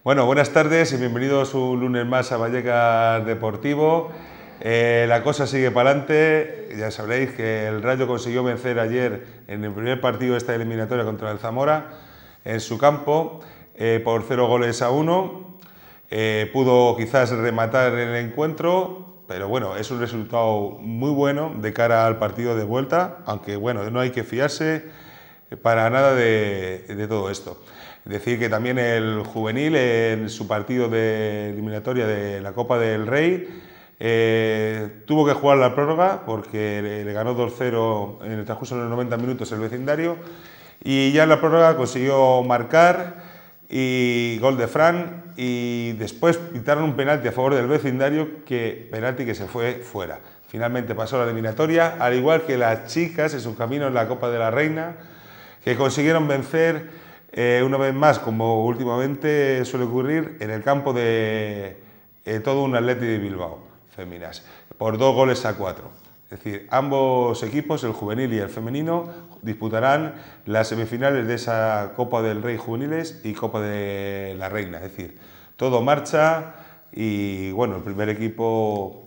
Bueno, buenas tardes y bienvenidos un lunes más a Vallecas Deportivo. La cosa sigue para adelante. Ya sabréis que el Rayo consiguió vencer ayer en el primer partido de esta eliminatoria contra el Zamora en su campo por 0-1. Pudo quizás rematar el encuentro, pero bueno, es un resultado muy bueno de cara al partido de vuelta, aunque bueno, no hay que fiarse para nada de todo esto. Decir que también el juvenil en su partido de eliminatoria de la Copa del Rey tuvo que jugar la prórroga porque le ganó 2-0 en el transcurso de los 90 minutos el vecindario, y ya en la prórroga consiguió marcar y gol de Fran, y después pitaron un penalti a favor del vecindario, penalti que se fue fuera. Finalmente pasó la eliminatoria, al igual que las chicas en su camino en la Copa de la Reina, que consiguieron vencer una vez más, como últimamente suele ocurrir, en el campo de todo un Athletic de Bilbao, féminas, por 2-4. Es decir, ambos equipos, el juvenil y el femenino, disputarán las semifinales de esa Copa del Rey juveniles y Copa de la Reina. Es decir, todo marcha y bueno, el primer equipo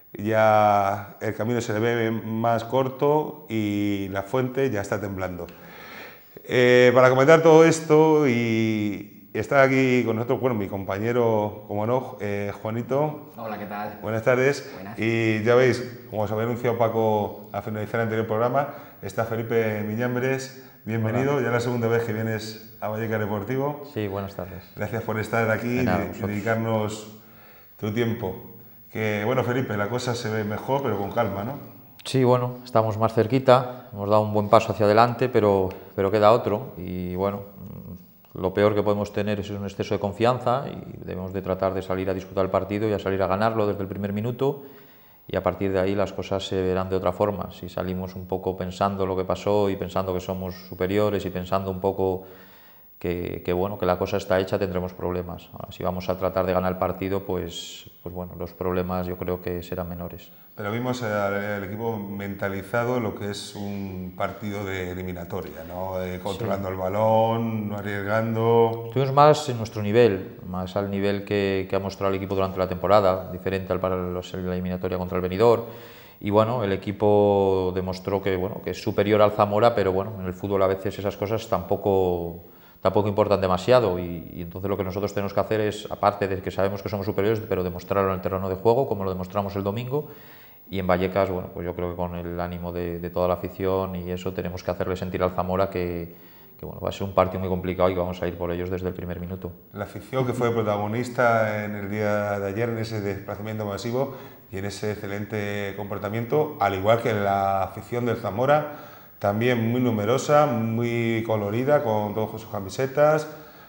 ya el camino se le ve más corto y la fuente ya está temblando. Para comentar todo esto y está aquí con nosotros, bueno, mi compañero, como no, Juanito. Hola, ¿qué tal? Buenas tardes. Buenas. Y ya veis, como os había anunciado Paco al finalizar el anterior programa, está Felipe Miñambres. Bienvenido. Hola. Ya es la segunda vez que vienes a Vallecas Deportivo. Sí, buenas tardes. Gracias por estar aquí y dedicarnos tu tiempo. Que bueno, Felipe, la cosa se ve mejor, pero con calma, ¿no? Sí, bueno, estamos más cerquita, hemos dado un buen paso hacia adelante, pero queda otro, y bueno, lo peor que podemos tener es un exceso de confianza y debemos de tratar de salir a disputar el partido y a salir a ganarlo desde el primer minuto, y a partir de ahí las cosas se verán de otra forma. Si salimos un poco pensando lo que pasó y pensando que somos superiores y pensando un poco que bueno, que la cosa está hecha, tendremos problemas. Ahora, si vamos a tratar de ganar el partido, pues bueno, los problemas yo creo que serán menores. Pero vimos al equipo mentalizado en lo que es un partido de eliminatoria, ¿no? Controlando el balón, no arriesgando. Estuvimos más en nuestro nivel, más al nivel que ha mostrado el equipo durante la temporada, diferente al para la eliminatoria contra el Benidorm. Y bueno, el equipo demostró que, bueno, que es superior al Zamora, pero bueno, en el fútbol a veces esas cosas tampoco importan demasiado, y entonces lo que nosotros tenemos que hacer es, aparte de que sabemos que somos superiores, pero demostrarlo en el terreno de juego, como lo demostramos el domingo. Y en Vallecas, bueno, pues yo creo que con el ánimo de toda la afición y eso, tenemos que hacerle sentir al Zamora que bueno, va a ser un partido muy complicado y que vamos a ir por ellos desde el primer minuto. La afición que fue protagonista en el día de ayer en ese desplazamiento masivo y en ese excelente comportamiento, al igual que la afición del Zamora, también muy numerosa, muy colorida, con todas sus camisetas.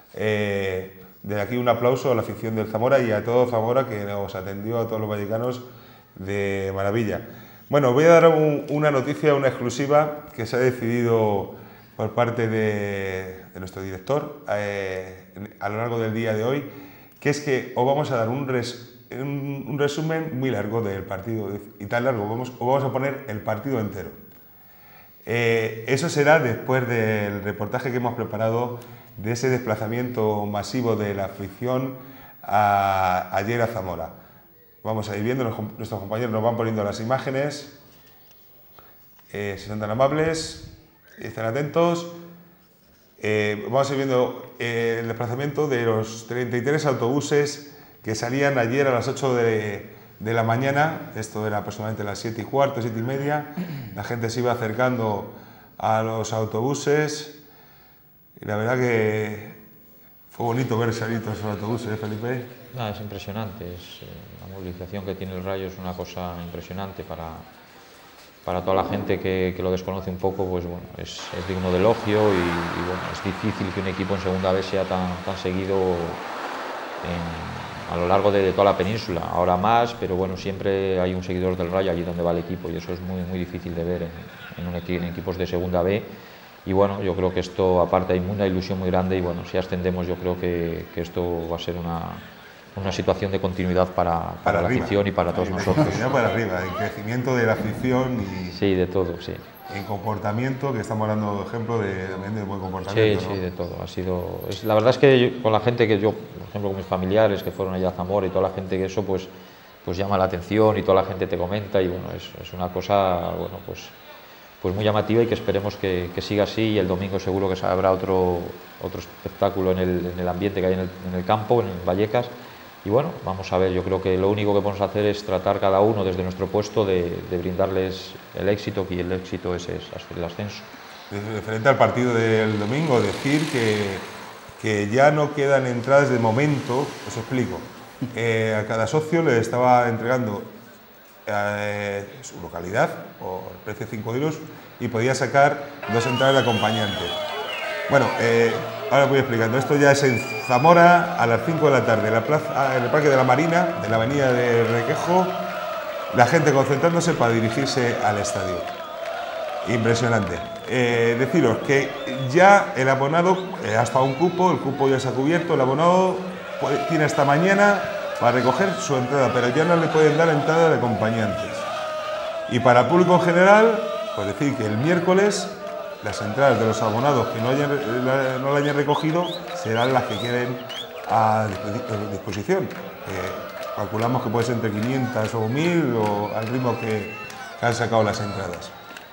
De aquí un aplauso a la afición del Zamora y a todo Zamora, que nos atendió, a todos los vallecanos, de maravilla. Bueno, voy a dar una noticia, una exclusiva que se ha decidido por parte de nuestro director a lo largo del día de hoy, que es que os vamos a dar un resumen muy largo del partido, y tan largo, os vamos a poner el partido entero. Eso será después del reportaje que hemos preparado de ese desplazamiento masivo de la afición ayer a Zamora. Vamos a ir viendo, nuestros compañeros nos van poniendo las imágenes, si son tan amables, estén atentos. Vamos a ir viendo el desplazamiento de los 33 autobuses que salían ayer a las 8 de la mañana, esto era aproximadamente las 7:15, 7:30, la gente se iba acercando a los autobuses y la verdad que fue bonito ver salir todos esos autobuses, Felipe. Es impresionante, la movilización que tiene el Rayo es una cosa impresionante para toda la gente que lo desconoce un poco, pues bueno, es digno de elogio y bueno, es difícil que un equipo en segunda vez sea tan seguido a lo largo de toda la península, ahora más, pero bueno, siempre hay un seguidor del Rayo allí donde va el equipo y eso es muy difícil de ver en equipos de segunda B. Y bueno, yo creo que esto, aparte, hay una ilusión muy grande y bueno, si ascendemos yo creo que esto va a ser una situación de continuidad para la afición y para todos nosotros. Para arriba, el crecimiento de la afición y... Sí, de todo, sí. en comportamiento, que estamos dando ejemplo también de buen comportamiento. Sí, ¿no? sí, de todo. La verdad es que con la gente que yo, por ejemplo, con mis familiares que fueron allá a Zamora y toda la gente que eso, pues llama la atención y toda la gente te comenta y bueno, es una cosa, bueno, pues muy llamativa y que esperemos que siga así y el domingo seguro que habrá otro espectáculo en el ambiente que hay en el campo, en Vallecas. Y bueno, vamos a ver, yo creo que lo único que podemos hacer es tratar cada uno desde nuestro puesto de brindarles el éxito, y el éxito es el ascenso. Referente al partido del domingo, decir que ya no quedan entradas de momento, os explico. A cada socio le estaba entregando su localidad por el precio de 5 euros y podía sacar 2 entradas de acompañante. Bueno, ahora voy explicando. Esto ya es en Zamora a las 5 de la tarde, en el Parque de la Marina, de la avenida de Requejo, la gente concentrándose para dirigirse al estadio. Impresionante. Deciros que ya el abonado ha estado un cupo, el cupo ya se ha cubierto, el abonado tiene hasta mañana para recoger su entrada, pero ya no le pueden dar entrada de acompañantes. Y para el público en general, pues decir que el miércoles las entradas de los abonados que no la hayan recogido serán las que queden a disposición. Calculamos que puede ser entre 500 o 1000 o al ritmo que han sacado las entradas.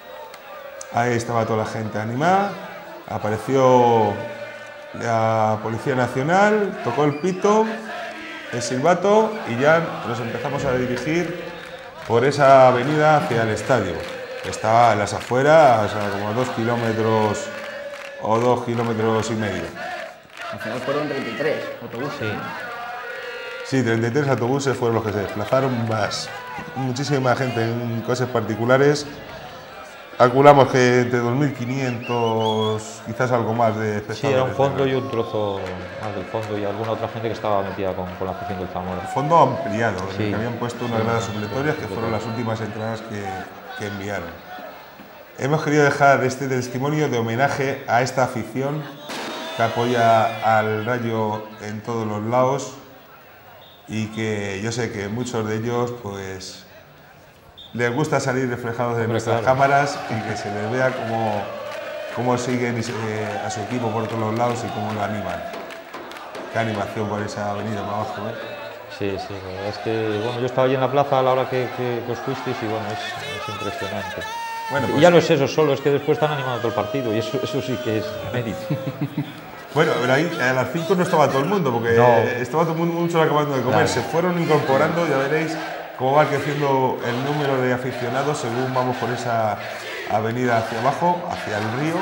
Ahí estaba toda la gente animada, apareció la Policía Nacional, tocó el pito, el silbato y ya nos empezamos a dirigir por esa avenida hacia el estadio. Estaba en las afueras, o sea, como a 2 kilómetros o 2 kilómetros y medio. Al final fueron 33 autobuses. Sí, 33 autobuses fueron los que se desplazaron, más muchísima gente en coches particulares. Calculamos que entre 2.500, quizás algo más de espectadores. Sí, era un fondo y un trozo más del fondo y alguna otra gente que estaba metida con la afición del Zamora. El fondo ampliado, en sí, el que habían puesto unas gradas supletorias que fueron las últimas entradas que enviaron. Hemos querido dejar este testimonio de homenaje a esta afición que apoya al Rayo en todos los lados y que yo sé que muchos de ellos pues les gusta salir reflejados en nuestras cámaras y que se les vea cómo siguen a su equipo por todos los lados y cómo lo animan. Qué animación por esa avenida para abajo, ¿eh? Sí, la verdad es que bueno, yo estaba allí en la plaza a la hora que os fuisteis y bueno, es impresionante. Bueno, pues, y ya no es eso solo, es que después están animando todo el partido y eso sí que es mérito. Bueno, pero ahí a las 5 no estaba todo el mundo, porque estaba todo el mundo mucho acabando de comer. Claro. Se fueron incorporando, ya veréis cómo va creciendo el número de aficionados según vamos por esa avenida hacia abajo, hacia el río.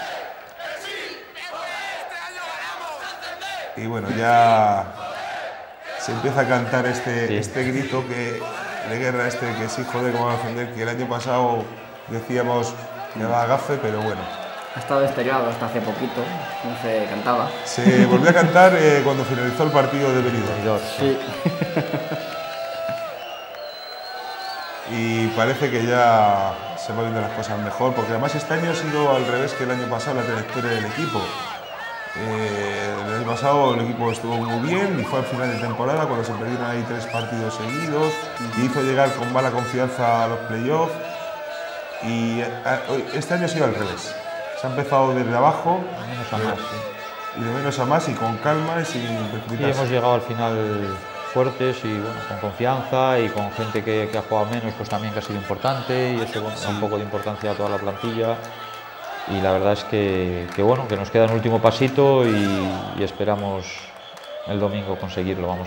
Y bueno, ya se empieza a cantar este grito de guerra, que sí, joder, cómo va a defender, que el año pasado decíamos que va a gafe, pero bueno. Ha estado deteriorado hasta hace poquito, no se cantaba. Se volvió a cantar cuando finalizó el partido de Benidorm. Sí. Y parece que ya se van viendo las cosas mejor, porque además este año ha sido al revés que el año pasado la trayectoria del equipo. El año pasado el equipo estuvo muy bien y fue al final de temporada cuando se perdieron ahí 3 partidos seguidos y hizo llegar con mala confianza a los playoffs. Y este año ha sido al revés. Se ha empezado desde abajo, de menos a más, y de menos a más y con calma y sin precipitarse. Y hemos llegado al final fuertes y bueno, con confianza y con gente que ha jugado menos, pues también que ha sido importante y eso bueno, da un poco de importancia a toda la plantilla. Y la verdad es que bueno, que nos queda un último pasito y esperamos el domingo conseguirlo. Vamos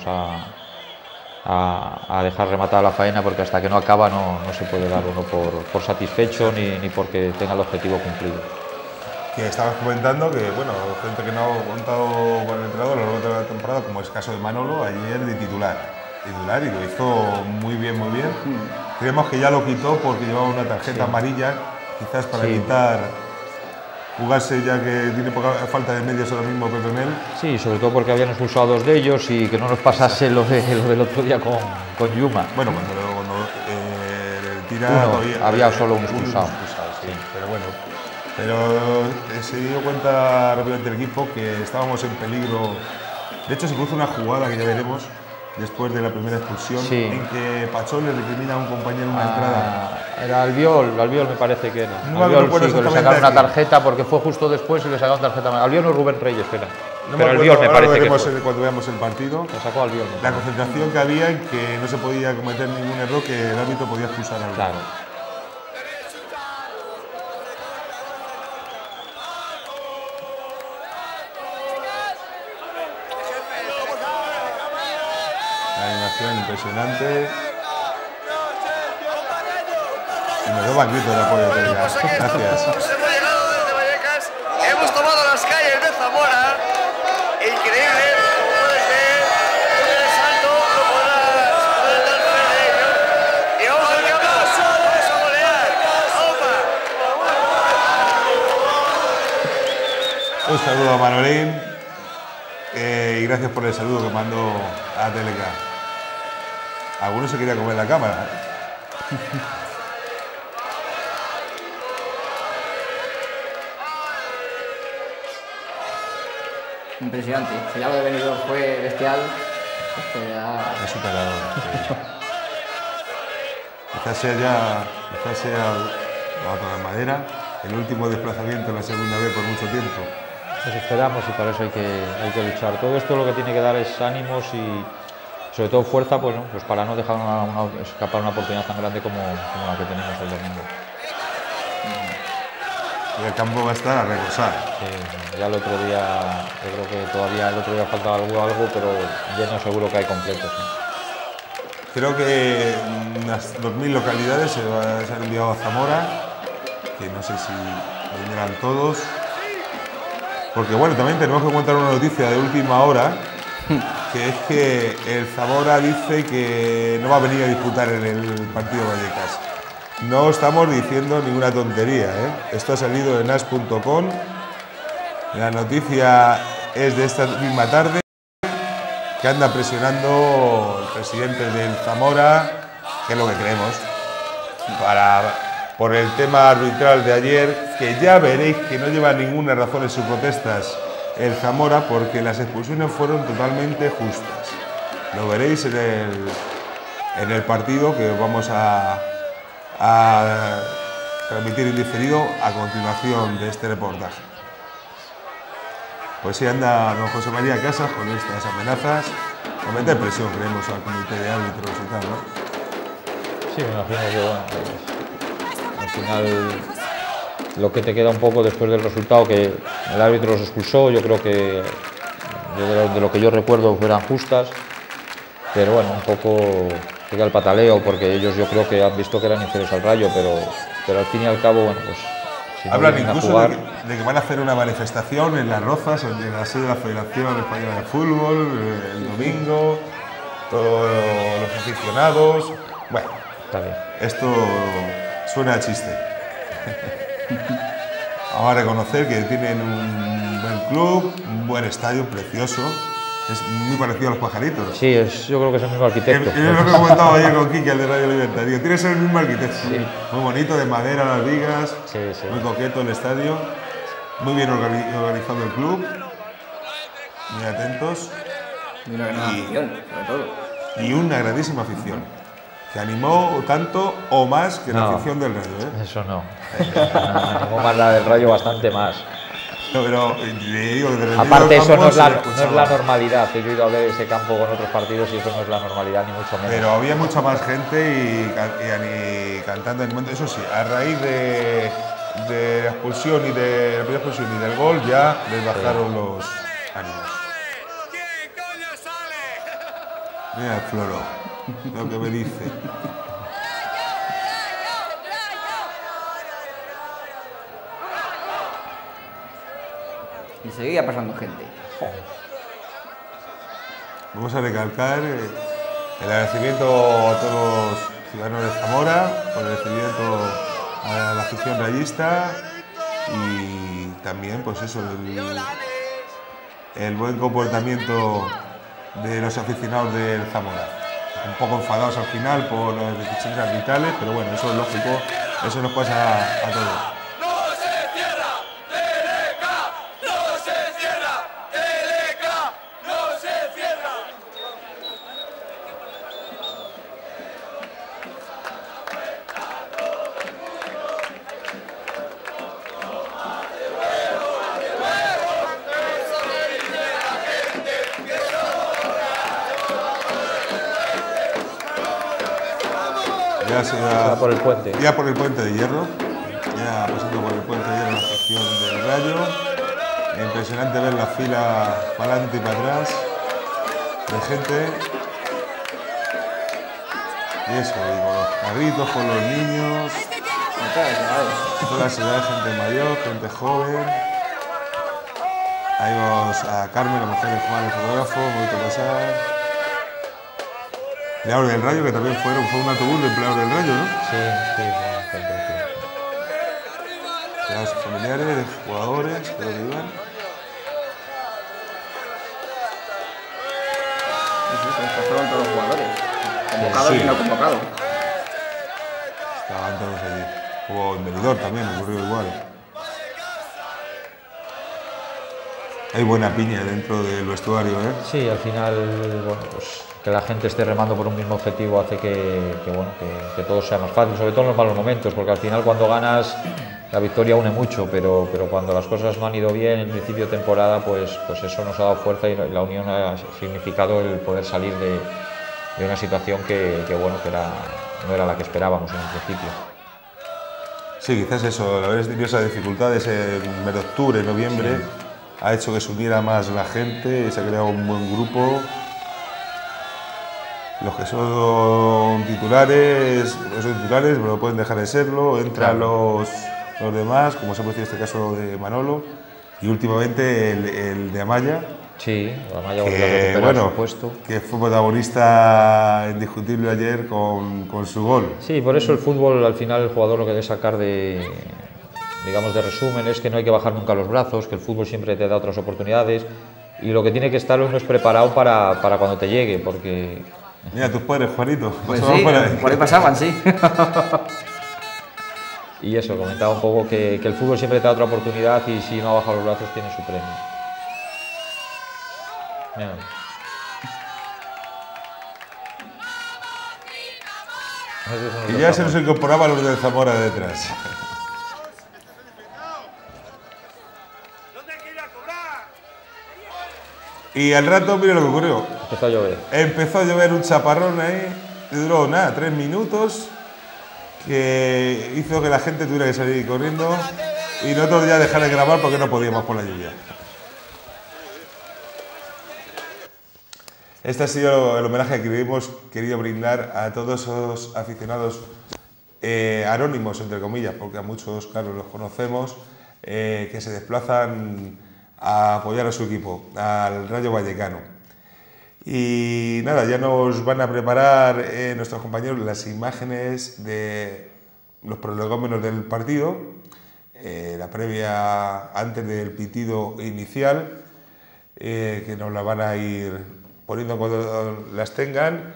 a dejar rematada la faena porque hasta que no acaba no se puede dar uno por satisfecho ni porque tenga el objetivo cumplido. Que estabas comentando que, bueno, gente que no ha contado con el entrenador a lo largo de la temporada, como es el caso de Manolo, ayer de titular y lo hizo muy bien, muy bien. Creemos que ya lo quitó porque llevaba una tarjeta amarilla, quizás para evitar jugarse ya que tiene poca falta de medios ahora mismo Petronel. Sí, sobre todo porque habían expulsado a 2 de ellos y que no nos pasase lo del otro día con Yuma. Bueno, cuando tira había solo un expulsado. Sí. Pero bueno, se dio cuenta rápidamente el equipo que estábamos en peligro. De hecho, se puso una jugada que ya veremos, después de la primera expulsión, Sí. en que Pachón le recrimina a un compañero una entrada. Era Albiol me parece que era. No me Albiol, acuerdo sí, que le exactamente sacaron una a quién. tarjeta porque fue justo después y le sacaron tarjeta. Albiol o Rubén Reyes era. No Pero me Albiol acuerdo, me ahora lo parece que veremos fue. cuando veamos el partido. Le sacó Albiol. La concentración que había en que no se podía cometer ningún error, que el árbitro podía expulsar a alguien. Claro. La animación impresionante. Y me dio banquito de apoyo. Gracias. Hemos llegado desde Vallecas, hemos tomado las calles de Zamora. Increíble, como puedes ver, con el salto lo podrás dar fe de ello. Y vamos al campo, vamos a golear. ¡Opa! Un saludo a Manolín y gracias por el saludo que mandó a Teleca. Algunos se quería comer la cámara. Impresionante. Si ya lo de venidor fue bestial, esto ya... Es superador. Sí. Quizás sea la otra madera, el último desplazamiento en la segunda vez por mucho tiempo. Nos esperamos y para eso hay que luchar. Todo esto lo que tiene que dar es ánimos y sobre todo fuerza, pues, ¿no? Pues para no dejar escapar una oportunidad tan grande como la que tenemos el domingo. Y el campo va a estar a reposar. Sí, ya el otro día, yo creo que todavía el otro día falta algo, pero lleno seguro que hay completo. Sí. Creo que unas 2000 localidades se han enviado a Zamora, que no sé si vendrán todos. Porque bueno, también tenemos que contar una noticia de última hora, que es que el Zamora dice que no va a venir a disputar en el partido Vallecas. No estamos diciendo ninguna tontería, ¿eh? Esto ha salido en as.com. La noticia es de esta misma tarde, que anda presionando el presidente del Zamora, que es lo que creemos, por el tema arbitral de ayer, que ya veréis que no lleva ninguna razón en sus protestas el Zamora, porque las expulsiones fueron totalmente justas. Lo veréis en el partido que vamos a transmitir en diferido a continuación de este reportaje. Pues sí, anda don José María Casas con estas amenazas, a meter presión, creemos, al comité de árbitros y tal, ¿no? Sí, me imagino que bueno, al final lo que te queda un poco después del resultado, que el árbitro los expulsó, yo creo que de lo que yo recuerdo fueran justas, pero bueno, un poco queda el pataleo porque ellos yo creo que han visto que eran inferiores al Rayo, pero al fin y al cabo, bueno, pues si no hablan vienen a incluso jugar, de que van a hacer una manifestación en Las Rozas, en la sede de la Federación Española de Fútbol, el domingo, todos los aficionados. Bueno, está bien. esto suena a chiste. Vamos a reconocer que tienen un buen club, un buen estadio precioso. Es muy parecido a los Pajaritos. Sí, yo creo que es el mismo arquitecto. Es lo que he comentado ayer con Kiki, el de Radio Libertad. Digo, tiene que ser el mismo arquitecto. Sí. Muy bonito, de madera las vigas, Sí, sí. muy coqueto el estadio, muy bien organizado el club, muy atentos Y una gran afición, sobre todo. y una grandísima afición, que animó tanto o más que la No. afición del Rayo. ¿eh? Eso no. Animó más la del Rayo bastante más. No, pero le digo, desde el Aparte, eso no es, la, se no es escuchaba. la normalidad. Yo he ido a ver ese campo con otros partidos y eso no es la normalidad, ni mucho menos. Pero había mucha más gente y cantando, animando. Eso sí, a raíz de la expulsión y de la primera expulsión y del gol ya les bajaron los ánimos. ¿Quién coño sale? Mira el Floro, lo que me dice. Y seguía pasando gente. Vamos a recalcar el agradecimiento a todos los ciudadanos de Zamora por el recibimiento a la afición rayista y también, pues eso, el buen comportamiento de los aficionados del Zamora. Un poco enfadados al final por las decisiones arbitrales, pero bueno, eso es lógico, eso nos pasa a todos. Ya se va por el puente. Ya por el puente de hierro. Ya pasando por el puente de hierro la sección del Rayo. Impresionante ver la fila para adelante y para atrás de gente. Y eso, y con los carritos, con los niños. Toda las edades, gente mayor, gente joven. Ahí vamos a Carmen, la mujer de Juan, el fotógrafo, bonito pasar. Empleados del Rayo, que también fue un autobús de empleados del Rayo, ¿no? Sí, bastante. Empleados familiares, de jugadores, creo que iban. Estos fueron todos los jugadores, convocados y no convocados. Estaban todos allí. Hubo en Benidorm también, ocurrió igual. Hay buena piña dentro del vestuario, ¿eh? Sí, al final, bueno, pues que la gente esté remando por un mismo objetivo hace que todo sea más fácil, sobre todo en los malos momentos, porque al final cuando ganas la victoria une mucho, pero cuando las cosas no han ido bien en principio de temporada, pues eso nos ha dado fuerza y la unión ha significado el poder salir de una situación que no era la que esperábamos en un principio. Sí, quizás eso, el haber tenido esas dificultades en mes de octubre, noviembre, ha hecho que se uniera más la gente, se ha creado un buen grupo. Los que son titulares, pero pueden dejar de serlo, entran los demás, como se ha producido este caso de Manolo, y últimamente el de Amaya. Sí, Amaya volvió a recuperar su puesto. Que fue protagonista indiscutible ayer con su gol. Sí, por eso el fútbol, al final, el jugador lo que debe sacar de resumen es que no hay que bajar nunca los brazos, que el fútbol siempre te da otras oportunidades y lo que tiene que estar uno es preparado para cuando te llegue, porque... Mira, tus padres, Juanito. Pues sí, por ahí pasaban, sí. Y eso, comentaba un poco que el fútbol siempre te da otra oportunidad y si no ha bajado los brazos tiene su premio. Mira. Y ya se nos incorporaba los del Zamora de detrás. Y al rato, mira lo que ocurrió. Empezó a llover. Empezó a llover un chaparrón ahí, y duró nada, 3 minutos, que hizo que la gente tuviera que salir corriendo y nosotros ya dejar de grabar porque no podíamos por la lluvia. Este ha sido el homenaje que hemos querido brindar a todos esos aficionados anónimos, entre comillas, porque a muchos, claro, los conocemos, que se desplazan a apoyar a su equipo, al Rayo Vallecano. Y nada, ya nos van a preparar nuestros compañeros las imágenes de los prolegómenos del partido, la previa antes del pitido inicial, que nos la van a ir poniendo cuando las tengan.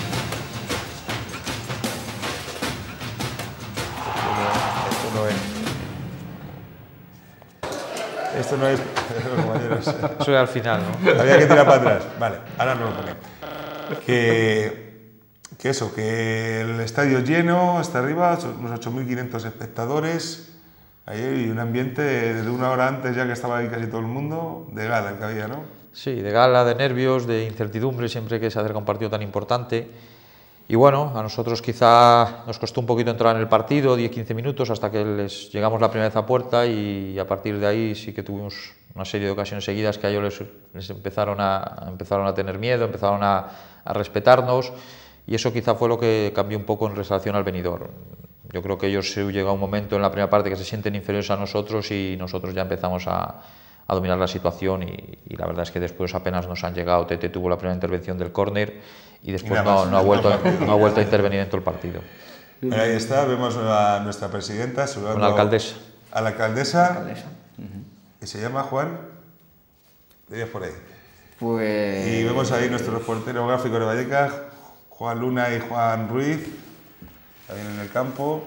Esto no es, compañeros. Eso es al final, ¿no? Había que tirar para atrás. Vale, ahora no lo ponemos. Que eso, que el estadio lleno hasta arriba, unos 8.500 espectadores. Ahí hay un ambiente desde una hora antes ya que estaba ahí casi todo el mundo, de gala que había, ¿no? Sí, de gala, de nervios, de incertidumbre siempre que se acerca un partido tan importante. Y bueno, a nosotros quizá nos costó un poquito entrar en el partido, 10-15 minutos, hasta que llegamos la primera vez a puerta y a partir de ahí sí que tuvimos una serie de ocasiones seguidas que a ellos les empezaron a tener miedo, empezaron a respetarnos y eso quizá fue lo que cambió un poco en relación al Benidorm. Yo creo que ellos llega un momento en la primera parte que se sienten inferiores a nosotros y nosotros ya empezamos a dominar la situación y la verdad es que después apenas nos han llegado. Tete tuvo la primera intervención del córner y después no ha vuelto a intervenir en todo el partido. Ahí está, vemos a nuestra presidenta saludando con la alcaldesa. A la alcaldesa. ¿Y se llama Juan? ¿Dirías por ahí? Pues... Y vemos ahí nuestro reportero gráfico de Vallecas, Juan Luna y Juan Ruiz, también en el campo.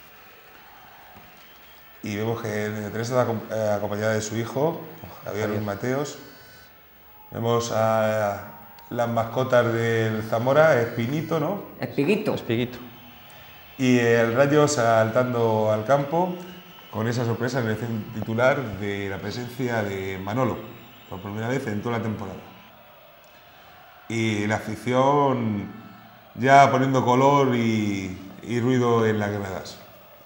Y vemos que Teresa está acompañada de su hijo, Javier Luis Mateos. Vemos a las mascotas del Zamora, Espinito, ¿no? Espiguito. Espiguito. Y el Rayo saltando al campo con esa sorpresa en el titular de la presencia de Manolo, por primera vez en toda la temporada. Y la afición ya poniendo color y y ruido en las gradas.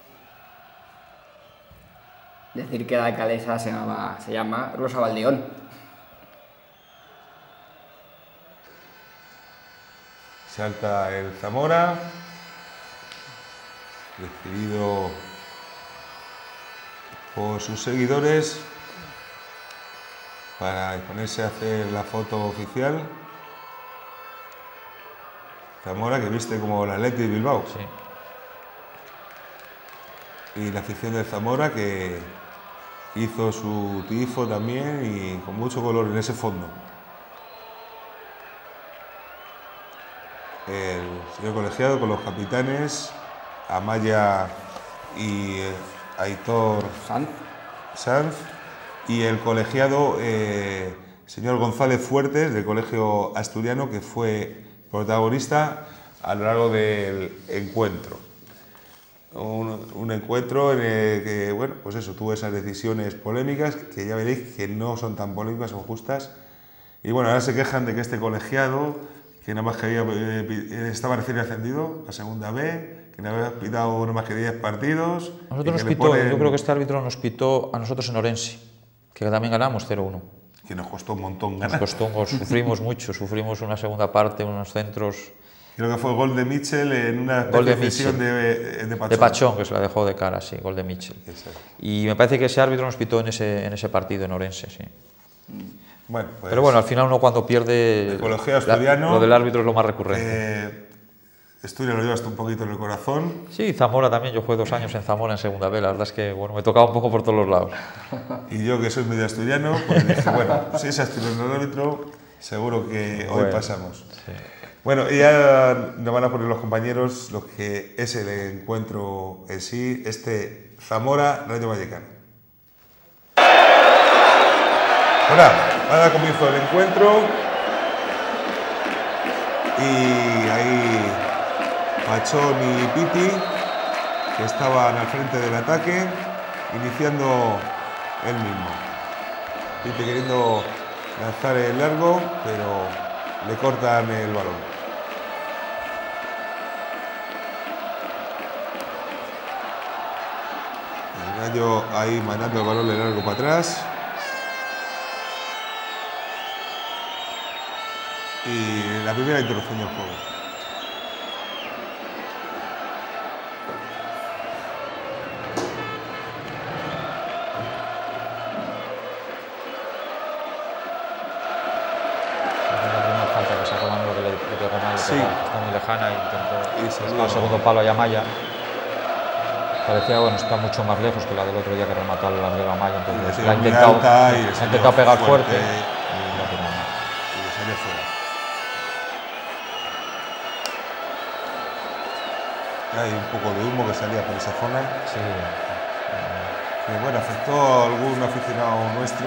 Decir que la alcaldesa se llama Rosa Valdeón. Salta el Zamora, recibido por sus seguidores para disponerse a hacer la foto oficial. Zamora, que viste como el Athletic de Bilbao. Sí. Y la afición de Zamora, que hizo su tifo también y con mucho color en ese fondo. El señor colegiado con los capitanes Amaya y Aitor Sanz, y el colegiado señor González Fuertes del Colegio Asturiano, que fue protagonista a lo largo del encuentro. Un encuentro en el que, bueno, pues eso, tuvo esas decisiones polémicas que ya veréis que no son tan polémicas, son justas. Y bueno, ahora se quejan de que este colegiado, que nada más que estaba recién ascendido a segunda B, que no había pitado no más que 10 partidos. Nosotros nos pitó, yo creo que este árbitro nos pitó a nosotros en Orense, que también ganamos 0-1. Que nos costó un montón ganar. Nos costó, sufrimos mucho, sufrimos una segunda parte, unos centros. Creo que fue gol de Mitchell en una decisión de Pachón. De Pachón, que se la dejó de cara, sí, gol de Mitchell. Exacto. Y me parece que ese árbitro nos pitó en ese partido en Orense, sí. Bueno, pues, pero bueno, al final uno cuando pierde, el colegio asturiano, lo del árbitro es lo más recurrente. Asturias lo llevas un poquito en el corazón. Sí, Zamora también, yo jugué 2 años en Zamora en segunda B, la verdad es que bueno, me tocaba un poco por todos los lados. Y yo, que soy medio asturiano, pues dije, bueno, si es asturiano el árbitro, seguro que hoy pasamos. Sí. Bueno, y ya nos van a poner los compañeros lo que es el encuentro en sí, este Zamora-Rayo Vallecano. Hola, ahora comienzo el encuentro y ahí Pachón y Piti, que estaban al frente del ataque, iniciando él mismo. Piti queriendo lanzar el largo, pero le cortan el balón. El Rayo ahí mandando el balón de largo para atrás. Y la primera interrupción del juego. La primera falta que sacó Manolo, que le pegó mal, Sí. está muy lejana y intentó Y al segundo palo a Amaya. Parecía, bueno, está mucho más lejos que la del otro día que remató al larguero Amaya, entonces Sí, la ha muy intentado, alta y le ha salió intentado pegar fuerte fuerte. y la tiró mal. Y le salió fuera. Hay un poco de humo que salía por esa zona. Sí. Que bueno, afectó a algún aficionado nuestro.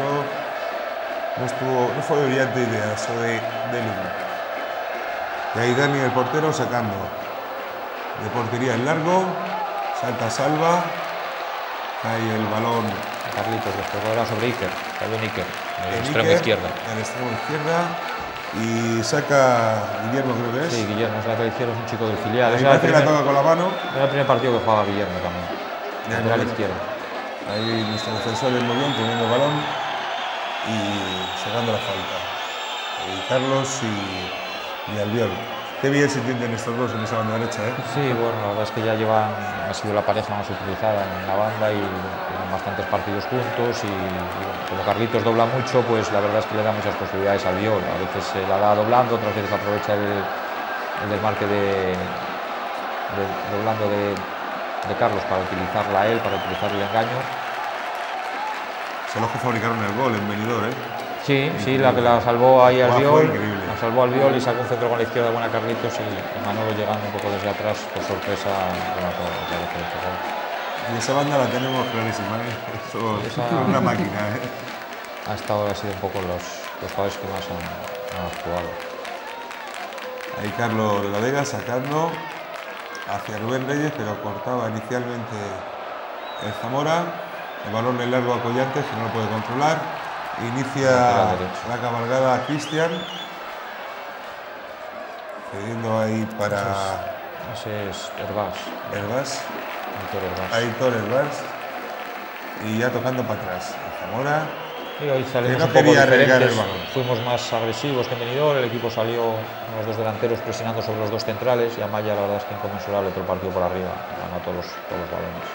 No fue brillante idea eso del humo. Y ahí Dani, el portero, sacando de portería el largo. Salta Salva. Cae el balón. Carlitos despegó ahora sobre Iker, cayó en Iker, en el en extremo Iker, izquierda. En el extremo izquierda. Y saca Guillermo, creo que es. Sí, Guillermo, es lateral izquierdo, es un chico del filial. Ahí Ese era el parece que la primer, toca con la mano. era el primer partido que jugaba Guillermo también, Ya, lateral bueno. izquierdo. Ahí nuestro defensor es muy bien, teniendo el balón y sacando la falta. Y Carlos y Albiol. Qué bien se entienden estos dos en esa banda derecha, ¿eh? Sí, bueno, la verdad es que ya ha sido la pareja más utilizada en la banda y llevan bastantes partidos juntos y bueno, como Carlitos dobla mucho, pues la verdad es que le da muchas posibilidades al Albiol. A veces se la da doblando, otras veces aprovecha el desmarque doblando de Carlos para utilizarla a él, para utilizar el engaño. Son los que fabricaron el gol en Benidorm, ¿eh? Sí, sí, la que la salvó ahí Fue Albiol, increíble. la salvó Albiol y sacó un centro con la izquierda buena Carlitos y Manolo llegando un poco desde atrás, por sorpresa, remató otra vez el gol. Y esa banda la tenemos clarísima, ¿eh? Eso es una máquina, ¿eh? Ha sido un poco los jugadores que más han actuado. Ahí Carlos de la Vega sacando hacia Rubén Reyes, pero cortaba inicialmente el Zamora. El balón en largo a Collantes, que no lo puede controlar. Inicia la cabalgada a Cristian. Cediendo ahí para Ese es Herbás. Herbás. Herbás. Aitor Herbás. Y ya tocando para atrás. Zamora. Y hoy salimos no un poco quería arriesgar diferentes, el balón. fuimos más agresivos que en Benidorm, el equipo salió con los dos delanteros presionando sobre los dos centrales y Amaya la verdad es que inconmensurable todo el partido por arriba, ganó todos los balones.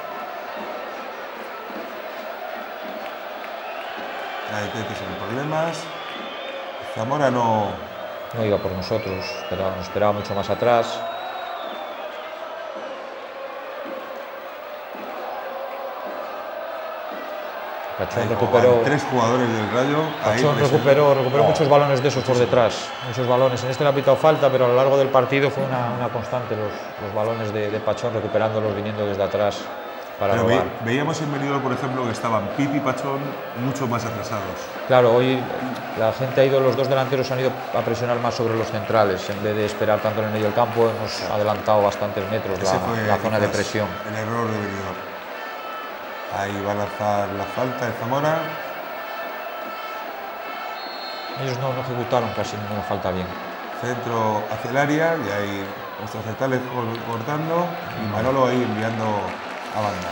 Ahí Tete sin problemas. Zamora no iba por nosotros, nos esperaba mucho más atrás. Pachón recuperó. 3 jugadores del Rayo. Pachón recuperó muchos balones de esos por detrás. Muchos balones. En este le ha pitado falta, pero a lo largo del partido fue una constante los balones de Pachón, recuperándolos, viniendo desde atrás para robar. Veíamos en Benidorm, por ejemplo, que estaban Pipi y Pachón mucho más atrasados. Claro, hoy la gente ha ido, los dos delanteros han ido a presionar más sobre los centrales. En vez de esperar tanto en el medio del campo, hemos adelantado bastantes metros la zona de presión. El error de Benidorm. Ahí va a lanzar la falta de Zamora. Ellos no ejecutaron casi ninguna falta bien. Centro hacia el área y ahí nuestros centrales cortando y Manolo ahí enviando a banda.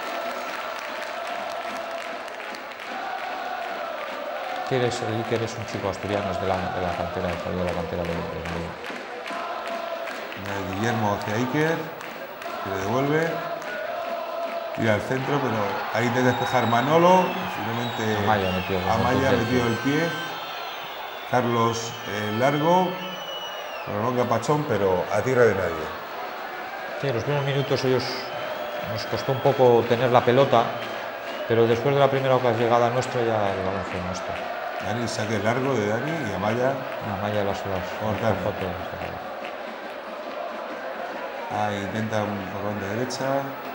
Iker es un chico asturiano, es de la cantera, salió de la cantera de Guillermo hacia Iker, que le devuelve. Ir al centro, pero ahí te despejar Manolo. Finalmente Amaya metió el pie. Carlos largo. Prolonga Pachón, pero a tierra de nadie. Sí, los primeros minutos ellos nos costó un poco tener la pelota, pero después de la primera llegada nuestra ya el balón fue nuestro. Dani, saque largo de Dani y Amaya. Amaya cortar. Ahí intenta un corrón de derecha.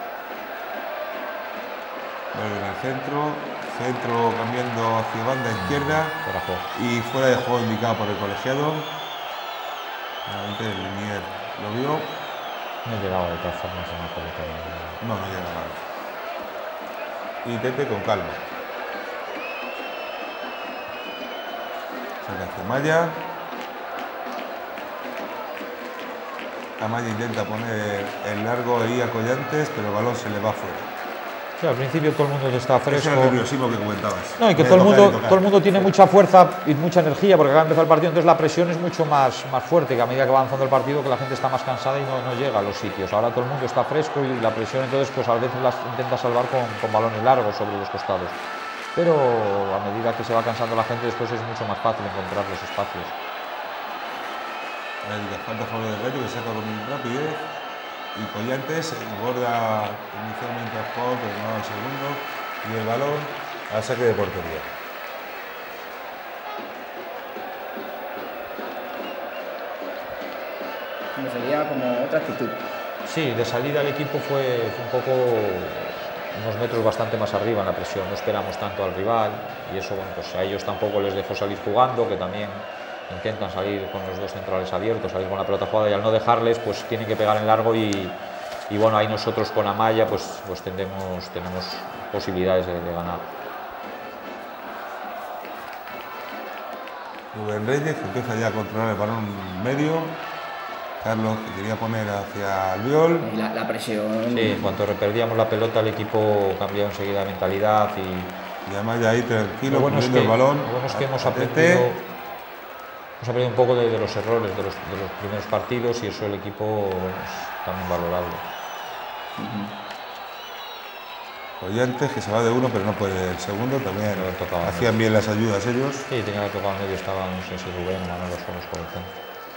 Vuelve en el centro cambiando hacia banda izquierda y fuera de juego indicado por el colegiado. Realmente el Linier lo vio. No llegaba de todas formas a una pelota. No llegaba. Y Tete con calma. Saca hacia Amaya. Amaya intenta poner el largo ahí a Collantes, pero el balón se le va fuera. Sí, al principio todo el mundo está fresco. Ese es el nerviosismo que comentabas. No, y que todo el mundo tiene mucha fuerza y mucha energía porque acaba de empezar el partido, entonces la presión es mucho más fuerte que a medida que va avanzando el partido, que la gente está más cansada y no llega a los sitios. Ahora todo el mundo está fresco y la presión entonces pues a veces las intenta salvar con balones largos sobre los costados. Pero a medida que se va cansando la gente después es mucho más fácil encontrar los espacios. Falta a favor del Rayo que saca con rapidez. Y Collantes borda inicialmente al juego, pero no al segundo, y el balón al saque de portería. Sería como otra actitud. Sí, de salida el equipo fue un poco unos metros bastante más arriba en la presión, no esperamos tanto al rival y eso bueno, pues a ellos tampoco les dejó salir jugando, que también intentan salir con los dos centrales abiertos, salir con la pelota jugada y al no dejarles pues tienen que pegar en largo y bueno, ahí nosotros con Amaya pues tenemos posibilidades de ganar. Rubén Reyes que empieza ya a controlar el balón medio. Carlos que quería poner hacia Albiol. La presión. Sí, en cuanto perdíamos la pelota el equipo cambió enseguida de mentalidad y Amaya ahí tranquilo, cogiendo el balón. Lo bueno es que hemos aprendido un poco de los errores de los primeros partidos y eso el equipo es también valorable. Collantes que se va de uno pero no puede el segundo, también hacían bien las ayudas ellos. Sí, tenía que tocar en medio, estaban no sé si Rubén o Manolo solos por el centro.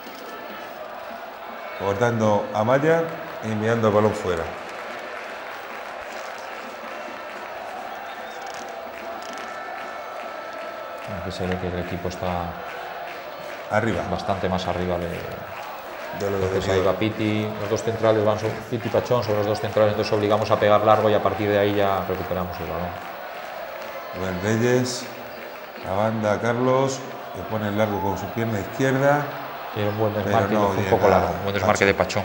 Cortando a Amaya y enviando el balón fuera. Aquí se ve que el equipo está arriba, bastante más arriba de lo que ahí va Piti, los dos centrales van Piti y Pachón, son los dos centrales, entonces obligamos a pegar largo y a partir de ahí ya recuperamos el balón. Rubén Reyes, la banda Carlos, que pone el largo con su pierna izquierda. Era un buen desmarque, no, un poco largo, un buen desmarque de Pachón.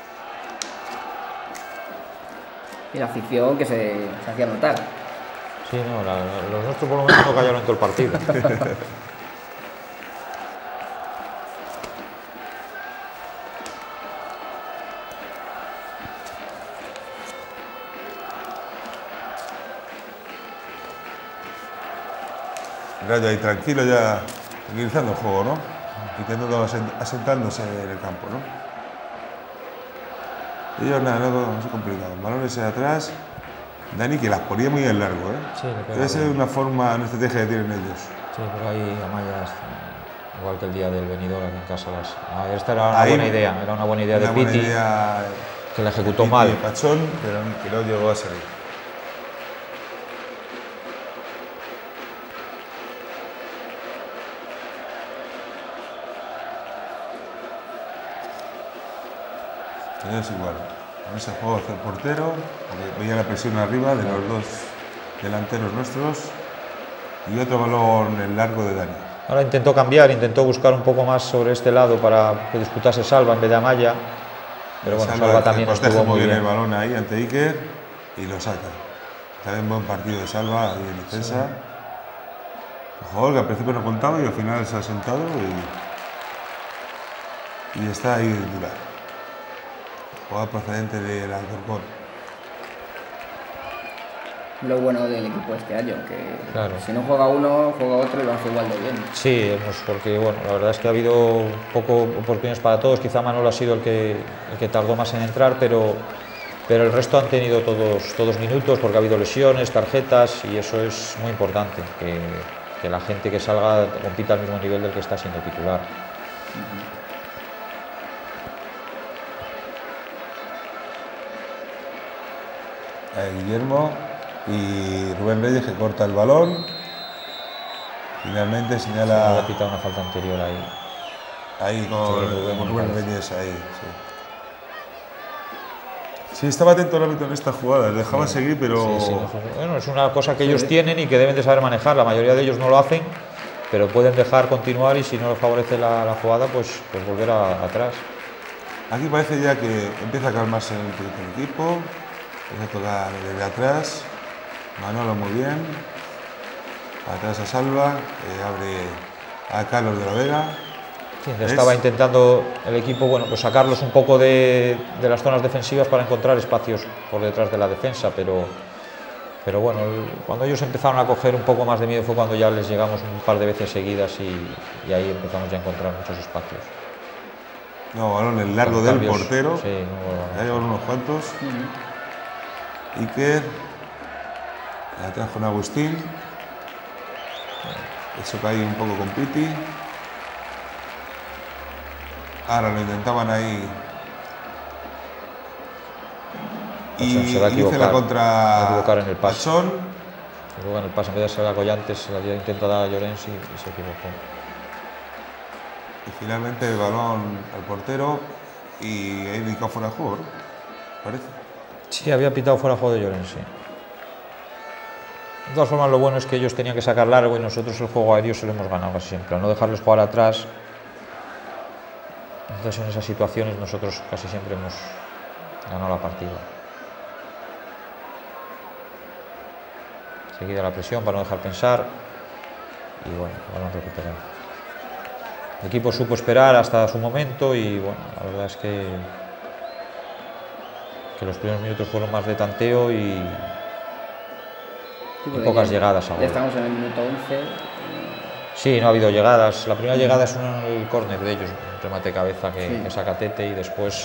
Y la afición que se hacía notar. Sí, no, los nuestros por lo menos no cayeron en todo el partido. Rayo ahí tranquilo ya, tranquilizando el juego, ¿no? Intentando asentándose en el campo, ¿no? Ellos nada, no es complicado. Balones hacia atrás. Dani que las ponía muy en largo, ¿eh? Sí, debe ser una forma, una estrategia que tienen ellos. Sí, pero ahí Amaya, igual que el día del venidor aquí en casa. Esta era una buena idea, era una buena idea de Piti, que la ejecutó mal. Y Pachón, pero que no llegó a salir. Es igual, con ese juego hacia el portero, porque veía la presión arriba de los dos delanteros nuestros y otro balón en largo de Dani. Ahora intentó cambiar, intentó buscar un poco más sobre este lado para que disputase Salva en vez de Amaya, pero bueno, Salva también estuvo muy bien. El balón ahí ante Iker y lo saca. También buen partido de Salva ahí en defensa. Sí. El jugador que al principio no contaba y al final se ha sentado y está ahí titular. Jugador procedente del Alcorcón. Lo bueno del equipo este año, que claro, si no juega uno, juega otro y lo hace igual de bien. Sí, porque bueno, la verdad es que ha habido poco oportunidades para todos. Quizá Manolo ha sido el que tardó más en entrar, pero el resto han tenido todos minutos porque ha habido lesiones, tarjetas y eso es muy importante, que la gente que salga compita al mismo nivel del que está siendo titular. Guillermo y Rubén Reyes que corta el balón. Finalmente señala. Ha pitado una falta anterior ahí. Ahí con Rubén Reyes ahí. Sí, estaba atento el árbitro en esta jugada, dejaba seguir, pero. Sí, bueno, es una cosa que ellos tienen y que deben de saber manejar. La mayoría de ellos no lo hacen, pero pueden dejar continuar y si no les favorece la jugada, pues volver atrás. Aquí parece ya que empieza a calmarse el equipo. Empieza a tocar desde atrás. Manolo muy bien. Atrás a Salva. Abre a Carlos de la Vega. Sí, estaba intentando el equipo pues sacarlos un poco de las zonas defensivas para encontrar espacios por detrás de la defensa, pero bueno, cuando ellos empezaron a coger un poco más de miedo fue cuando ya les llegamos un par de veces seguidas y ahí empezamos ya a encontrar muchos espacios. No, balón el largo del portero. Sí, ya llevan unos cuantos. Iker, atrás con Agustín, eso cae un poco con Piti. Ahora lo intentaban ahí y se va a equivocar, hice la contra va a equivocar en el pase. Pachón. Y luego en el pase, en vez de salir a Collantes, se la había intentado dar a Llorens y se equivocó. Y finalmente el balón al portero y ahí indicado fuera de juego, ¿no? Parece. Sí, había pitado fuera de juego de Llorens, sí. De todas formas, lo bueno es que ellos tenían que sacar largo y nosotros el juego aéreo se lo hemos ganado casi siempre. Al no dejarles jugar atrás, entonces en esas situaciones nosotros casi siempre hemos ganado la partida. Seguida la presión para no dejar pensar y bueno, balón recuperado. El equipo supo esperar hasta su momento y bueno, la verdad es que los primeros minutos fueron más de tanteo y pocas llegadas a gol. Ya estamos en el minuto 11. Sí, no ha habido llegadas. La primera llegada es el córner de ellos, un remate de cabeza que saca Tete y después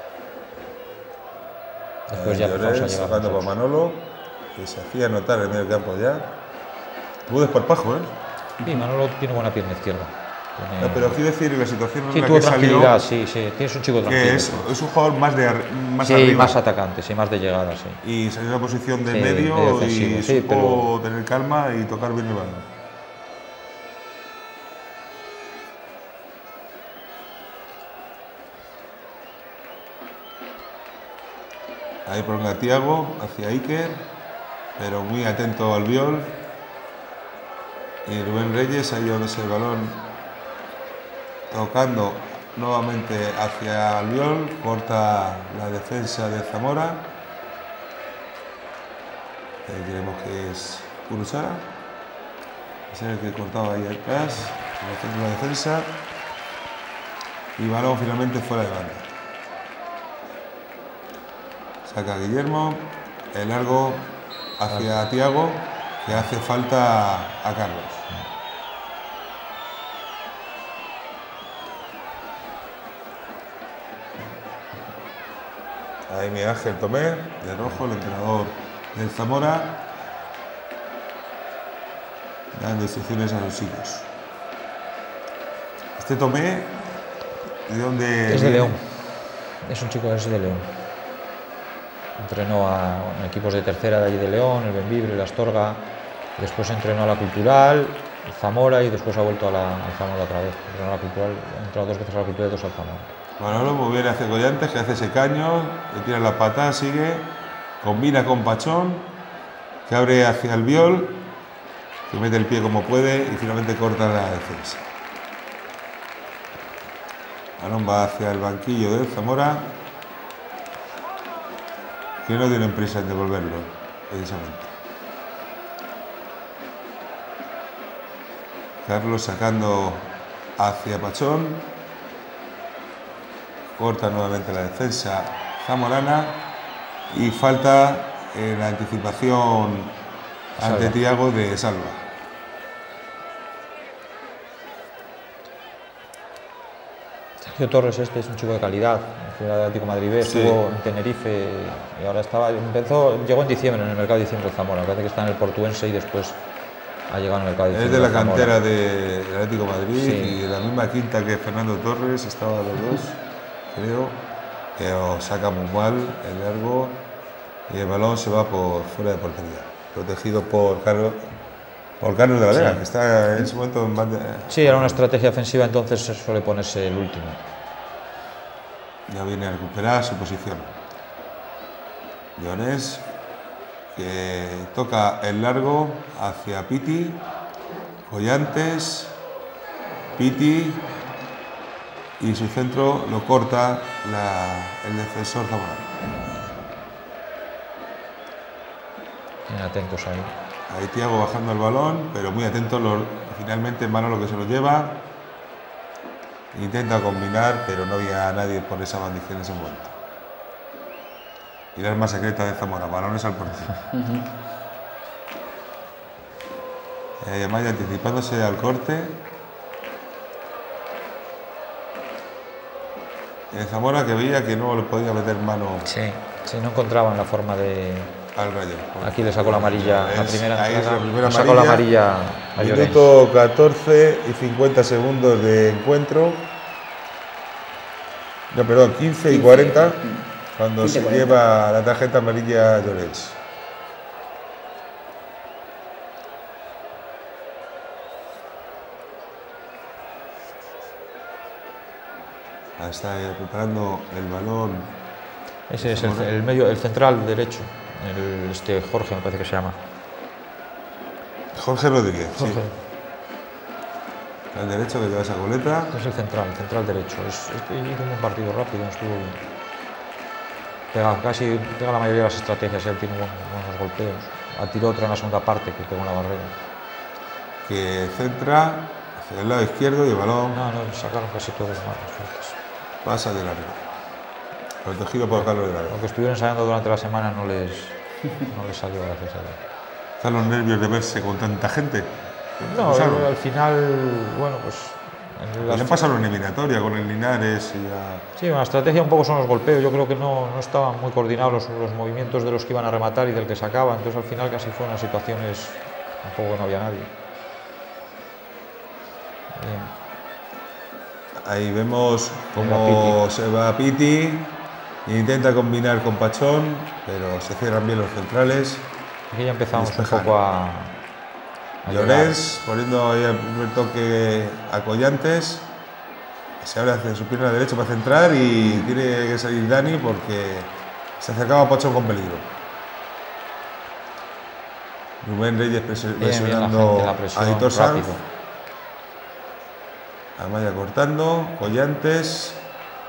ya empezamos a llegar. Sacando por Manolo, que se hacía notar en el medio campo ya. Tuvo desparpajo, ¿eh? Sí, Manolo tiene buena pierna izquierda. No, pero quiero decir, la situación en la tuvo que tranquilidad, salió, sí, tienes un chico tranquilo. Que es un jugador más sí, arriba. Más atacante, sí, más de llegada, sí. Y salió en la posición de medio y supo tener calma y tocar bien el balón. Ahí prolonga Thiago hacia Iker, pero muy atento al Albiol. Y Rubén Reyes, ahí donde es el balón, tocando nuevamente hacia Albiol, corta la defensa de Zamora. Ahí creemos que es Kurusara. Es el que cortaba ahí atrás, en el centro de la defensa. Y balón finalmente fuera de banda. Saca Guillermo, el largo hacia Thiago, que hace falta a Carlos. Ahí Miguel Ángel Tomé, de rojo, el entrenador del Zamora, dando instrucciones a los chicos. Este Tomé, ¿de dónde? Es de León. Es un chico que es de León. Entrenó en equipos de tercera de allí de León, el Bembibre, el Astorga. Después entrenó a la Cultural, el Zamora y después ha vuelto al Zamora otra vez. Entrenó a la Cultural, ha entrado 2 veces a la Cultural y 2 al Zamora. Manolo muy bien hace Collantes, que hace ese caño, le tira la patada, sigue, combina con Pachón, que abre hacia el Viol, que mete el pie como puede y finalmente corta la defensa. Balón va hacia el banquillo del Zamora, que no tienen prisa en devolverlo, precisamente. Carlos sacando hacia Pachón. Corta nuevamente la defensa zamorana y falta en la anticipación ante Thiago de Salva. Sergio Torres es un chico de calidad, era de Atlético Madrid B, estuvo en Tenerife y ahora llegó en diciembre, en el mercado de diciembre de Zamora, parece que está en el Portuense y después ha llegado en el mercado de diciembre. Es de la Zamora. cantera del Atlético Madrid y de la misma quinta que Fernando Torres, estaba los dos. Creo que saca muy mal el largo y el balón se va por fuera de portería, protegido por Carlos de la Vega, que está en ese momento en banda. Sí, era una estrategia ofensiva, entonces suele ponerse el último. Ya viene a recuperar su posición. Llorens, que toca el largo hacia Piti, Collantes, Piti. Y su centro lo corta el defensor zamorano. Bien atentos ahí. Ahí Thiago bajando el balón, pero muy atento, finalmente Manolo que se lo lleva. Intenta combinar, pero no había nadie por esa bandición en ese momento. Y la arma secreta de Zamora, balones al portero. Maya anticipándose al corte. Zamora que veía que no le podía meter mano Sí, no encontraban la forma de... al Rayo. Aquí le sacó la amarilla, la primera ahí es la primera sacó la amarilla a Llorens. Minuto 14 y 50 segundos de encuentro. No, perdón, 15 y 40 cuando 15 se 40. lleva la tarjeta amarilla a Llorens. Está preparando el balón. Ese es el medio, el central derecho, Jorge me parece que se llama. Jorge Rodríguez, Jorge. sí. El derecho que lleva esa goleta. Es el central derecho. Hizo un partido rápido, estuvo bien. Pega la mayoría de las estrategias, él tiene buenos golpeos. Tiró otra en la segunda parte que pegó en la barrera. Que centra hacia el lado izquierdo y el balón No, sacaron casi todos los fuertes. pasa de largo. Protegido por Carlos de la Vega. Lo que estuvieron ensayando durante la semana no les salió, gracias a Dios. ¿Están los nervios de verse con tanta gente? No, ¿Usaron? al final, bueno, pues... Le pasaron en eliminatoria con el Linares y a... Sí, la estrategia un poco son los golpeos. Yo creo que no estaban muy coordinados los movimientos de los que iban a rematar y del que sacaban. Entonces al final casi fueron situaciones un poco que no había nadie. Bien. Ahí vemos cómo se va Piti, intenta combinar con Pachón, pero se cierran bien los centrales. Aquí ya empezamos un Despejar. poco a Llorens poniendo ahí el primer toque a Collantes, que se abre hacia su pierna derecha para centrar y tiene que salir Dani porque se acercaba a Pachón con peligro. Rubén Reyes presionando a Hitor Sanz. Amaya cortando, Collantes,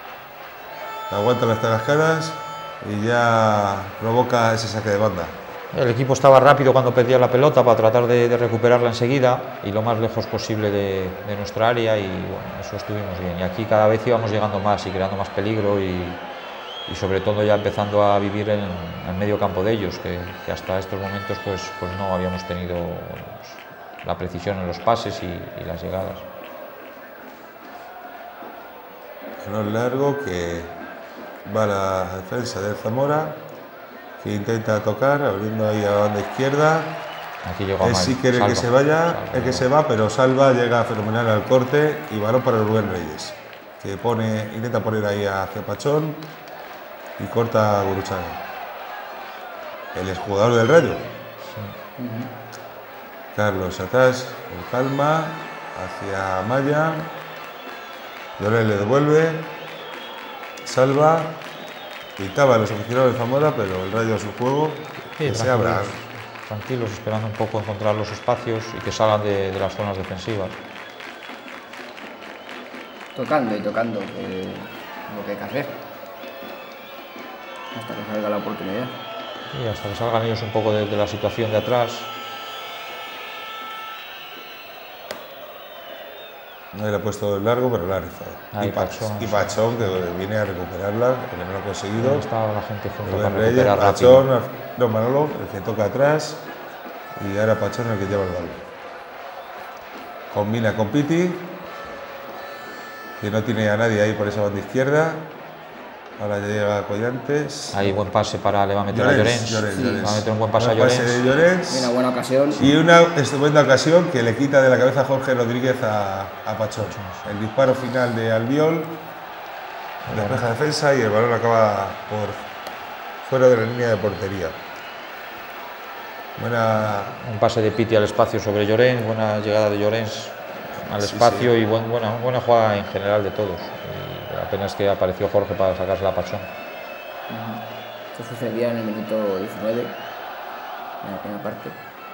aguanta las tarascadas y ya provoca ese saque de banda. El equipo estaba rápido cuando perdía la pelota para tratar de recuperarla enseguida y lo más lejos posible de nuestra área, y bueno, eso estuvimos bien. Y aquí cada vez íbamos llegando más y creando más peligro y sobre todo ya empezando a vivir en el medio campo de ellos, que hasta estos momentos pues no habíamos tenido la precisión en los pases y las llegadas. Balón largo que va a la defensa del Zamora, que intenta tocar, abriendo ahí a la banda izquierda. Aquí llegó Es sí quiere que se vaya, es que se va, pero Salva llega fenomenal al corte y balón para Rubén Reyes, que intenta poner ahí hacia Pachón y corta a Guruchaga, el exjugador del Rayo. Sí. Carlos atrás, con calma, hacia Maya. Llorens le devuelve. Salva. Pintaba a los aficionados de Zamora, pero el Rayo a su juego, sí, que se abra. Tranquilos, esperando un poco encontrar los espacios y que salgan de las zonas defensivas. Tocando y tocando, lo que hay que hacer. Hasta que salga la oportunidad. Y hasta que salgan ellos un poco de la situación de atrás. No le ha puesto el largo, pero la ha rizado. Y Pachón, que viene a recuperarla, que no lo ha conseguido. Estaba la gente junto para recuperar Pachón, no, Manolo, el que toca atrás. Y ahora Pachón el que lleva el balón. Combina con Piti, que no tiene a nadie ahí por esa banda izquierda. Ahora ya llega Collantes. Ahí buen pase le va a meter a Llorens. Va a meter un buen pase a Llorens. Una buena ocasión. Y una estupenda ocasión que le quita de la cabeza a Jorge Rodríguez a Pachón. El disparo final de Albiol, despeja defensa y el balón acaba por fuera de la línea de portería. Un pase de Piti al espacio sobre Llorens, buena llegada de Llorens al espacio, sí. Y buena jugada en general de todos. Apenas que apareció Jorge para sacarse la Pachón. Esto sucedía en el minuto 19, en la primera parte.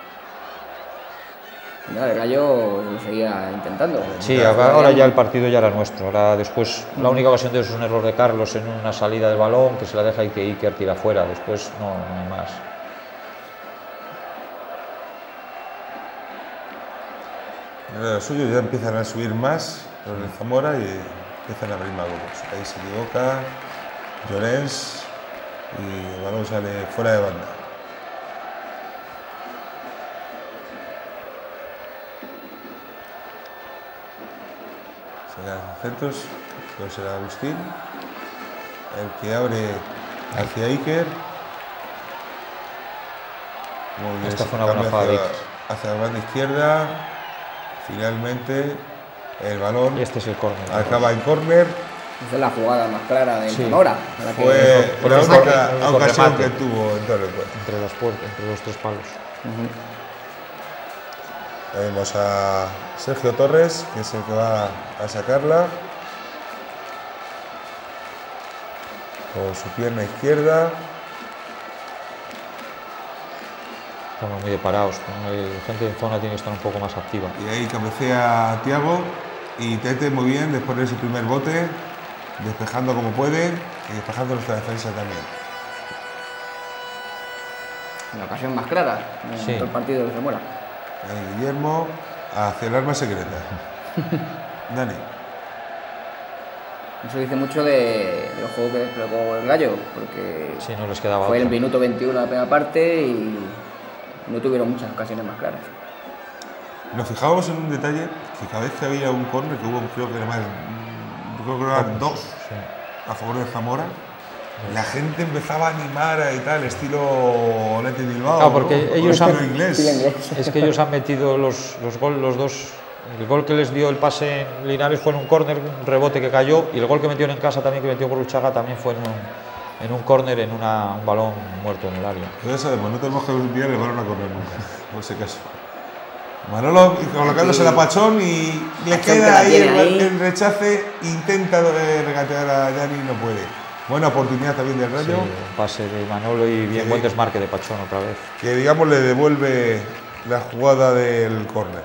Y nada, el Rayo lo seguía intentando. Sí, ahora ya el partido ya era nuestro. Ahora después, la única ocasión de eso es un error de Carlos en una salida del balón, que se la deja y que Iker tira fuera. Después no hay más. Los suyos ya empiezan a subir más, los de Zamora, y empiezan a abrir más goles. Ahí se equivoca Llorens y el balón sale fuera de banda. Se quedan los centros, pues será Agustín, el que abre hacia Iker. Esta fue una buena jugada de Iker. Hacia la banda izquierda, finalmente el balón. Y este es el córner. Acaba en córner. Esa es la jugada más clara de Zamora. Fue la única ocasión que tuvo en todo el encuentro. Entre los tres palos. Vemos a Sergio Torres, que es el que va a sacarla. Con su pierna izquierda. Estamos muy parados. La gente en zona tiene que estar un poco más activa. Y ahí cabecea a Thiago. Y Tete muy bien, después de ese primer bote, despejando como puede y despejando nuestra defensa también. La ocasión más clara en todo el partido de Zamora. Ahí Guillermo, hacia el arma secreta. Dani. Eso dice mucho del juego que desplegó el Rayo, porque sí, no les quedaba fue otra. el minuto 21 de la primera parte y no tuvieron muchas ocasiones más claras. Nos fijábamos en un detalle, que cada vez que había un córner, que hubo creo que eran dos a favor de Zamora, la gente empezaba a animar y tal, estilo Leti Bilbao. Claro, porque ¿no? ellos inglés. Es que ellos han metido los dos. El gol que les dio el pase en Linares fue en un córner, un rebote que cayó, y el gol que metieron en casa también, que metió Guruchaga, también fue en un córner, en un balón muerto en el área. Pues ya sabemos, no tenemos que enviar el balón a correr nunca, por ese caso. Manolo colocándose la Pachón y le queda ahí el rechace, intenta regatear a Dani y no puede. Buena oportunidad también del Rayo. Sí, un pase de Manolo y bien buen desmarque de Pachón otra vez. Que digamos le devuelve la jugada del córner.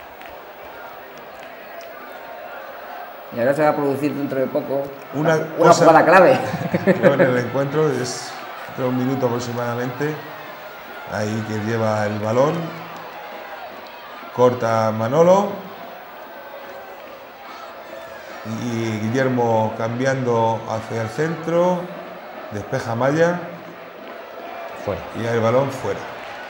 Y ahora se va a producir dentro de poco una jugada clave. En el encuentro es 3 minutos aproximadamente. Ahí que lleva el balón. Corta Manolo. Y Guillermo cambiando hacia el centro. Despeja Maya. Fuera. Y el balón fuera.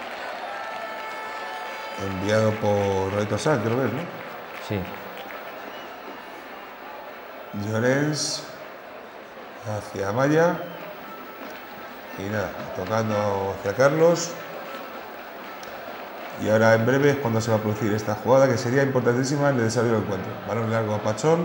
Enviado por Roy Tosar, creo que es, ¿no? Sí. Llorens hacia Maya. Y nada, tocando hacia Carlos. Y ahora en breve es cuando se va a producir esta jugada que sería importantísima en el desarrollo del encuentro. Balón largo a Pachón,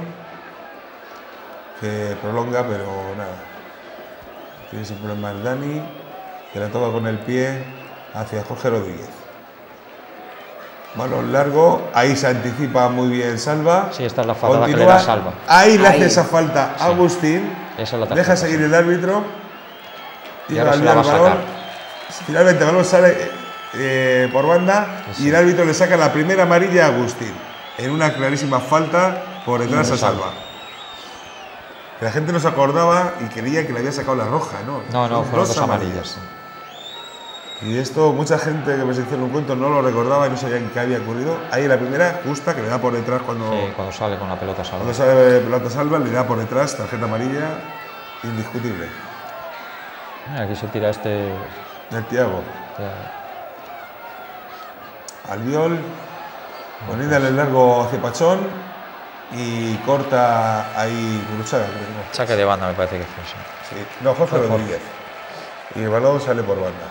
que prolonga, pero nada. Tiene ese problema el Dani, que la toca con el pie hacia Jorge Rodríguez. Balón largo, ahí se anticipa muy bien Salva. Sí, esta es la falta que le da Salva. Ahí le hace esa falta a Agustín. Esa es la tarjeta, deja seguir el árbitro. Y ahora se la va a sacar. Finalmente el balón sale por banda y el árbitro le saca la primera amarilla a Agustín en una clarísima falta por detrás a Salva. La gente no se acordaba y creía que le había sacado la roja, ¿no? No, fueron dos amarillas. Y esto, mucha gente que presenció un cuento no lo recordaba y no sabían qué había ocurrido. Ahí la primera, justa, que le da por detrás cuando sale con la pelota Salva. Cuando sale pelota Salva, le da por detrás, tarjeta amarilla, indiscutible. Aquí se tira del Thiago. Albiol, poniéndole el largo hacia Pachón y corta ahí Guruchaga. Saque de banda me parece que fue. Sí. No, Jorge Rodríguez. Y el balón sale por banda.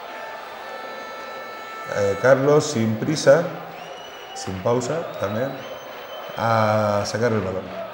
Carlos sin prisa, sin pausa también, a sacar el balón.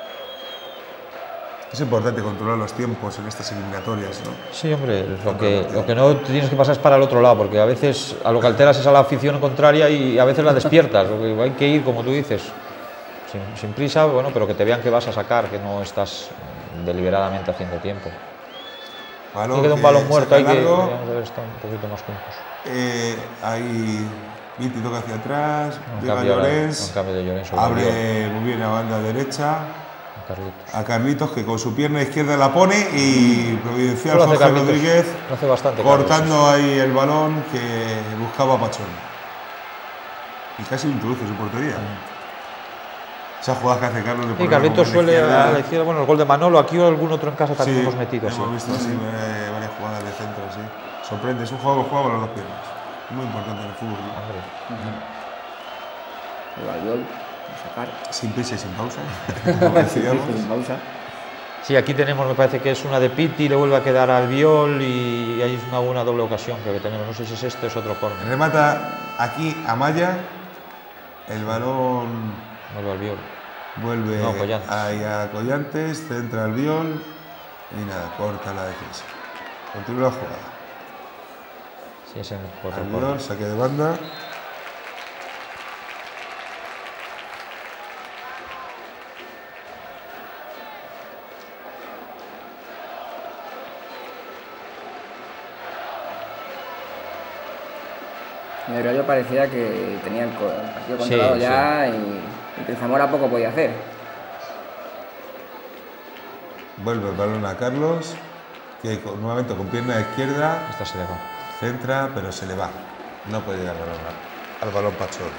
Es importante controlar los tiempos en estas eliminatorias, ¿no? Sí, hombre, lo que no tienes que pasar es para el otro lado, porque a veces a lo que alteras es a la afición contraria y a veces la despiertas. Lo que hay que ir, como tú dices, sin prisa, bueno, pero que te vean que vas a sacar, que no estás deliberadamente haciendo tiempo. Y queda un balón muerto, hay que estar un poquito más juntos. Ahí Viti toca hacia atrás, Un llega cambio Llorens, de Llorens abre muy bien la banda derecha. Carlitos. A Carlitos, que con su pierna izquierda la pone y providencial Lo hace Jorge Carlitos, Rodríguez lo hace bastante cortando ahí el balón que buscaba Pachón. Y casi introduce su portería. Esa jugada que hace Carlos de Sí, Carlitos suele a la izquierda, bueno, el gol de Manolo, aquí o algún otro en casa también hemos metido. Hemos visto así varias jugadas de centro, sí. Sorprende, es un juego que juega con las dos piernas. Muy importante en el fútbol, ¿no? El Albiol. Sacar. Sin prisa y sin pausa. Sin pausa. Sí, aquí tenemos, me parece que es una de Pitti, le vuelve a quedar al Albiol y hay una doble ocasión creo que tenemos. No sé si es este o es otro córner. Remata aquí a Maya. El balón Vuelve al Albiol. Vuelve ahí a Collantes, centra al Albiol y nada, corta la defensa. Continúa la jugada. Sí, es en el Albiol, saque de banda. El Rayo parecía que tenía el partido controlado ya y que el Zamora poco podía hacer. Vuelve el balón a Carlos, que nuevamente con pierna izquierda. Esta se le va. Centra, pero se le va. No puede llegar al balón Pachón.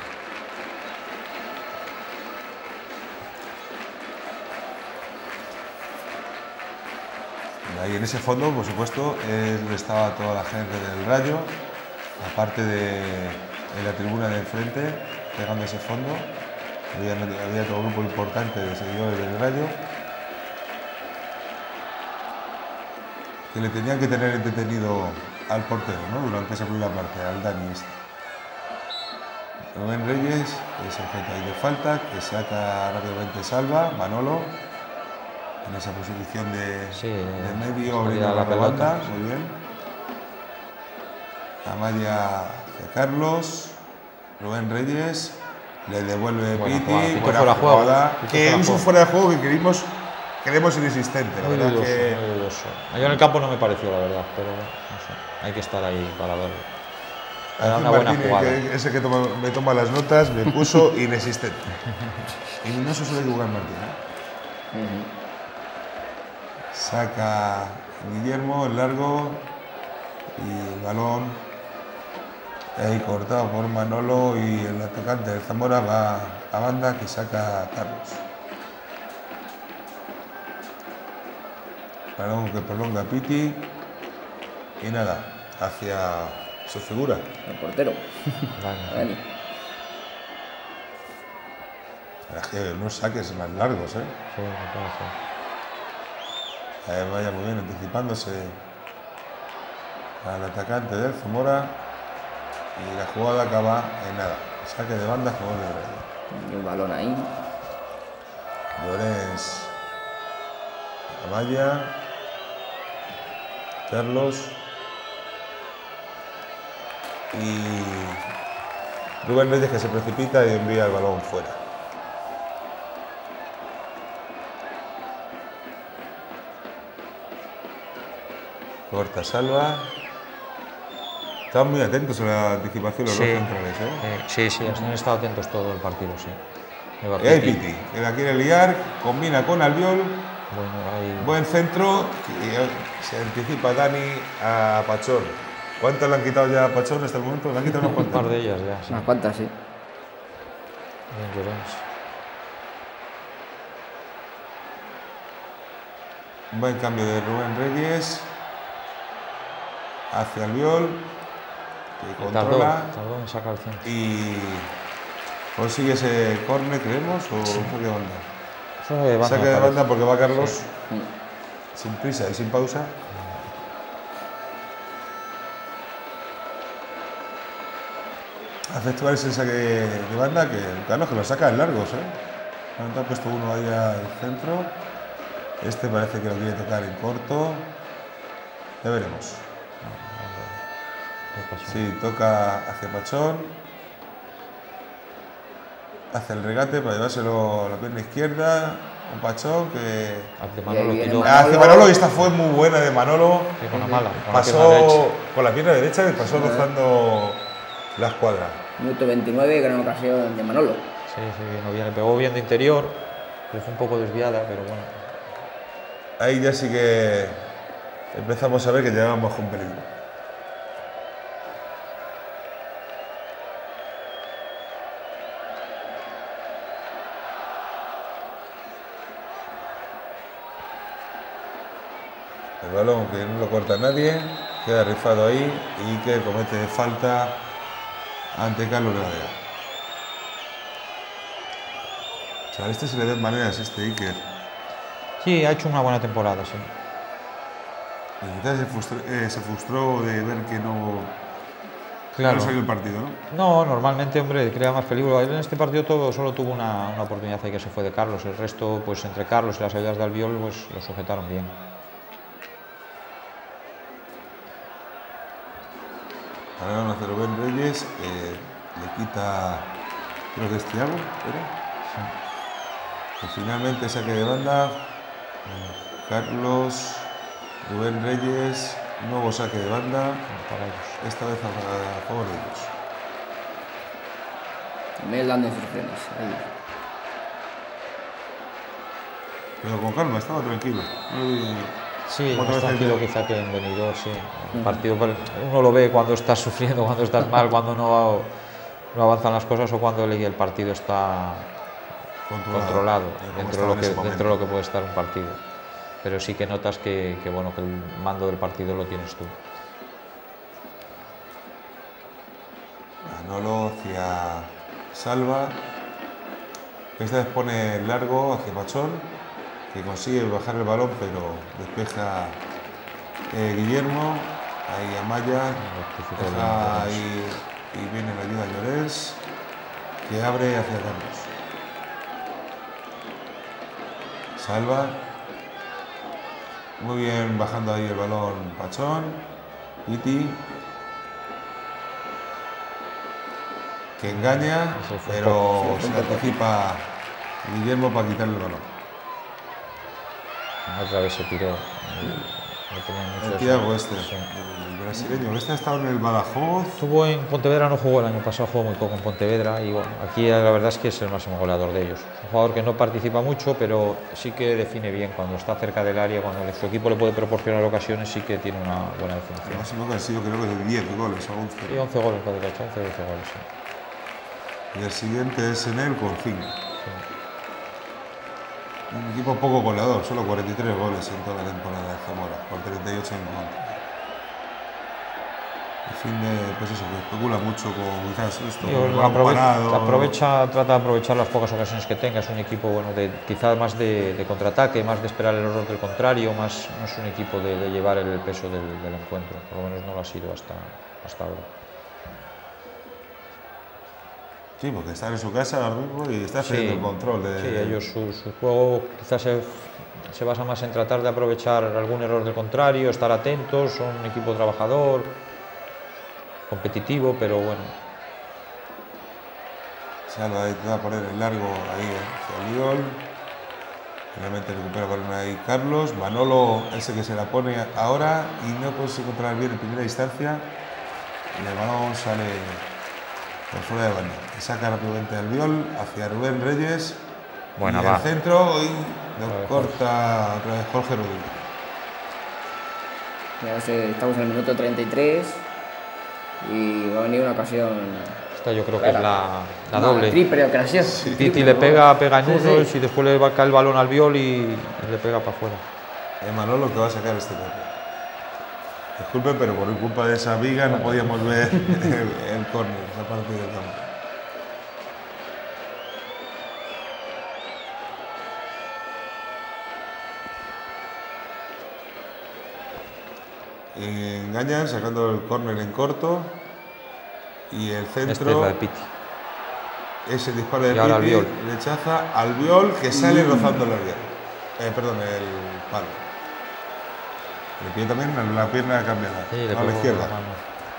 Ahí en ese fondo, por supuesto, estaba toda la gente del Rayo. Aparte en la tribuna de enfrente, pegando ese fondo, había todo un grupo importante de seguidores del Rayo que le tenían que tener entretenido al portero, ¿no? Durante esa primera parte, al Dani. Rubén Reyes, que se objeta ahí de falta, que saca rápidamente Salva, Manolo, en esa posición de medio, abriendo la pelota, muy bien. Amaya hacia Carlos, Rubén Reyes, le devuelve Pitti, buena jugada, que es un fuera de juego que queremos inexistente. Muy dudoso. Yo en el campo no me pareció, la verdad, pero no sé, hay que estar ahí para verlo. Era una buena jugada. Ese que me toma las notas me puso inexistente. Y no se suele jugar Martín. Saca Guillermo el largo y el balón Ahí cortado por Manolo y el atacante del Zamora va a banda que saca a Carlos. Balón que prolonga Piti y nada, hacia su figura. El portero. Dani. Es que unos saques más largos, ¿eh? Sí, me parece. Vaya muy bien, anticipándose al atacante del Zamora y la jugada acaba en nada. Saque de banda, favor de Reyes. Y un balón ahí. Llorens, Amaya, Carlos y Rubén Reyes, que se precipita y envía el balón fuera. Corta Salva. Estaban muy atentos a la anticipación los dos centrales, ¿eh? Sí, han estado atentos todo el partido, sí. Y ahí Piti, que la quiere liar, combina con Albiol. Bueno, ahí... Buen centro y se anticipa Dani a Pachón. ¿Cuántas le han quitado ya a Pachón hasta el momento? Le han quitado unas un cuantas. par de ellas ya, sí. Unas cuantas, sí. Bien, Llorens. Buen cambio de Rubén Reyes hacia Albiol, que controla Tardó en sacar el centro. y consigue ese córner, creemos, o saque de banda. Saque de banda porque va Carlos sin prisa y sin pausa. Efectuar ese saque de banda que Carlos que lo saca en largos, ¿eh? Ha puesto uno ahí al centro. Este parece que lo quiere tocar en corto. Ya veremos. Sí, toca hacia Pachón. Hace el regate para llevárselo a la pierna izquierda. Un Pachón que... Hacia Manolo tiró. Hacia Manolo, y esta fue muy buena de Manolo. Sí, con la mala. Pasó con la pierna derecha y pasó rozando la escuadra. Minuto 29, gran ocasión de Manolo. Sí, le pegó bien de interior. Le fue un poco desviada, pero bueno. Ahí ya sí que empezamos a ver que llevábamos bajo un peligro. El balón que no lo corta nadie, queda rifado ahí y que comete falta ante Carlos Gradera. O sea, a este se le den maneras, Iker. Sí, ha hecho una buena temporada, sí. Y quizás se frustró de ver que no salió el partido, ¿no? No, normalmente, hombre, crea más peligro. En este partido solo tuvo una oportunidad ahí que se fue de Carlos. El resto, pues entre Carlos y las ayudas de Albiol, pues lo sujetaron bien. Ahora hace Rubén Reyes, le quita, creo que es Thiago, ¿era? Sí. Y finalmente saque de banda, Carlos, Rubén Reyes, nuevo saque de banda, Para ellos. esta vez a favor de ellos. También dando instrucciones. Ahí. Pero con calma, estaba tranquilo. Sí, más tranquilo quizá que en Benidorm, sí. El partido, uno lo ve cuando estás sufriendo, cuando estás mal, cuando no avanzan las cosas o cuando el partido está controlado dentro de lo que puede estar un partido. Pero sí que notas que el mando del partido lo tienes tú. Manolo hacia Salva. Esta vez pone largo hacia Pachón, que consigue bajar el balón, pero despeja Guillermo. Ahí Amaya. Deja ahí y viene la ayuda de Llorens, que abre hacia Carlos. Salva. Muy bien bajando ahí el balón Pachón. Piti. Que engaña, pero se anticipa Guillermo para quitarle el balón. Otra vez se tiró. No tenían mucho El eso. Thiago este, Sí. el brasileño. Este ha estado en el Badajoz. Estuvo en Pontevedra, no jugó el año pasado, jugó muy poco en Pontevedra y bueno, aquí la verdad es que es el máximo goleador de ellos. Es un jugador que no participa mucho, pero sí que define bien cuando está cerca del área, cuando su equipo le puede proporcionar ocasiones, sí que tiene una buena El definición. máximo que han sido creo que de 10 goles o 11. Y 11 goles, puede hecho 11 o 12 goles. Sí. Y el siguiente es Enel con 5. Un equipo poco goleador, solo 43 goles en toda la temporada de Zamora, por 38 en contra. El fin de, pues eso, que especula mucho con quizás esto, Sí, con el balón parado. trata de aprovechar las pocas ocasiones que tenga. Es un equipo bueno, quizás más de contraataque, más de esperar el error del contrario, más, no es un equipo de llevar el peso del encuentro. Por lo menos no lo ha sido hasta ahora. Sí, porque están en su casa ahora mismo y está cediendo el control. Sí, ellos su juego quizás se basa más en tratar de aprovechar algún error del contrario, estar atentos, son un equipo trabajador, competitivo, pero bueno. Salva ahí, te va a poner el largo ahí hacia el Liol. Finalmente recupera balón ahí Carlos. Manolo, ese que se la pone ahora y no consigue controlar bien en primera instancia. Y el balón sale por fuera de banda. Saca rápidamente al Liol hacia Rubén Reyes. Buena, y va. el centro y lo corta otra vez Jorge Rodríguez. Ya estamos en el minuto 33 y va a venir una ocasión. Esta yo creo que es la Una doble. triple ocasión. Titi le pega en Sí, uno sí. y después le va a caer el balón al Viol y le pega para afuera. Manolo que va a sacar este córner. Disculpen, pero por culpa de esa viga no podíamos ver el córner, esa parte del campo. Engañan sacando el córner en corto y el centro. Esta es la de Piti. Es el disparo de Y ahora Piti, Albiol. rechaza al Viol que sale rozando el área. Perdón, el palo. Le pide también la pierna cambiada, Sí, le a la pegó izquierda. la mano.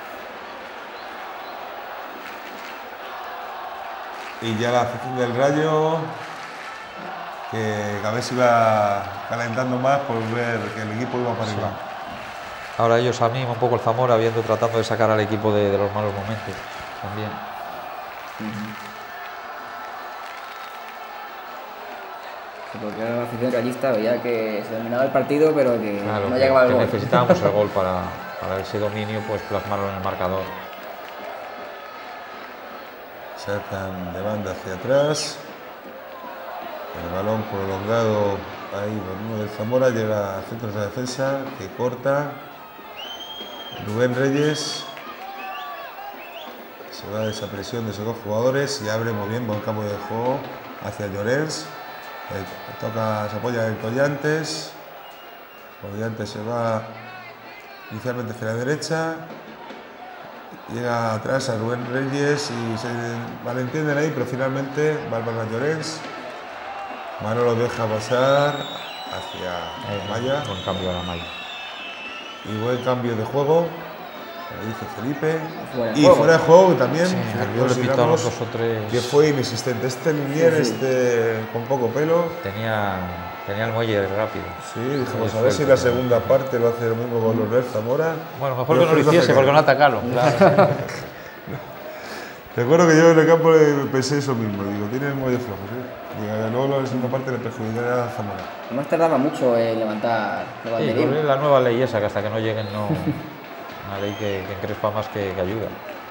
Y ya la afición del Rayo, que cada vez iba calentando más por ver que el equipo iba para arriba. Ahora ellos animan un poco el Zamora, tratando de sacar al equipo de los malos momentos también. Porque era una afición realista, veía que se dominaba el partido, pero que Claro, no llegaba el que gol. necesitábamos el gol para ese dominio, pues plasmarlo en el marcador. Sacan de banda hacia atrás. El balón prolongado ahí por uno del Zamora, llega al centro de la defensa, que corta. Rubén Reyes se va de esa presión de esos dos jugadores y abre muy bien, buen campo de juego hacia Llorens. Se apoya en Collantes. Collantes se va inicialmente hacia la derecha. Llega atrás a Rubén Reyes y se malentienden ahí, pero finalmente va a Llorens. Manolo deja pasar hacia Maya. Buen cambio a la malla. Y buen cambio de juego, como dice Felipe. Fuera de Y juego. fuera de juego también. Sí, al Viol le pitaron consideramos 2 o 3. que fue inexistente. Este Linier, Sí, sí. este con poco pelo. Tenía el muelle rápido. Sí, dijimos Fue a ver si suelto, la ¿no? segunda parte lo hace lo mismo con los del Zamora. Bueno, mejor Pero que no lo hace hiciese, que porque no atacarlo. Claro. Recuerdo que yo en el campo le pensé eso mismo. Digo, tiene el muelle flojo, ¿sí? Digo, luego la segunda parte le perjudicará a Zamora. Además tardaba mucho en levantar el Sí, banderín. con la nueva ley esa, que hasta que no lleguen no. Una ley que encrespa más que ayuda.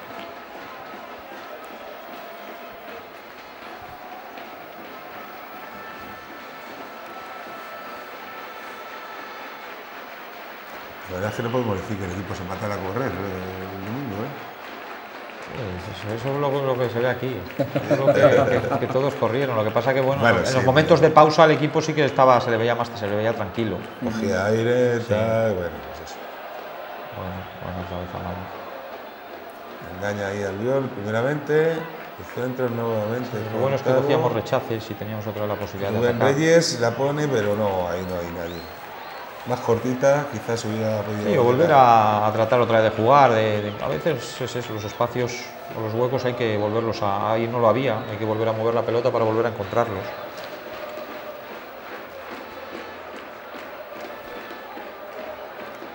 La verdad es que no podemos decir que el equipo se matara a correr el domingo, ¿eh? Eso es lo que se ve aquí. Yo creo que todos corrieron. Lo que pasa que bueno, Bueno, en sí, los momentos de pausa el equipo sí que se le veía tranquilo. Cogía aire, tal, bueno, pues eso. Bueno, otra vez a mano. Engaña ahí al Viol primeramente, el centro nuevamente. Lo bueno es que cortado. cogíamos rechaces y teníamos otra vez la posibilidad de Rubén atacar. Reyes la pone, pero no, ahí no hay nadie. Más cortita, quizás hubiera podido. Sí, o volver a tratar otra vez de jugar. A veces es eso, los espacios o los huecos hay que volverlos a. Ahí no lo había, hay que volver a mover la pelota para volver a encontrarlos.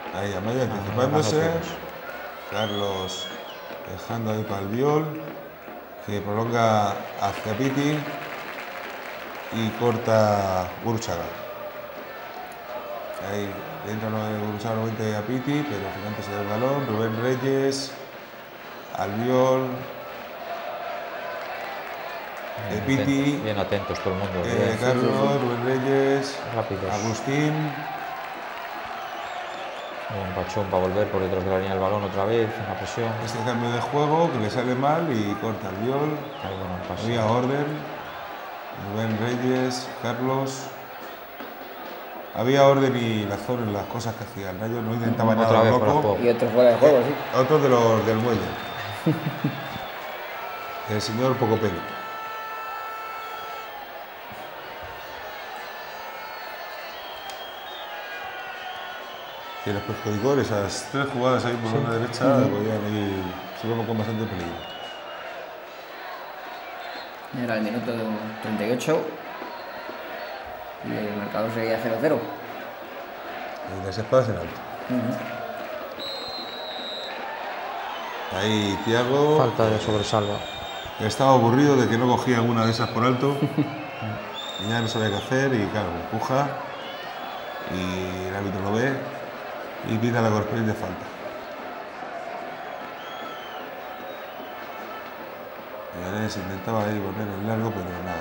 Ahí Amaya anticipándose. Carlos dejando ahí para Albiol, que prolonga hacia Piti y corta Gurruchaga. Ahí entra Gurruchaga nuevamente a Piti, pero finalmente se da el balón. Rubén Reyes, Albiol, Piti, bien atentos todo el mundo. Carlos, Rubén Reyes, Rápidos. Agustín. Un Pachón para volver por detrás de la línea del balón otra vez, en la presión. Este cambio de juego que le sale mal y corta Albiol. Ahí, bueno, pasa. Había orden. Rubén Reyes, Carlos. Había orden y razón en las cosas que hacía el Rayo. No intentaba Otra nada vez por loco. el juego. Y otro fuera de juego, sí. Otro de los del muelle. El señor Pocopelli. Que les perjudicó en esas 3 jugadas ahí por una derecha, podían ir, se vemos con bastante peligro. Era el minuto 38 y el marcador seguía 0-0. Y las espadas en alto. Ahí Thiago. Falta de sobresalva. Estaba aburrido de que no cogía una de esas por alto. Y ya no sabía qué hacer y claro, empuja. Y el árbitro lo ve y pita la correspondiente falta. Y ahora se intentaba ahí poner el largo, pero nada.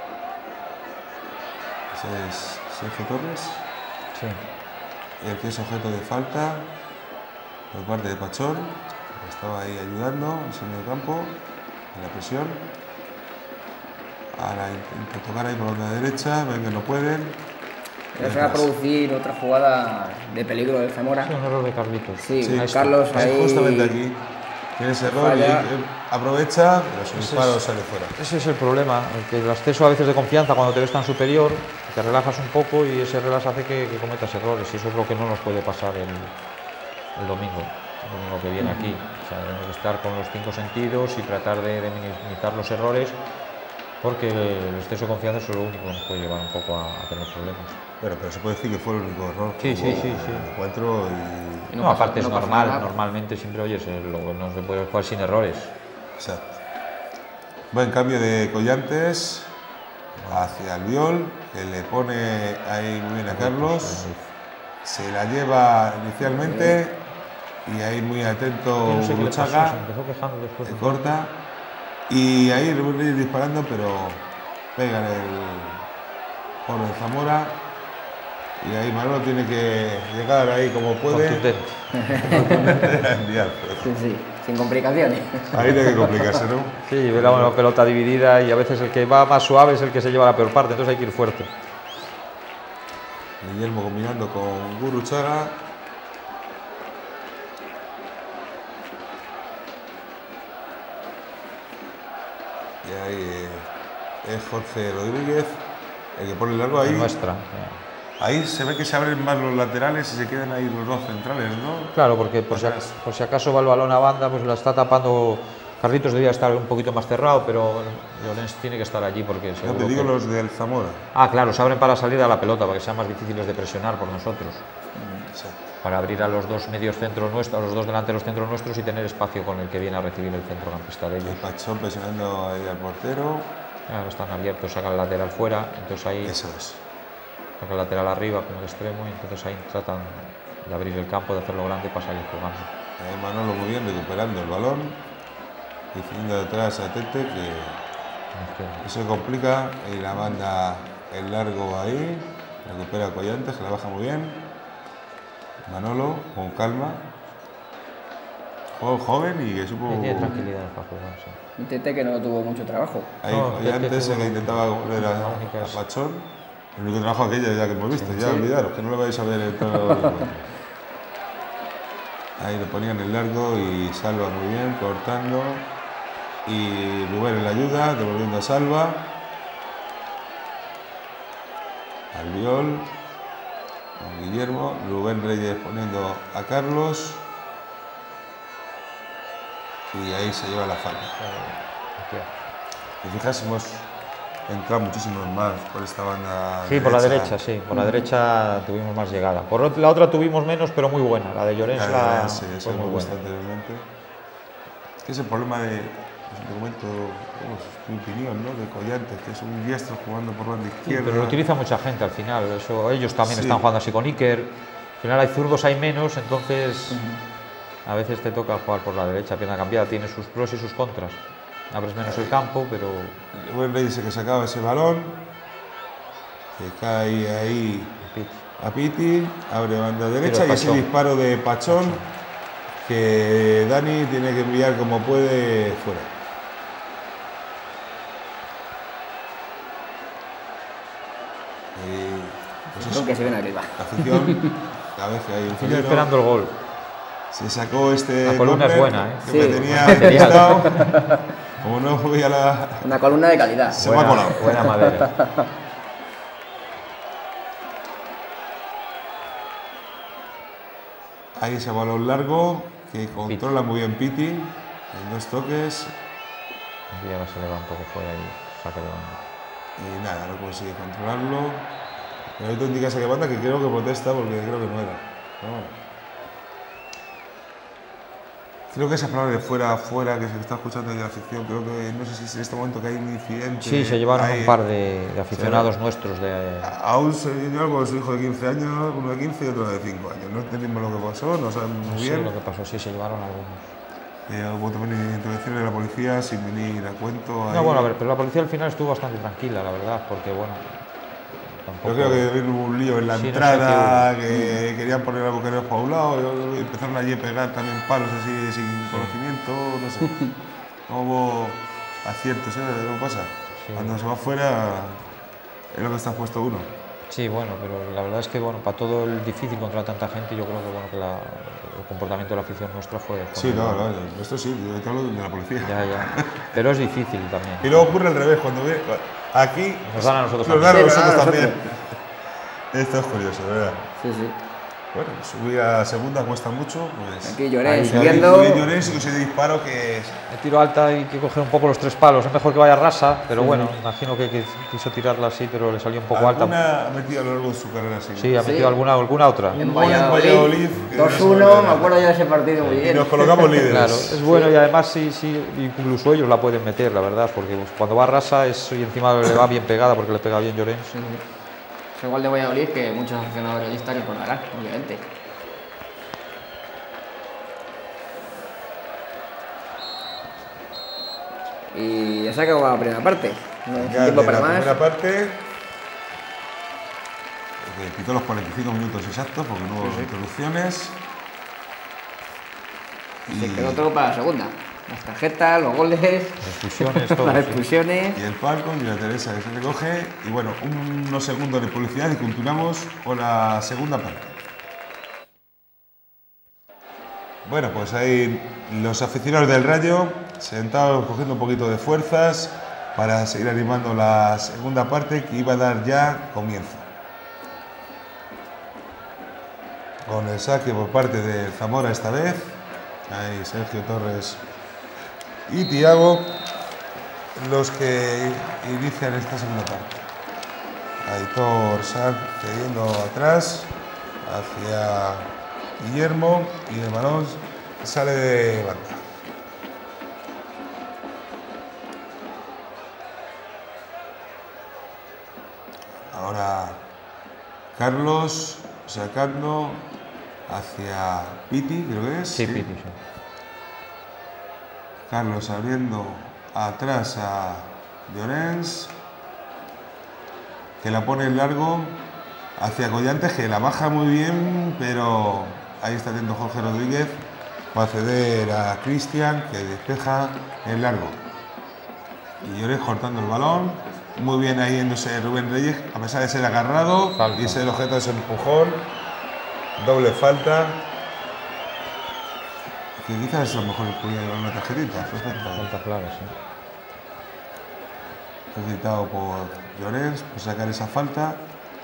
Ese es Sergio Torres, Sí. el que es objeto de falta por parte de Pachón. Estaba ahí ayudando en el medio campo, en la presión. Ahora intenta tocar ahí por la banda derecha, ven que no pueden. Ya se va a producir otra jugada de peligro del Zamora. Sí, un error de Carlitos. Sí, Sí, Carlos es ahí. justamente aquí. Tiene ese error y Falla. aprovecha, pero su disparo sale fuera. Ese es el problema, el exceso a veces de confianza cuando te ves tan superior, te relajas un poco y ese relax hace que cometas errores y eso es lo que no nos puede pasar el domingo que viene aquí. O sea, tenemos que estar con los 5 sentidos y tratar de minimizar los errores porque el exceso de confianza es lo único que nos puede llevar un poco a tener problemas. Pero se puede decir que fue el único error Sí, que sí, hubo sí, en sí. el encuentro y... No, aparte es no pasa normal, nada. normalmente siempre oyes, no se puede jugar sin errores. Exacto. Buen cambio de Collantes hacia Albiol, que le pone ahí muy bien a Carlos. Se la lleva inicialmente y ahí muy atento No sé qué le pasó, Gurruchaga, se empezó quejando después. se corta. Y ahí Rubén Reyes disparando, pero pega en el polo de Zamora. Y ahí Manolo tiene que llegar ahí como puede. Contundente. A enviar. Sí, sí, sin complicaciones. Ahí tiene que complicarse, ¿no? Sí, ve la pelota dividida y a veces el que va más suave es el que se lleva la peor parte, entonces hay que ir fuerte. Guillermo combinando con Gurruchaga. Y ahí es Jorge Rodríguez el que pone el largo ahí. Nuestra. Ahí se ve que se abren más los laterales y se quedan ahí los dos centrales, ¿no? Claro, porque por si acaso va el balón a banda, pues la está tapando. Carlitos debía estar un poquito más cerrado, pero Llorens tiene que estar allí porque No seguro te digo que- los del Zamora. Ah, claro, se abren para salir a la pelota, para que sean más difíciles de presionar por nosotros. Exacto. Para abrir a los dos medios centros nuestros, a los dos delanteros centros nuestros y tener espacio con el que viene a recibir el centrocampista de ellos. El Pachón presionando ahí al portero. Ahora están abiertos, saca el lateral fuera, entonces ahí Eso es. saca el lateral arriba como el extremo y entonces ahí tratan de abrir el campo, de hacerlo grande para salir jugando. Ahí Manolo muy bien recuperando el balón. Y teniendo detrás a Tete que se complica y la manda el largo ahí. Recupera Collantes que la baja muy bien. Manolo con calma. Joven y que supo. Tiene tranquilidad para jugar, sí. Un Tete que no tuvo mucho trabajo. Ahí No, Collantes Tete el que intentaba volver la a única es- Pachón. El único trabajo aquello ya que hemos visto. Ya olvidaros que no lo vais a ver en todo el encuentro. Ahí le ponían el largo y Salva muy bien, cortando. Y Rubén en la ayuda, devolviendo a Salva. Albiol. Con Guillermo. Rubén Reyes poniendo a Carlos. Y ahí se lleva la falta. Si fijásemos entrar muchísimos más por esta banda. Sí, por la derecha, sí. Por la derecha tuvimos más llegada. Por la otra tuvimos menos, pero muy buena. La de Llorens Sí, eso fue lo muy he visto buena. anteriormente. Es que es el problema de, te comento, mi opinión, ¿no? De Collantes, que es un diestro jugando por banda Sí, izquierda. pero lo utiliza mucha gente al final. Eso, ellos también Sí. están jugando así con Iker. Al final hay zurdos, hay menos, entonces a veces te toca jugar por la derecha, pierna cambiada. Tiene sus pros y sus contras. Abres menos el campo, pero El buen Reyes que sacaba ese balón, que cae ahí a Piti, abre banda derecha y ese Pachón. disparo de Pachón que Dani tiene que enviar como puede fuera. Pues Creo que se ven arriba. la afición, cada vez que hay un estoy filero, esperando el gol. se sacó este La columna es córner buena, ¿eh? que Sí. me tenía Material. despistado. Como no voy a la... Una columna de calidad. Se me ha colado. Buena madera. Ahí ese balón largo que controla muy bien Piti en 2 toques Aquí ahora se le va un poco fuera y saca de banda. y nada, no consigue controlarlo. Pero ahorita indica saque banda que creo que protesta porque creo que no era. Pero bueno. Creo que esa palabra de fuera a fuera que se está escuchando de la afición, creo que no sé si es en este momento que hay un incidente. Sí, se llevaron Hay- un par de aficionados nuestros de... A un señor con su hijo de 15 años, uno de 15 y otro de 5 años. No entendimos lo que pasó, no sabemos muy Sí, bien. lo que pasó, sí, se llevaron algunos. Hubo también intervenciones de la policía sin venir a cuento. ahí. No, bueno, a ver, pero la policía al final estuvo bastante tranquila, la verdad, porque bueno, tampoco... Yo creo que hubo un lío en la Sí, no sé entrada, que querían poner algo que no para un lado, y empezaron allí a pegar también palos así sin conocimiento, no sé. No hubo aciertos, ¿sabes lo que pasa? Sí. Cuando se va afuera es lo que está puesto uno. Sí, bueno, pero la verdad es que bueno, para todo el difícil contra tanta gente, yo creo que bueno que el comportamiento de la afición nuestra fue Sí, muy no, bueno. no, esto sí, yo te hablo de la policía. Ya, ya. Pero es difícil también. Y luego ocurre al revés, cuando ve, aquí Nos dan a nosotros nos también. dan a Sí, nosotros nos dan a también. Esto es curioso, de verdad. Sí, sí. Bueno, subir a segunda cuesta mucho, pues... Aquí Llorens Ahí, subiendo. Llorens y ese disparo que es... El tiro alta hay que coger un poco los 3 palos. Es mejor que vaya rasa, pero bueno, imagino que quiso tirarla así, pero le salió un poco alta. Alguna ha metido a lo largo de su carrera así. Sí, ha Sí. metido alguna otra. En gol en Valladolid. Valladolid, que no se 2-1, olvida. me acuerdo yo de ese partido muy Y bien. nos colocamos líderes. Claro, es bueno y además sí, incluso ellos la pueden meter, la verdad, porque pues, cuando va rasa y encima le va bien pegada porque le pega bien Llorens. Ese gol de Valladolid que muchos aficionados realistas recordarán, obviamente. Y ya se acabó la primera parte. No hay Ya tiempo de para la más. primera parte, que quitó los 45 minutos exactos porque no hubo interrupciones. Se quedó todo para la segunda. Las tarjetas, los goles, Expulsiones, todo. las sí. expulsiones. Y el palco y la Teresa que se recoge. Y bueno, unos segundos de publicidad y continuamos con la segunda parte. Bueno, pues ahí los aficionados del Rayo sentados cogiendo un poquito de fuerzas para seguir animando la segunda parte que iba a dar ya comienzo. Con el saque por parte de Zamora esta vez. Ahí Sergio Torres y Thiago los que inician esta segunda parte. Aitor Sanz cediendo atrás hacia Guillermo y el balón sale de banda. Ahora Carlos sacando hacia Piti, creo que es. Sí, Piti, sí. Carlos abriendo atrás a Llorens, que la pone en largo hacia Collantes, que la baja muy bien, pero ahí está atento Jorge Rodríguez, va a ceder a Cristian, que despeja en largo. Y Llorens cortando el balón, muy bien ahí yéndose Rubén Reyes, a pesar de ser agarrado Falta. y ser objeto de ese empujón, doble falta. Que quizás a lo mejor podía llevar una tarjetita. Falta clara, sí. Felicitado por Llorens por sacar esa falta.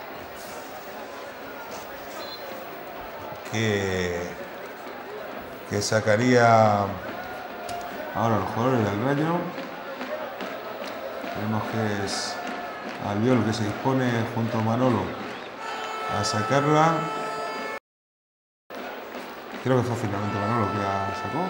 Que sacaría ahora los jugadores del Rayo. Vemos que es Albiol, que se dispone junto a Manolo a sacarla. Creo que fue finalmente Manolo que la sacó.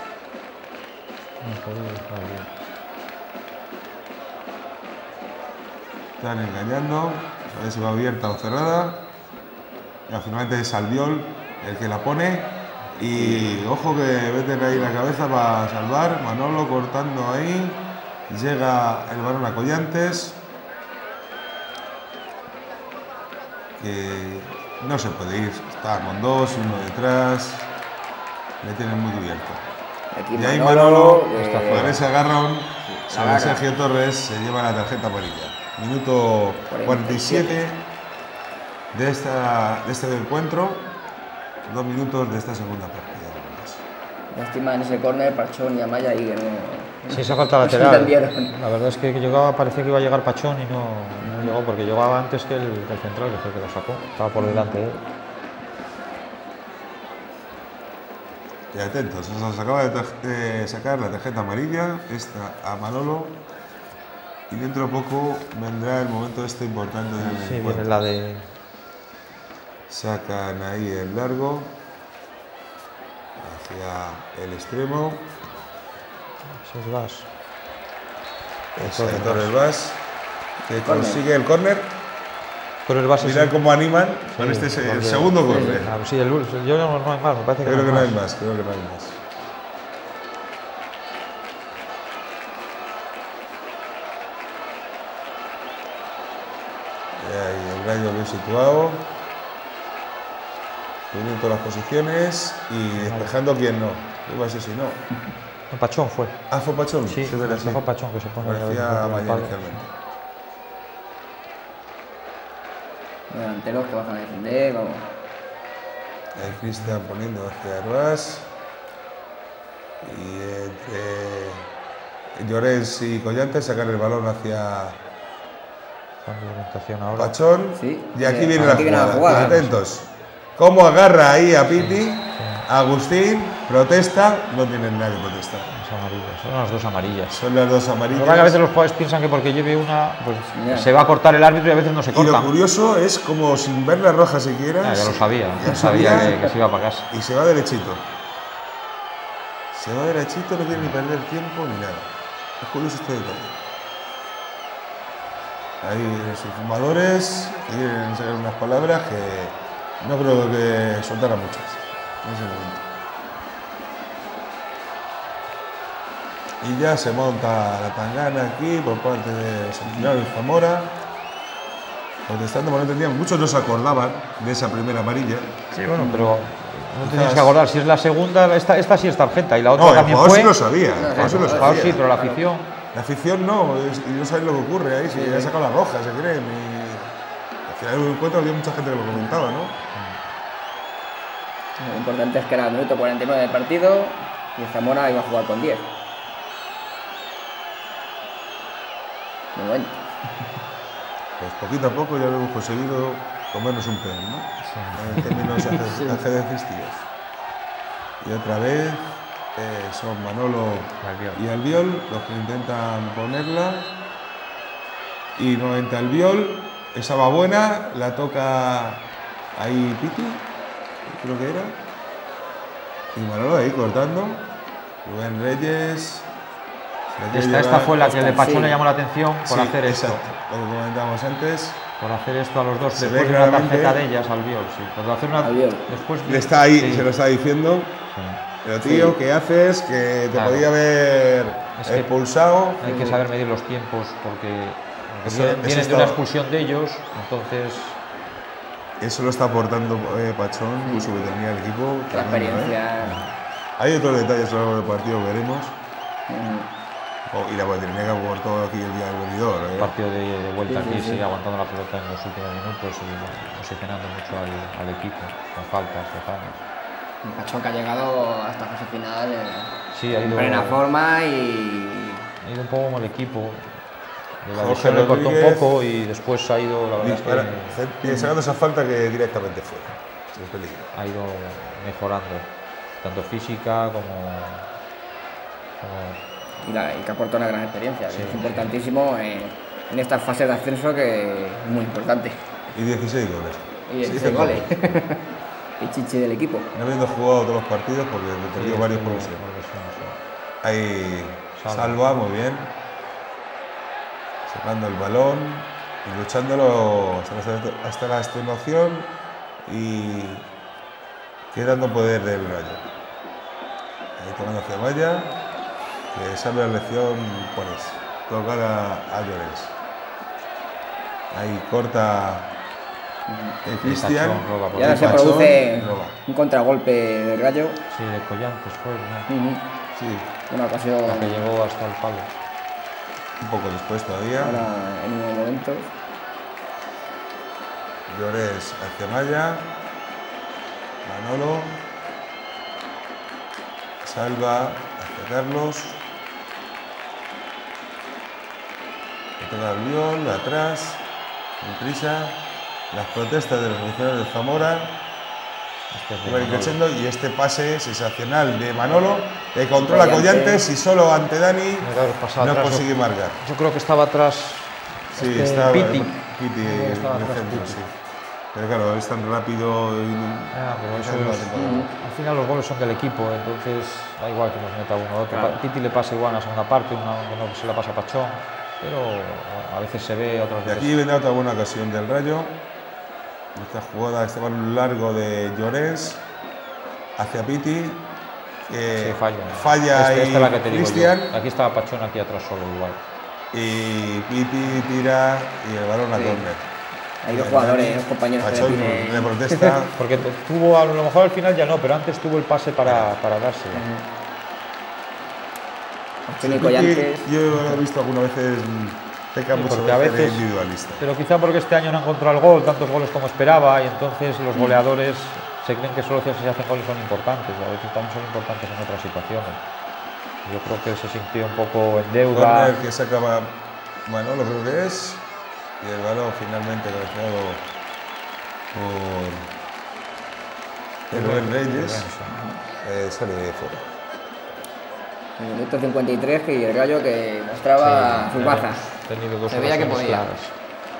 Están engañando, a ver si va abierta o cerrada. Y finalmente es Albiol el que la pone. Y ojo que meten ahí la cabeza para salvar. Manolo cortando ahí. Llega el balón a Collantes. Que no se puede ir. Está con dos, uno detrás. Le tienen muy cubierto. Aquí Y ahí Manolo, Manolo, con ese agarrón sobre Sergio Torres, se lleva la tarjeta amarilla. Minuto 47 de este encuentro. 2 minutos de esta segunda partida. lástima en ese córner, Pachón y Amaya ahí que no... Sí, esa falta no se lateral. entendieron. La verdad es que llegaba, parecía que iba a llegar Pachón y no llegó, porque llegaba antes que el central, que fue el que lo sacó. Estaba por delante de él. Y atentos, se nos acaba de sacar la tarjeta amarilla, esta a Manolo. Y dentro de poco vendrá el momento este importante del Sí, encuentro. viene la de... Sacan ahí el largo hacia el extremo. Esos vas. Ese de Torres Vaz, que consigue el córner. Pero el base Mirad sí. cómo animan con Sí, este es el porque- segundo córner. Ah, sí, yo no hay más, me parece que Creo que no hay más. más, creo que no hay más. Y ahí el Rayo bien situado. Uniendo las posiciones y despejando quién no. Igual sí, si no. El Pachón fue. Ah, fue Pachón. Sí, es verdad, sí. fue Pachón que se pone Parecía la Maya espalda. inicialmente. Los delanteros que bajan a defender, vamos. Ahí Cristian poniendo hacia Herbás. Y entre Llorens y Collantes sacar el balón hacia Cambio de orientación ahora. Pachón. Sí. Y aquí viene Aquí viene la la jugada. jugada. Atentos. Cómo agarra ahí a Piti. Agustín protesta. No tienen nada que protestar. Las amarillas, son las dos amarillas. Son las dos Lo amarillas. que pasa es que a veces los jugadores piensan que porque lleve una, pues Ya. se va a cortar el árbitro y a veces no se Y lo corta. curioso es como sin ver la roja siquiera. Ya lo sabía, ya ya sabía sabía que se iba para casa. Y se va derechito. Se va derechito, no quiere ni perder tiempo ni nada. Es curioso este detalle. Ahí los fumadores que quieren sacar unas palabras que no creo que soltaran muchas en ese momento. Y ya se monta la tangana aquí por parte de Santiago y Zamora. Protestando, porque no entendían. Muchos no se acordaban de esa primera amarilla. Sí, bueno, pero no tenías que acordar. Si es la segunda, esta sí es tarjeta y la otra No, el también jugador fue. sí lo sabía. El jugador sí lo El jugador sabía. sí, pero la afición. La afición no, y no saben lo que ocurre ahí, si ya ha sacado la roja, se creen. Y al final del encuentro había mucha gente que lo comentaba, ¿no? Lo importante es que era el minuto 49 del partido y el Zamora iba a jugar con 10. De momento. Pues poquito a poco ya lo hemos conseguido comernos un pelo, ¿no? En términos ajedrecísticos. Y otra vez son Manolo y Albiol los que intentan ponerla. Y nuevamente Albiol, esa va buena, la toca ahí Piti, creo que era. Y Manolo ahí cortando. Rubén Reyes. Esta fue la que de Pachón sí. le llamó la atención por Sí, hacer esto. exacto, lo que comentábamos antes. Por hacer esto a los dos. Se Después ve de una claramente- tarjeta de ellas, Albiol, sí. Por hacer una, Albiol. después Le está ahí, sí, se lo está diciendo. sí. Pero tío, ¿qué haces? Que te Claro. podía haber Es que expulsado. Hay que saber medir los tiempos porque Eso- vienen eso de una estaba- expulsión de ellos, entonces Eso lo está aportando Pachón, su veteranía del equipo. La tremendo, ¿eh? experiencia. Hay otros detalles a lo largo del partido que veremos. mm, Y la veteranía que aportó aquí el día del venidor. el partido de vuelta Sí, aquí sí, sí. sigue aguantando la pelota en los últimos minutos y bueno, oxigenando mucho al equipo, con faltas, lejanas. El Pachón que ha llegado hasta fase final Sí, ha en ido, plena forma y ha ido un poco mal equipo. De la Jorge visión le cortó un Rodríguez. poco y después ha ido, la verdad es Dispara, que sacando esa falta que directamente fue. Es peligro. ha ido mejorando, tanto física como y que aporta una gran experiencia, que es importantísimo en estas fases de ascenso, que es muy importante. Y 16 goles. Y 16 goles. El chichi del equipo. No habiendo jugado todos los partidos porque he tenido varios por lesión. Ahí Salva, muy bien. Sacando el balón y luchándolo hasta la extenuación y quedando poder del Rayo. Ahí tomando hacia Maya, que sabe la lección cuál es. Tocar a Llorens. Ahí corta Cristian. Y ahora se produce un contragolpe del Rayo. Sí, de Collantes fue, ¿no? Sí, Una ocasión. Que llegó hasta el palo. un poco después todavía. Ahora en unos momentos. Llorens hacia Maya. Manolo. Salva hacia Carlos. Toca Albiol, atrás, con prisa. Las protestas de los aficionados de Zamora van creciendo y este pase sensacional de Manolo que controla Collantes y solo ante Dani no consigue marcar. Yo creo que estaba atrás. Sí, estaba Piti. Piti en el centro, sí. Pero claro, es tan rápido y Pero eso al final los goles son del equipo, entonces da igual que nos meta uno o otro. Claro. Piti le pasa igual en la segunda parte, uno se la pasa a Pachón, pero a veces se ve, otras Y veces. aquí vendrá otra buena ocasión del Rayo. Esta jugada, este balón largo de Llorens hacia Piti. Sí, falla. Falla Esta es la que te digo Cristian. yo. Aquí estaba Pachón, aquí atrás solo igual. Y Piti tira y el balón a Sí. córner. Hay dos jugadores, dos compañeros que Pachón le le protesta. Porque tuvo, a lo mejor al final ya no, pero antes tuvo el pase para darse. Pachón y Collantes. Yo lo he visto algunas veces, peca mucho porque a veces de veces- individualista. Pero quizá porque este año no ha encontrado el gol, tantos goles como esperaba, y entonces los goleadores se creen que solo si se hacen goles son importantes, y a veces también son importantes en otras situaciones. Yo creo que se sintió un poco en deuda. Córner que sacaba Manolo, creo que es. Y el balón finalmente cabeceado por Rubén Reyes. Sale de fuera. En el minuto 53, que el Rayo que mostraba sus bazas. Tenido dos Se veía que ocasiones podía. claras.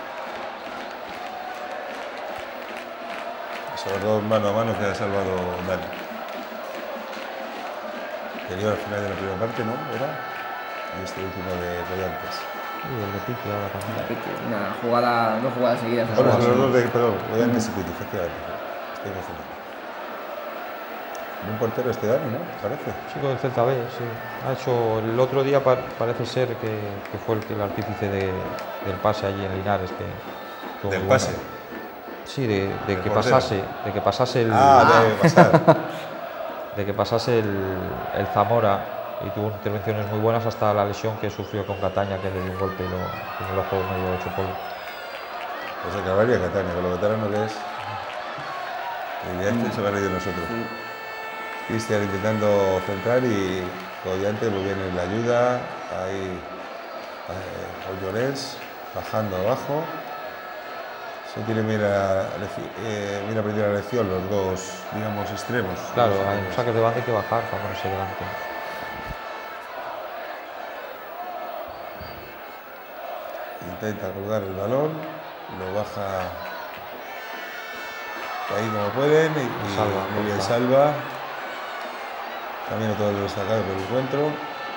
Sobre todo mano a mano que ha salvado Dani. Anterior al final de la primera parte, ¿no? Era. Y este último de Collantes. Y el de Pique ahora también. Una jugada, dos jugadas seguidas. Ahora son los dos de, perdón, Collantes y Piti, efectivamente. Estoy confundido. Un portero este Dani, ¿no? Parece. Chico del Celta B, sí. Ha hecho el otro día, parece ser que fue el artífice del pase allí en Linares. Tuvo Del muy buena- pase. Sí, de que portero. pasase el. Debe pasar. De que pasase el Zamora y tuvo intervenciones muy buenas hasta la lesión que sufrió con Cataña, que le dio un golpe y lo dejó medio hecho polvo. Pues acabaría Catania, con lo veterano que es. Y ya este se va a reír de nosotros. Cristian intentando centrar y Collantes muy bien en la ayuda. Ahí Llorens bajando abajo. Se quiere mira aprender la lección los dos, digamos, extremos. Claro, hay un saque de banda hay que bajar para ponerse delante. Intenta colgar el balón, lo baja ahí como pueden y Salva, muy bien corta. Salva. También otro de los destacados del encuentro.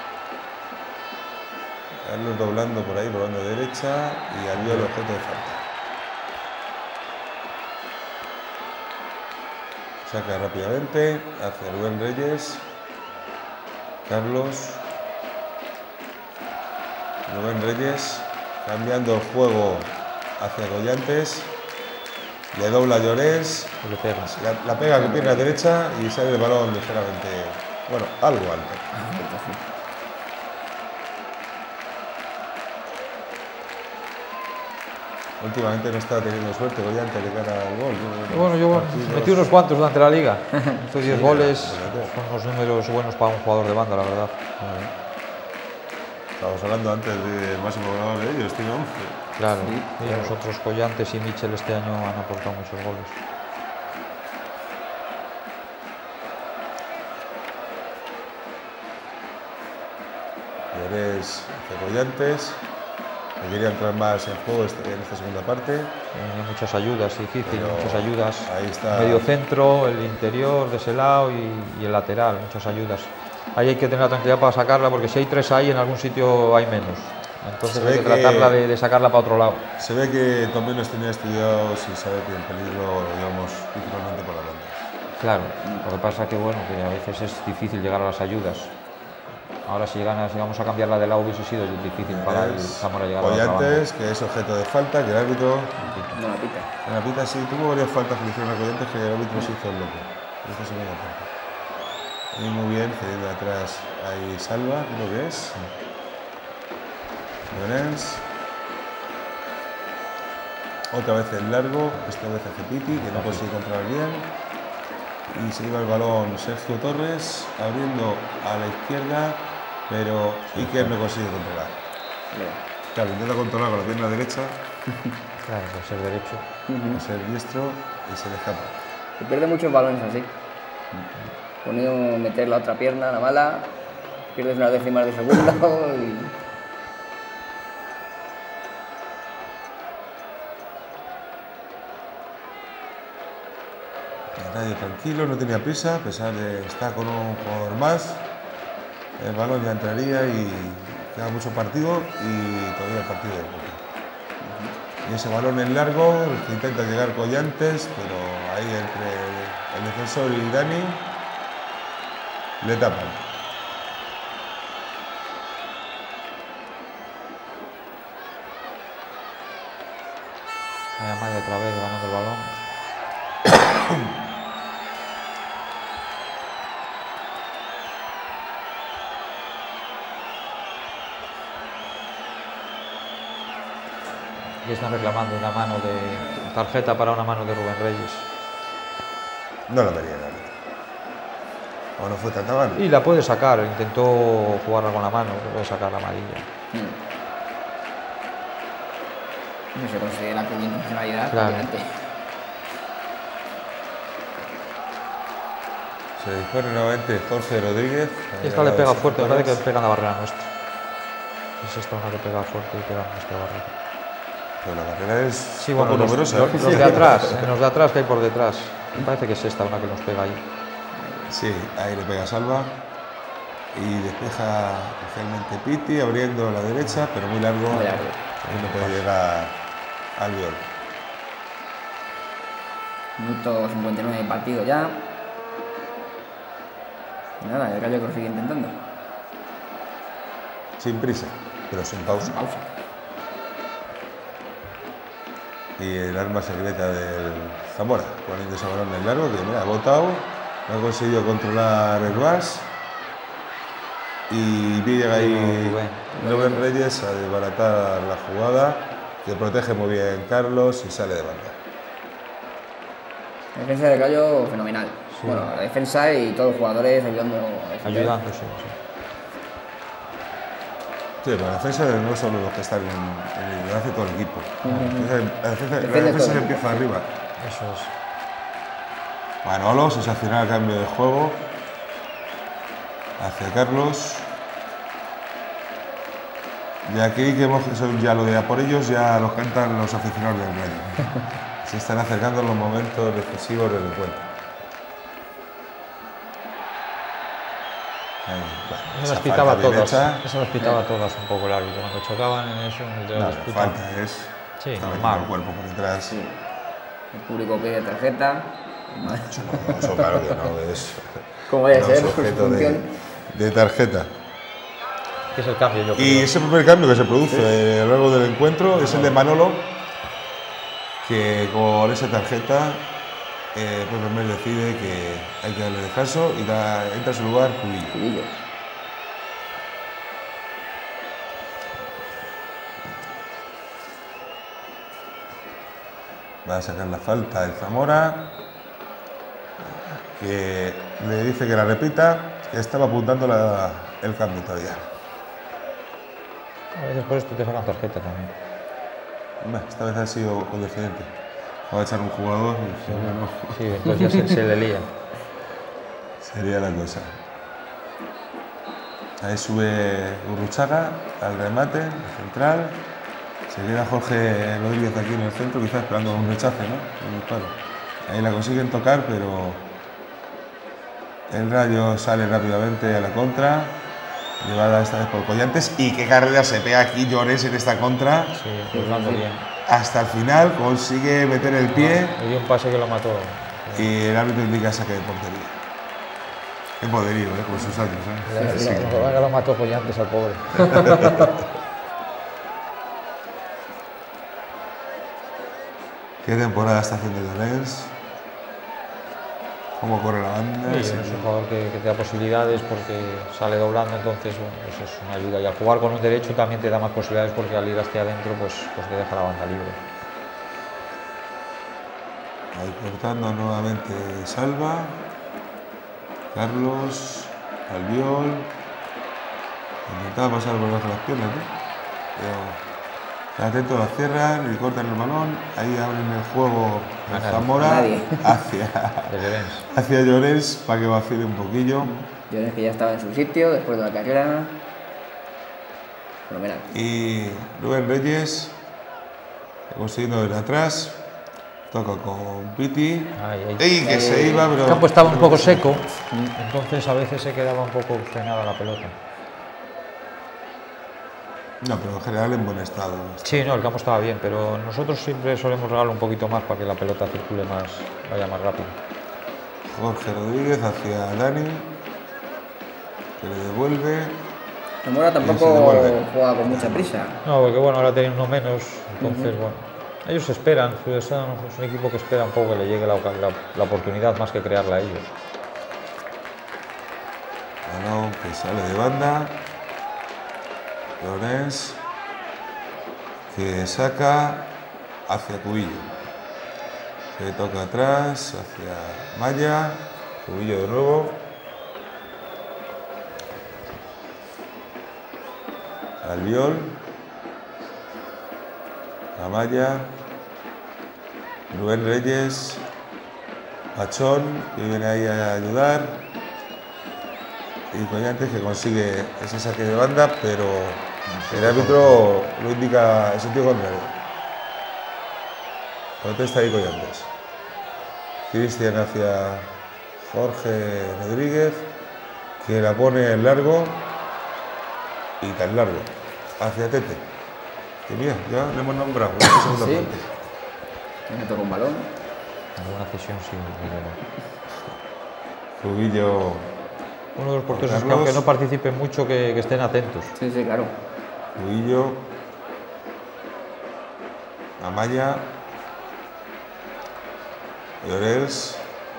Carlos doblando por ahí, volando de derecha y Albiol el objeto de falta. Saca rápidamente hacia Rubén Reyes. Carlos. Rubén Reyes cambiando el juego hacia Collantes. Le dobla a Llorens. Le pega. La pega con pierna derecha y sale el balón ligeramente, bueno, algo alto. Últimamente no está teniendo suerte Collantes de cara al gol. Y bueno, yo metí unos cuantos durante la liga. Hizo 10 goles, fíjate. son unos números buenos para un jugador de banda, la verdad. Estábamos hablando antes del máximo goleador de ellos, tiene 11. Claro, y nosotros Collantes y Michel este año han aportado muchos goles. Llorés hacia Collantes, que quería entrar más en juego en esta segunda parte. Tenía muchas ayudas, difícil, Pero muchas ayudas. ahí está. Medio centro, el interior de ese lado y el lateral, muchas ayudas. Ahí hay que tener la tranquilidad para sacarla, porque si hay 3 ahí, en algún sitio hay menos. Entonces Se hay ve que tratarla de sacarla para otro lado. Se ve que Tom nos tenía estudiados y sabe que el peligro lo llevamos principalmente por la banda. Claro, lo que pasa que bueno, que a veces es difícil llegar a las ayudas. Ahora si vamos a cambiarla de lado hubiese sido difícil para el Zamora llegar a la otra banda. Collantes, que es objeto de falta, que el árbitro No la pita. en la pita sí tuvo varias faltas que le hicieron a Collantes, que el árbitro se hizo el loco. Esta segunda parte. Y muy bien, cediendo atrás ahí Salva, creo que es. Llorens. Otra vez el largo, esta vez hace Piti, que no consigue controlar bien. Y se lleva el balón Sergio Torres, abriendo a la izquierda, pero Iker no consigue controlar. Claro, intenta controlar con la pierna derecha, Claro, por ser derecho. a ser diestro, y se le escapa. Se pierde muchos balones así. Ponido meter la otra pierna, la mala, pierdes unas décimas de segundo y... El Rayo tranquilo, no tenía prisa, a pesar de estar con un jugador más. El balón ya entraría y queda mucho partido y todavía el partido de poco. Y ese balón en largo, el que intenta llegar Collantes, pero ahí entre el defensor y Dani le tapan. Amaya otra vez ganando el balón. Y están reclamando una mano de tarjeta para una mano de Rubén Reyes. No la vería el árbitro. O no fue tanta mano. Y la puede sacar, intentó jugarla con la mano, puede sacar la amarilla. No se considera con intencionalidad. Claro. Obviamente. Se dispone nuevamente Jorge Rodríguez. Esta le pega fuerte, me parece que pega en la barrera nuestra. Es esta una que pega fuerte y pega en nuestra barrera. Pero la carrera es Sí, poco bueno, numerosa. los de atrás, en los de atrás que hay por detrás. Me parece que es esta una que nos pega ahí. Sí, ahí le pega Salva y despeja especialmente Piti, abriendo a la derecha, pero muy largo. Muy largo. Y no puede llegar al Albiol. Minuto 59 de partido ya. Y nada, el Rayo que lo sigue intentando. Sin prisa, pero sin pausa. Pausa. Y el arma secreta del Zamora, poniendo ese balón en largo, que mira, ha botado, no ha conseguido controlar el Vas. Y llega ahí Rubén Reyes a desbaratar la jugada, que protege muy bien Carlos y sale de banda. La defensa del Rayo fenomenal. Sí. Bueno, la defensa y todos los jugadores ayudando a defender. Ayudando, sí. Sí, pero la defensa no solo los que están en lo hace todo el equipo. La defensa Depende se todo. empieza arriba. Eso es. Manolo, sensacional cambio de juego. Hacia Carlos. Y aquí que hemos eso ya lo de a por ellos, ya los cantan los aficionados del Rayo. Se están acercando los momentos decisivos del encuentro. Ahí, bueno, Eso esa las pitaba falta bien todas. hecha. Eso las pitaba todas un poco el árbitro. Cuando chocaban en eso, en el No, disputa. falta es. Sí, está normal. metiendo el cuerpo por detrás. Sí. El público pide tarjeta. Eso claro que no es. Como debe no ser, es por su objeto función. de tarjeta. Que es el cambio, yo creo. Y ese primer cambio que se produce a lo largo del encuentro es el de Manolo, que con esa tarjeta Pepe Mel decide que hay que darle descanso y entra a su lugar Cubillo. Cubillo. Va a sacar la falta el Zamora, que le dice que la repita, que estaba apuntando el cambio todavía. A veces por esto te sacan tarjeta también. Esta vez ha sido condescendiente. Va a echar un jugador y dice, bueno, Sí, entonces ya se le lía. sería la cosa. Ahí sube Urruchaga al remate, al central. Se queda Jorge Rodríguez aquí en el centro, quizás esperando un rechace, ¿no? Un disparo. Ahí la consiguen tocar, pero el Rayo sale rápidamente a la contra. Llevada esta vez por Collantes. Y qué carrera se pega aquí Llorens en esta contra. Sí, jugando bien. Hasta el final consigue meter el pie. Le dio un pase que lo mató. Y el árbitro indica saque de portería. Qué poderío, con sus años. Sí. Lo mató Collantes al pobre. ¿Qué temporada está haciendo Llorens? ¿Cómo corre la banda? Sí, es un jugador que te da posibilidades porque sale doblando, entonces bueno, pues es una ayuda. Y al jugar con un derecho también te da más posibilidades porque al ir hacia adentro pues te deja la banda libre. Ahí cortando nuevamente Salva. Carlos, Albiol. Intentaba pasar por debajo de las piernas, ¿no? Pero atento, la cierran y cortan el balón. Ahí abren el juego a Zamora hacia Llorens para que vacile un poquillo. Llorens que ya estaba en su sitio después de la carrera. Fenomenal. Y Rubén Reyes consiguiendo desde atrás. Toca con Piti. ¡Ey! Que se iba, pero. El campo estaba un poco seco, entonces a veces se quedaba un poco frenada la pelota. No, pero en general en buen estado. Sí, no, el campo estaba bien, pero nosotros siempre solemos regalar un poquito más para que la pelota circule más, vaya más rápido. Jorge Rodríguez hacia Dani, que le devuelve. Zamora tampoco juega con mucha prisa. No, porque bueno, ahora tienen uno menos, entonces bueno. Ellos esperan, es un equipo que espera un poco que le llegue la oportunidad más que crearla a ellos. Balón que sale de banda. Llorens que saca hacia Cubillo. Se toca atrás hacia Maya. Cubillo de nuevo. Albiol. Amaya. Rubén Reyes. Pachón, que viene ahí a ayudar. Y Collantes que consigue ese saque de banda, pero el árbitro lo indica en sentido contrario. Protesta ahí Collantes. Cristian hacia Jorge Rodríguez, que la pone en largo y tan largo. Hacia Tete. Que mira, ya le hemos nombrado. Sí. Me toca un balón. Alguna cesión sí. Cubillo. Uno de los porteros que aunque no participen mucho, que estén atentos. Sí, sí, claro. Cubillo. Amaya. Llorens.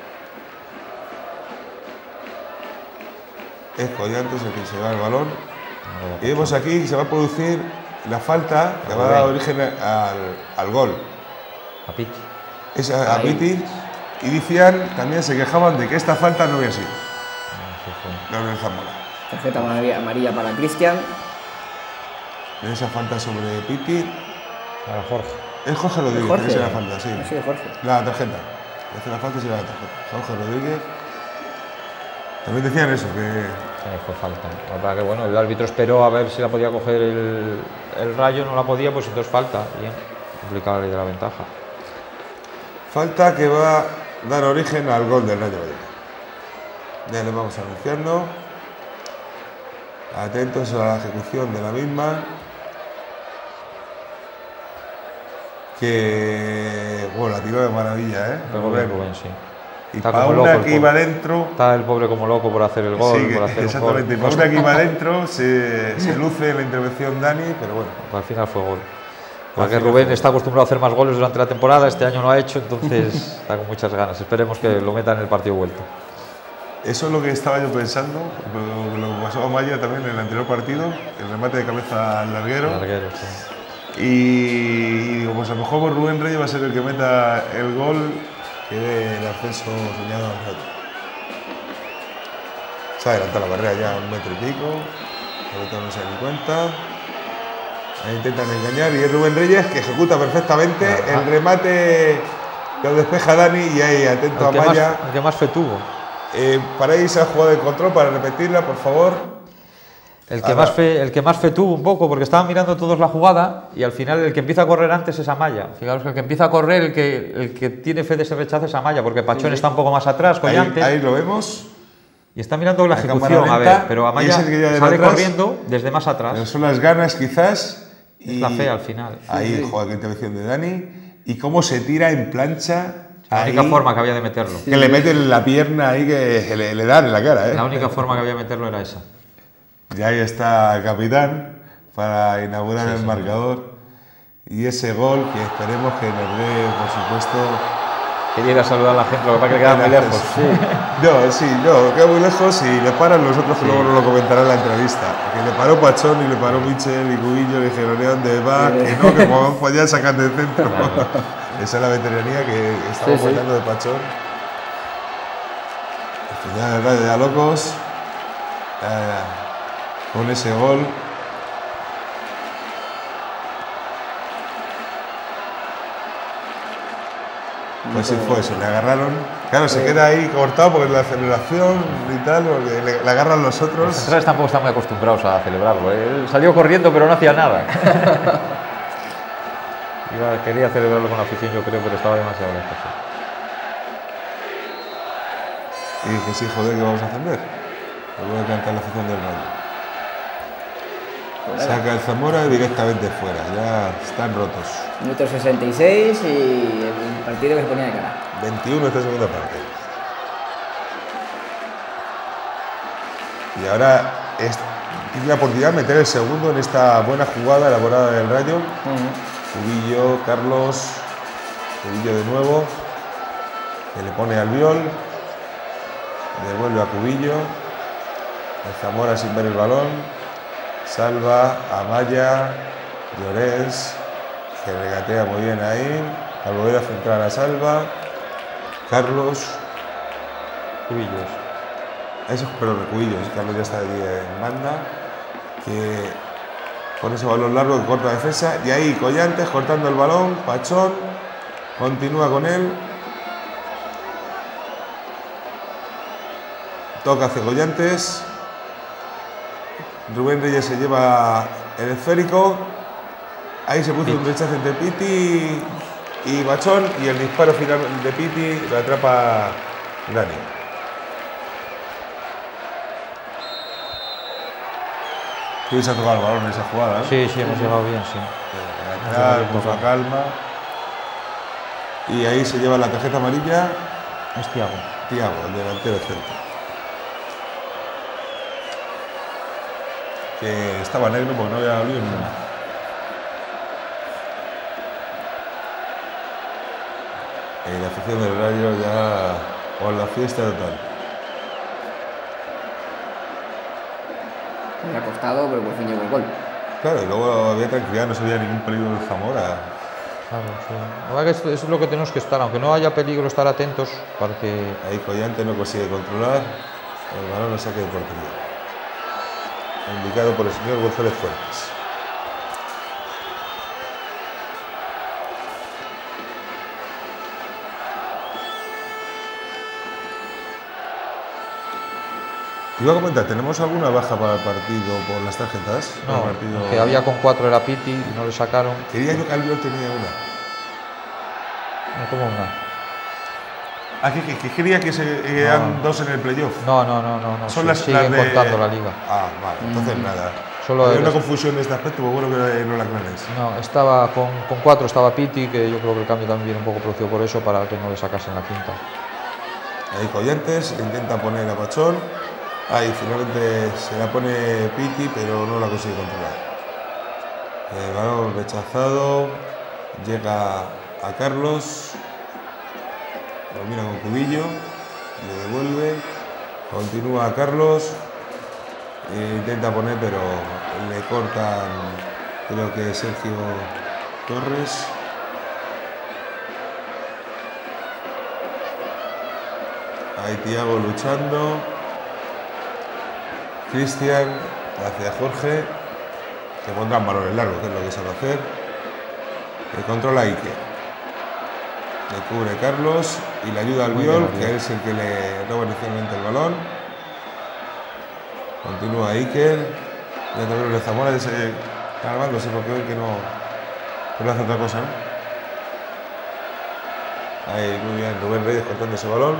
Es Collantes el que se va el balón. Y vemos aquí que se va a producir la falta que va a dar origen al gol. A Piti. Es a Piti. Y decían, también se quejaban de que esta falta no había sido. No, no es Zamora. Tarjeta amarilla para Cristian. Esa falta sobre Piti. Para Jorge. Es Jorge Rodríguez, Jorge. esa es la falta, sí. Sí, Jorge. La tarjeta. Hace la falta y se va la tarjeta. Jorge Rodríguez. También decían eso, que. Fue falta. La verdad que bueno, el árbitro esperó a ver si la podía coger el Rayo, no la podía, pues entonces falta. Bien, complicada la ley de la ventaja. Falta que va a dar origen al gol del Rayo Vallecano. Ya le vamos anunciando. Atentos a la ejecución de la misma. Que. Bueno, la tiró de maravilla, ¿eh? Rubén, sí. Y Paula que iba dentro. Está el pobre como loco por hacer el gol. Sí, por hacer exactamente. Y Paula que iba dentro, se luce en la intervención Dani, pero bueno. Al final fue gol. Porque Rubén está acostumbrado a hacer más goles durante la temporada, este año no ha hecho, entonces está con muchas ganas. Esperemos que lo meta en el partido vuelto. Eso es lo que estaba yo pensando, lo que pasó a Maya también en el anterior partido, el remate de cabeza al larguero. Sí. Y digo, pues a lo mejor por Rubén Reyes va a ser el que meta el gol que dé el ascenso soñado al Rayo. Se ha adelantado la barrera ya 1 metro y pico, ahorita no se da ni cuenta. Ahí intentan engañar y es Rubén Reyes que ejecuta perfectamente el remate que lo despeja Dani y ahí atento a Maya. El que más fe tuvo. Para irse a jugar de control, para repetirla, por favor. El que más fe tuvo un poco, porque estaban mirando todos la jugada y al final el que empieza a correr antes es Amaya. Fijaros que el que empieza a correr, el que tiene fe de ese rechazo es Amaya, porque Pachón está un poco más atrás, Collantes. Ahí lo vemos. Y está mirando la ejecución, lenta, a ver, pero Amaya sale atrás, corriendo desde más atrás. Pero son las ganas quizás. Es la fe al final. Ahí, joder, qué intervención de Dani. Y cómo se tira en plancha. La única forma que había de meterlo. Que le meten la pierna ahí que le dan en la cara, ¿eh? La única forma que había de meterlo era esa. Y ahí está el capitán para inaugurar el marcador. Y ese gol que esperemos que nos dé, por supuesto. Quería ir a saludar a la gente, lo que pasa es que queda muy lejos. No, queda muy lejos y le paran los otros que luego nos lo comentarán en la entrevista. Que le paró Pachón y le paró Michel y Cubillo, le dijeron, ¿dónde va? Que no, que como van allá sacan del centro. Claro. Esa es la veteranía que estamos hablando de Pachón. Al final el Rayo ya locos. Con ese gol. Pues sí fue eso, le agarraron. Claro, se queda ahí cortado porque la celebración y tal, porque le agarran los otros. Los centrales tampoco están muy acostumbrados a celebrarlo. Él salió corriendo pero no hacía nada. Quería celebrarlo con la afición, yo creo, pero estaba demasiado lejos. Y que sí, joder, ¿qué vamos a hacer? Le voy a cantar la afición del Rayo. Saca el Zamora directamente fuera, ya están rotos. Minuto 66 y el partido que se ponía de cara. 21 esta segunda parte. Y ahora tiene la oportunidad de meter el segundo en esta buena jugada elaborada del Rayo. Cubillo, Carlos, Cubillo de nuevo, que le pone al Albiol, devuelve a Cubillo, el Zamora sin ver el balón, salva a Amaya, Llorens, que regatea muy bien ahí, al volver a centrar a Salva, Carlos, Cubillos. Eso, pero de Cubillos, Carlos ya está allí en banda, que con ese balón largo que corta la defensa, y ahí Collantes cortando el balón, Pachón continúa con él, toca hacia Collantes, Rubén Reyes se lleva el esférico, ahí se puso un rechazo entre Piti y Pachón, y el disparo final de Piti lo atrapa Dani. Tú se ha tocado el balón en esa jugada, ¿eh? Sí, hemos llegado bien, sí. Con calma. Y ahí se lleva la tarjeta amarilla. Es Thiago. Thiago, el delantero centro. Que estaba negro porque no había olido ninguna. La afición del Rayo ya con la fiesta total. Me ha costado, pero por fin llegó el gol. Claro, y luego había tranquilidad, no se veía ningún peligro del Zamora. Claro, sí. La verdad que eso es lo que tenemos que estar, aunque no haya peligro, estar atentos para que... Ahí Collantes no consigue controlar el balón no saque de portería. Indicado por el señor González Fuertes. Te iba a comentar, ¿tenemos alguna baja para el partido por las tarjetas? No, el partido... que había con 4 era Piti y no le sacaron. Quería yo que Albiol tenía una. No, como una. Ah, que quería que se quedan dos en el playoff. No. Son las siguen de... contando la liga. Ah, vale, entonces nada. Solo hay una confusión de este aspecto, pues bueno que no la aclares. No, estaba con 4 estaba Piti, que yo creo que el cambio también viene un poco producido por eso, para que no le sacasen la quinta. Ahí Collantes intenta poner a Pachón. Ahí finalmente se la pone Piti, pero no la consigue controlar. El balón rechazado, llega a Carlos, lo mira con Cubillo, le devuelve, continúa a Carlos, intenta poner, pero le cortan, creo que Sergio Torres. Ahí Thiago luchando. Cristian hacia Jorge, que pondrán balones largos, que es lo que sabe hacer. Que controla a Iker. Le cubre Carlos y le ayuda al Albiol, que es el que le roba inicialmente el balón. Continúa Iker. Ya también los de Zamora ese calmándose porque ven que no hace otra cosa, ¿no? Ahí muy bien, Rubén Reyes cortando ese balón.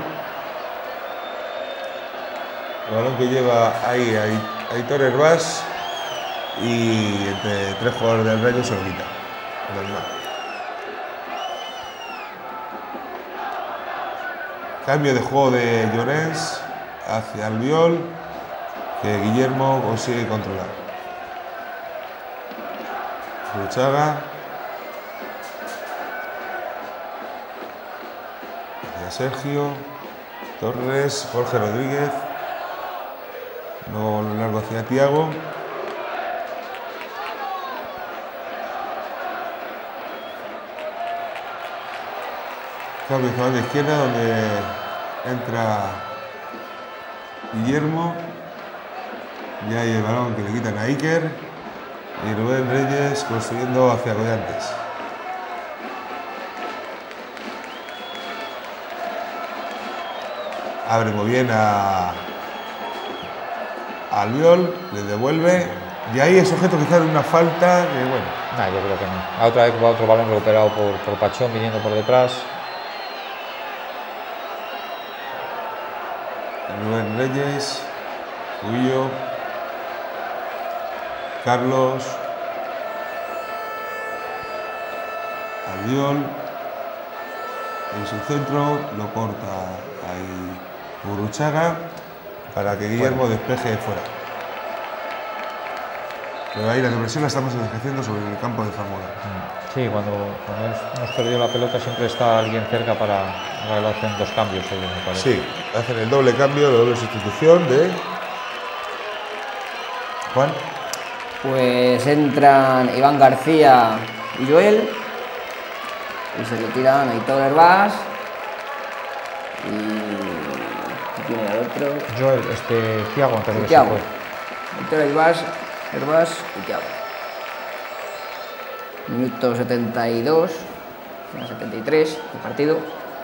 El balón que lleva ahí a Aitor Herbás y entre 3 jugadores del Rayo se lo quita. Cambio de juego de Llorens hacia Albiol, que Guillermo consigue controlar. Luchaga. Hacia Sergio. Torres. Jorge Rodríguez. Luego largo hacia Tiago. Cambio hacia la izquierda donde entra Guillermo. Ya hay el balón que le quitan a Iker. Y Rubén Reyes construyendo hacia Collantes. Abre muy bien a Albiol, le devuelve. Y ahí es sujeto quizás de una falta que bueno. Nah, yo creo que no. Otra vez va otro balón recuperado por Pachón viniendo por detrás. Rubén Reyes, Cubillo, Carlos, Albiol, en su centro lo corta ahí Gurruchaga para que Guillermo despeje fuera. Pero ahí la represión la estamos ejerciendo sobre el campo de Zamora. Sí, cuando hemos perdido la pelota siempre está alguien cerca para lo hacen 2 cambios ellos, me parece. Sí, hacen el doble cambio, la doble sustitución de Juan. Pues entran Iván García y Joel. Y se retiran Aitor Herbás. Y ¿quién era el otro? Joel, Thiago, antes de que se Thiago. fue. Aitor Herbás y Thiago. Minuto 72, 73 el partido.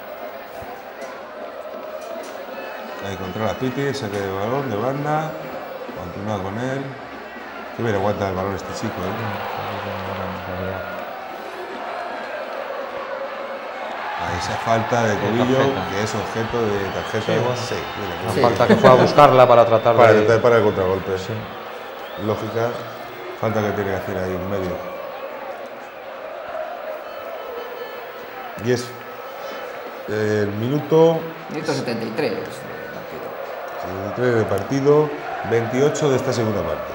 Ahí controla Piti, saque de balón de banda, continúa con él. Qué bien aguanta el balón este chico, Ahí esa falta de Cubillo, que es objeto de tarjeta. Sí, Una falta que fue a buscarla para tratar de... para el contragolpe. Sí. Lógica, falta que tiene que hacer ahí en medio. Y es el minuto 73 del partido, 28 de esta segunda parte.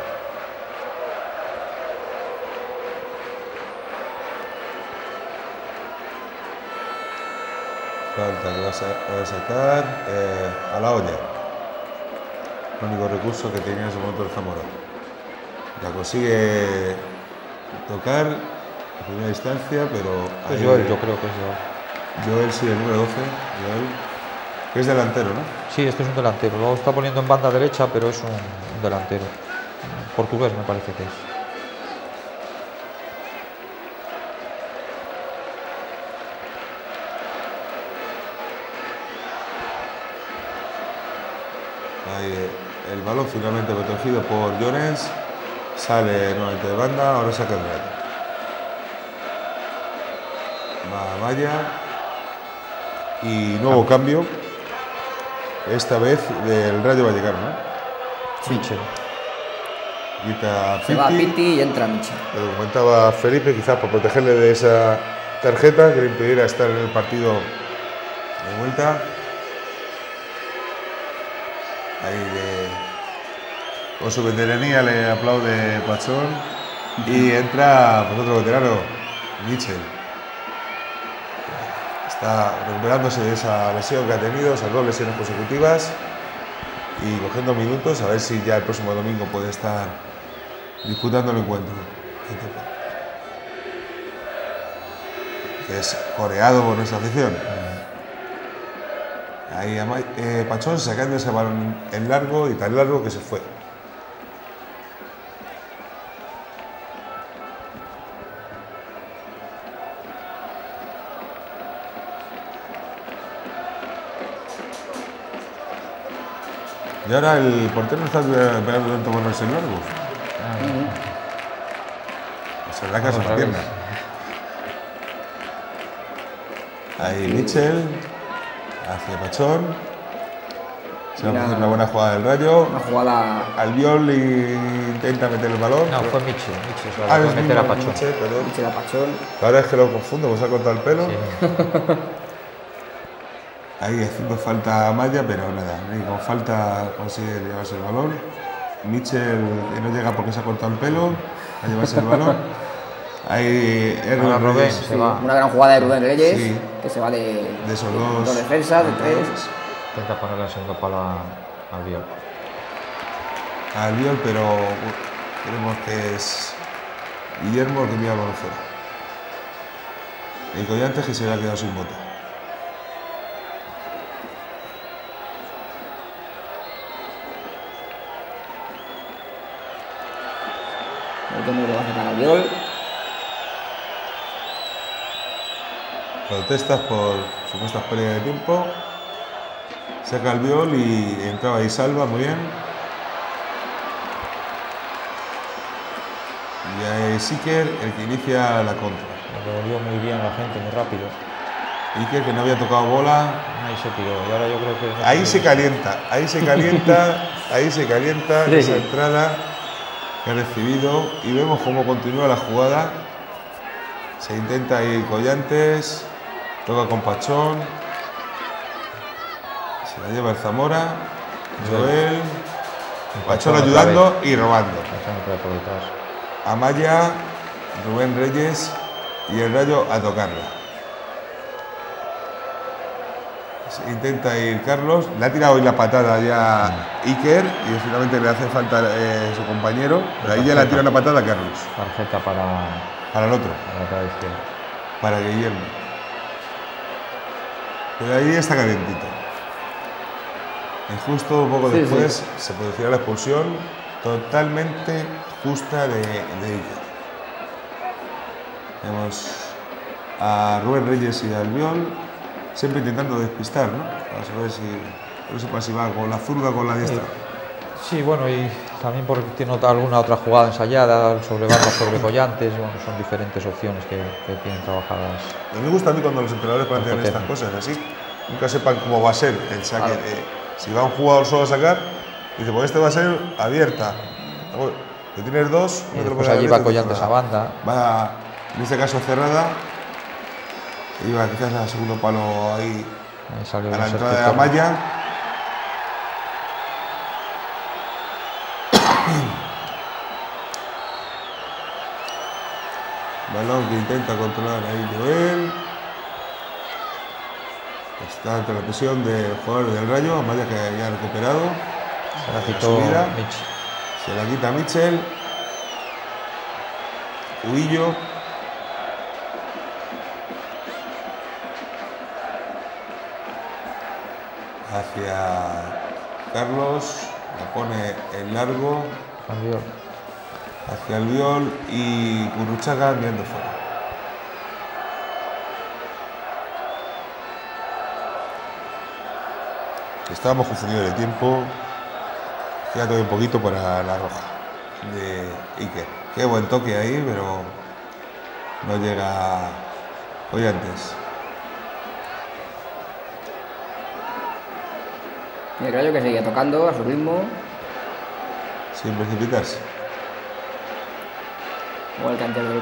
Falta que va a sacar a la olla. El único recurso que tenía en ese momento el Zamora. La consigue tocar en primera instancia, pero... Es Joel, yo creo que es Joel. Joel, sí, el número 12. Joel, que es delantero, ¿no? Sí, este es un delantero. Lo está poniendo en banda derecha, pero es un delantero. Portugués me parece que es. Ahí el balón finalmente protegido por Llorens. Sale nuevamente de banda, ahora saca el Rayo. Va a Valla. Y nuevo cambio. Esta vez del Rayo Vallecano, ¿no? Sí. Quita Se va Piti y entra Michel. Lo comentaba Felipe, quizás por protegerle de esa tarjeta que le impidiera estar en el partido de vuelta. Ahí con su veteranía le aplaude Pachón y entra pues, otro veterano, Michel. Está recuperándose de esa lesión que ha tenido, esas 2 lesiones consecutivas y cogiendo minutos a ver si ya el próximo domingo puede estar disputando el encuentro. Que es coreado por nuestra afición. Ahí Pachón sacando ese balón en largo y tan largo que se fue. Y ahora el portero no está pegando tanto con el largo. Se arranca su pierna. Ahí Mitchell, hacia Pachón. Se va a hacer una buena jugada del Rayo. Una jugada. Albiol intenta meter el balón. No, pero... fue Mitchell, se la dejó meter a Pachón. Mitchell, perdón. Mitchell a Pachón. Ahora es que lo confundo, pues se ha cortado el pelo. Sí. Ahí haciendo falta a Maya, pero nada, ni con falta consigue llevarse el balón. Mitchell que no llega porque se ha cortado el pelo a llevarse el balón. Ahí Ahora Rubén Sí, se va. una gran jugada de Rubén Reyes, Sí. que se va de esos dos defensas, de 3. Intenta ponerle el segundo palo a Albiol. Albiol, pero creemos que es Guillermo el que envía el balón fuera. Y Collantes que se le ha quedado sin bota. El lo va a sacar Albiol. Protestas por supuestas pérdidas de tiempo. Saca Albiol y entraba y salva muy bien. Y ahí Siker el que inicia la contra. Lo devolvió muy bien la gente, muy rápido. Iker que no había tocado bola. Ahí se tiró. Y ahora yo creo que. Ahí se calienta, ahí se calienta Sí, esa sí. entrada que ha recibido. Y vemos cómo continúa la jugada. Se intenta ir Collantes. Toca con Pachón. Se la lleva el Zamora. Joel. Pachón ayudando y robando. Pachón otra vez por detrás. Amaya, Rubén Reyes y el Rayo a tocarla. Se intenta ir Carlos. Le ha tirado hoy la patada ya Iker y finalmente le hace falta su compañero. Pero ahí ya le ha tirado una patada a Carlos. Tarjeta para Para el otro. la lateral izquierda. Para Guillermo. Pero ahí está calentito. Y justo un poco Sí, después se producirá la expulsión totalmente justa de Iker. Vemos a Rubén Reyes y a Albiol siempre intentando despistar, ¿no? Para saber si va con la zurda o con la diestra. Sí, bueno, y también porque tiene alguna otra jugada ensayada, sobre bandas, sobre Collantes, bueno, son diferentes opciones que tienen trabajadas. Me gusta a mí cuando los entrenadores plantean estas cosas así, nunca sepan cómo va a ser el saque. Si va un jugador solo a sacar, dice, pues este va a ser abierta. Bueno, que tienes dos, Y después allí va Collantes a banda. Va, en este caso cerrada, y va quizás al segundo palo ahí, Ahí salió a la el entrada de Sergio Torres. Amaya. Balón que intenta controlar ahí Joel. Está ante la presión del jugador del Rayo, Amaya que ya ha recuperado. Se la La quitó subida. Mitch. Se la quita Mitchell. Huillo. Hacia Carlos. La pone en largo. Albiol. Hacia Albiol y Gurruchaga enviando fuera. Estábamos confundidos de tiempo. Queda todavía un poquito para la roja de Iker. Qué buen toque ahí, pero no llega Collantes. Y el Rayo que seguía tocando a su ritmo. Sin precipitarse. Igual que antes de.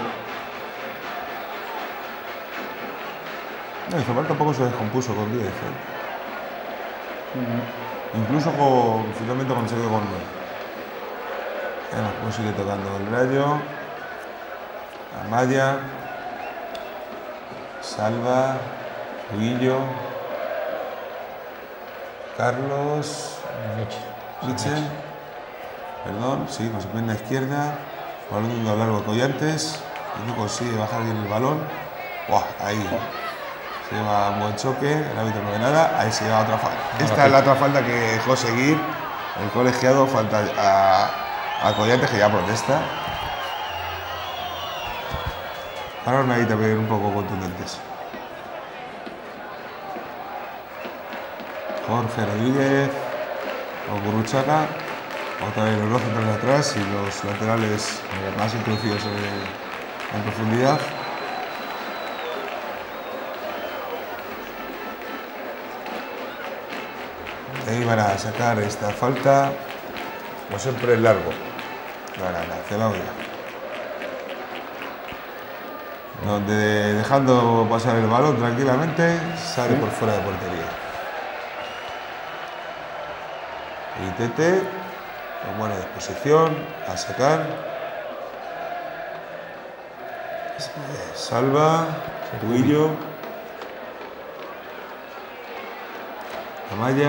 No, y Zamora tampoco se descompuso con 10. Incluso finalmente cuando se quedó con 9. Vemos cómo sigue tocando el Rayo. Amaya. Salva. Huillo. Carlos. Mitchell. Perdón, sí, con su pierna izquierda. Balón a largo de Collantes. Y no consigue bajar bien el balón. ¡Buah! Ahí. Se lleva un buen choque, el árbitro no ve nada, ahí se lleva otra falta. Esta es la otra falta que dejó seguir el colegiado, falta a Collantes que ya protesta. Ahora ahí también un poco contundentes. Jorge Rodríguez o Gurruchaga. Otra vez los dos centrales atrás y los laterales más introducidos en profundidad. Ahí van a sacar esta falta, como siempre, largo. Hacia la olla. Donde dejando pasar el balón tranquilamente, sale por fuera de portería. Y Tete, con buena disposición, a sacar. Salva, Cubillo. Amaya.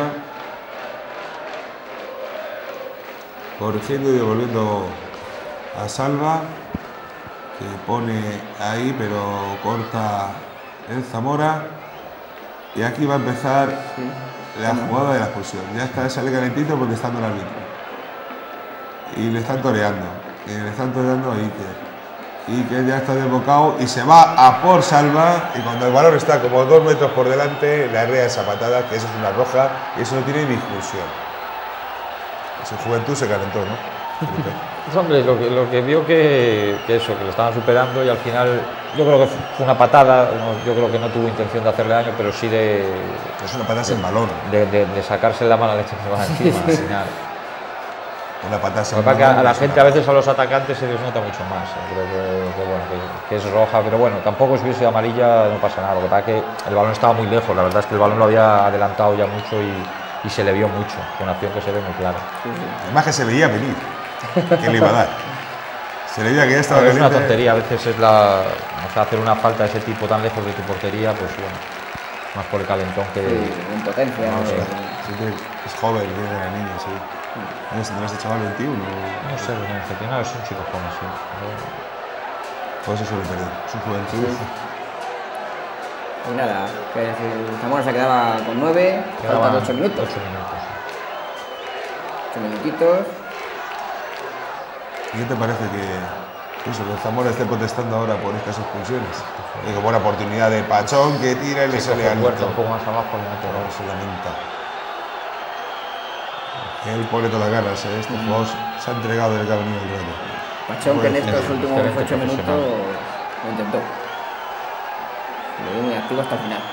Corrigiendo y devolviendo a Salva, que pone ahí, pero corta el Zamora. Y aquí va a empezar la jugada de la expulsión. Ya está, sale calentito protestando el árbitro. Y le están toreando. A Iker. Iker ya está desbocado y se va a por Salva. Y cuando el balón está como 2 metros por delante, le arrea esa patada, que eso es una roja, y eso no tiene ni discusión. Su juventud se calentó, ¿no? Pues, hombre, lo que vio que eso, que lo estaban superando y al final yo creo que fue una patada, yo creo que no tuvo intención de hacerle daño, pero sí es una patada sin balón. De sacarse la mala leche que se va encima al final. Una patada sin balón. A la gente, a patada. veces a los atacantes se les nota mucho más. Creo que es roja, pero bueno, tampoco si hubiese sido amarilla no pasa nada. Lo que pasa es que el balón estaba muy lejos, la verdad es que el balón lo había adelantado ya mucho y se le vio mucho, con acción que se ve muy clara. Además que se veía venir, que le iba a dar. Se le veía que ya estaba caliente. Es una tontería, a veces es hacer una falta de ese tipo tan lejos de tu portería, pues bueno, más por el calentón que... Sí, impotencia. No, es joven, es una niña, sí. ¿Tendrás este chaval 21? No sé, no, es un chico joven, sí. Pues eso suele perder, su juventud. Sí. Y nada, que el Zamora se quedaba con 9, faltan 8 minutos. 8 minutitos. ¿Y qué te parece que el Zamora esté protestando ahora por estas expulsiones? Digo, buena oportunidad de Pachón que tira y le sale al puerto un poco más abajo y mete gol. Se lamenta. Él pone todas las ganas, este jugador se ha entregado desde que ha venido el Rayo. Pachón que en estos últimos 8 minutos lo intentó. Lo veo muy activo hasta el final.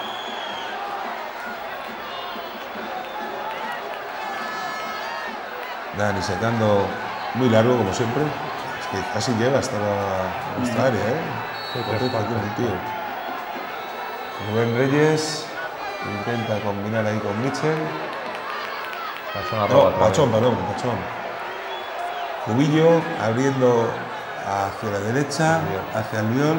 Dani sacando muy largo, como siempre. Es que casi llega hasta nuestra área, ¿eh? Sí, el tío. Rubén Reyes intenta combinar ahí con Mitchell. Pachón. Cubillo abriendo hacia la derecha, hacia Albiol.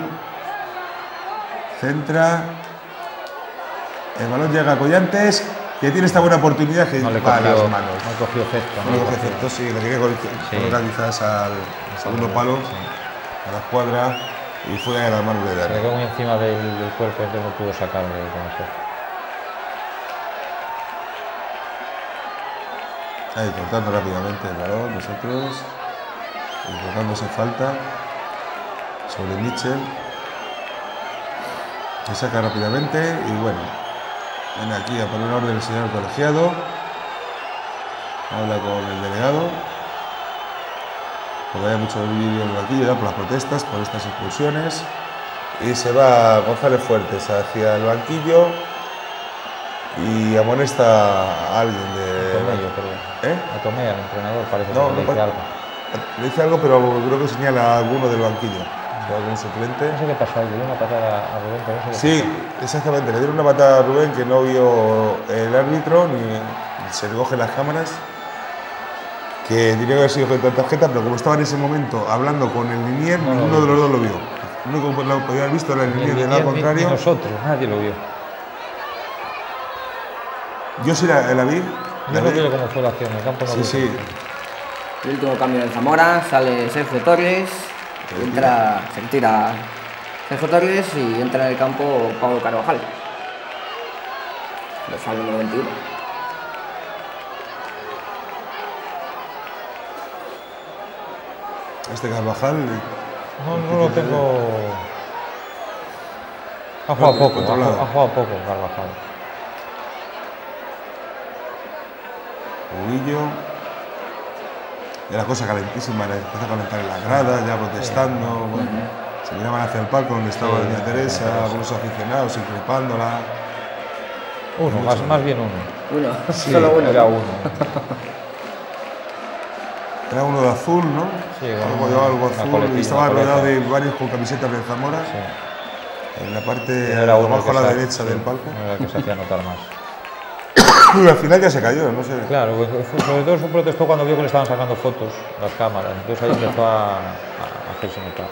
Centra. El balón llega a Collantes, que tiene esta buena oportunidad que no le va a las cogió, manos. no cogió efecto. No le cogió efecto, sí, le quería colocar quizás al segundo palo, a la escuadra, y fue a las manos de Dani. Se le quedó muy encima del cuerpo, entonces no pudo sacarle con efecto. Ahí cortando rápidamente el balón, nosotros, y colocándose falta sobre Mitchell. Se saca rápidamente y bueno, viene aquí a poner orden el señor colegiado. Habla con el delegado. Porque hay mucho vídeo en el banquillo ya por las protestas, por estas expulsiones. Y se va González Fuertes hacia el banquillo y amonesta a alguien de... Tomé, yo creo. A Tomé, al entrenador, parece que le dice algo. Le dice algo, pero creo que señala a alguno del banquillo. Algún suplente. No sé qué pasó, le dio una patada a Rubén, pero no sé sí, exactamente, le dieron una patada a Rubén que no vio el árbitro, ni se recogen las cámaras, que tenía que haber sido con tarjeta, pero como estaba en ese momento hablando con el linier, ninguno de los dos lo vio. El único que lo podía haber visto era el linier del lado contrario. Ni nosotros, nadie lo vio. Yo sí la vi. Yo no vi cómo fue la acción, el campo no vi. Sí. El último cambio del Zamora, sale Sergio Torres. Entra, se retira Sergio Torres y entra en el campo Pablo Carvajal. Lo sale el número 21. Este Carvajal... No lo tengo... Ha jugado poco, ha jugado poco Carvajal. Cubillo. ya la cosa calentísima, empezó a calentar en la grada, ya protestando, bueno, se miraban hacia el palco donde estaba doña Teresa, algunos aficionados increpándola. Uno, más bien uno. Uno, Sí, solo uno. Era uno. Era uno de azul, ¿no? Sí, Algo llevaba algo una azul coletilla, y estaba una rodeado coleta. de varios con camisetas de Zamora. Sí. En la parte Era uno abajo que a la se- derecha sí, del palco. era el que se hacía notar más. Y al final ya se cayó, no sé. Claro, sobre todo se protestó cuando vio que le estaban sacando fotos las cámaras. Entonces ahí empezó a hacerse notar.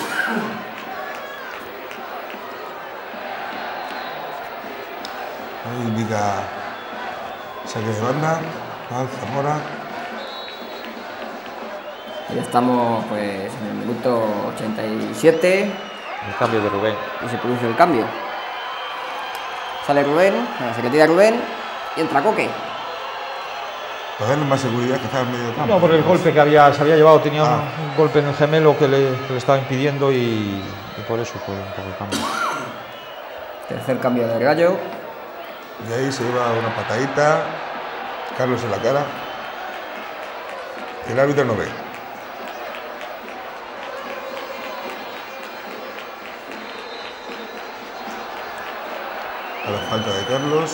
Ahí indica saque de banda, al Zamora. Ya estamos pues en el minuto 87 El cambio de Rubén. y se produce el cambio. Sale Rubén, se retira Rubén y entra Coque. Para darle más seguridad quizás en medio de campo. No, por el golpe que se había llevado, tenía Ah. un golpe en el gemelo que le estaba impidiendo y por eso fue un poco el cambio. Tercer cambio de Rayo. Y ahí se lleva una patadita, Carlos en la cara. El árbitro no ve. A la falta de Carlos.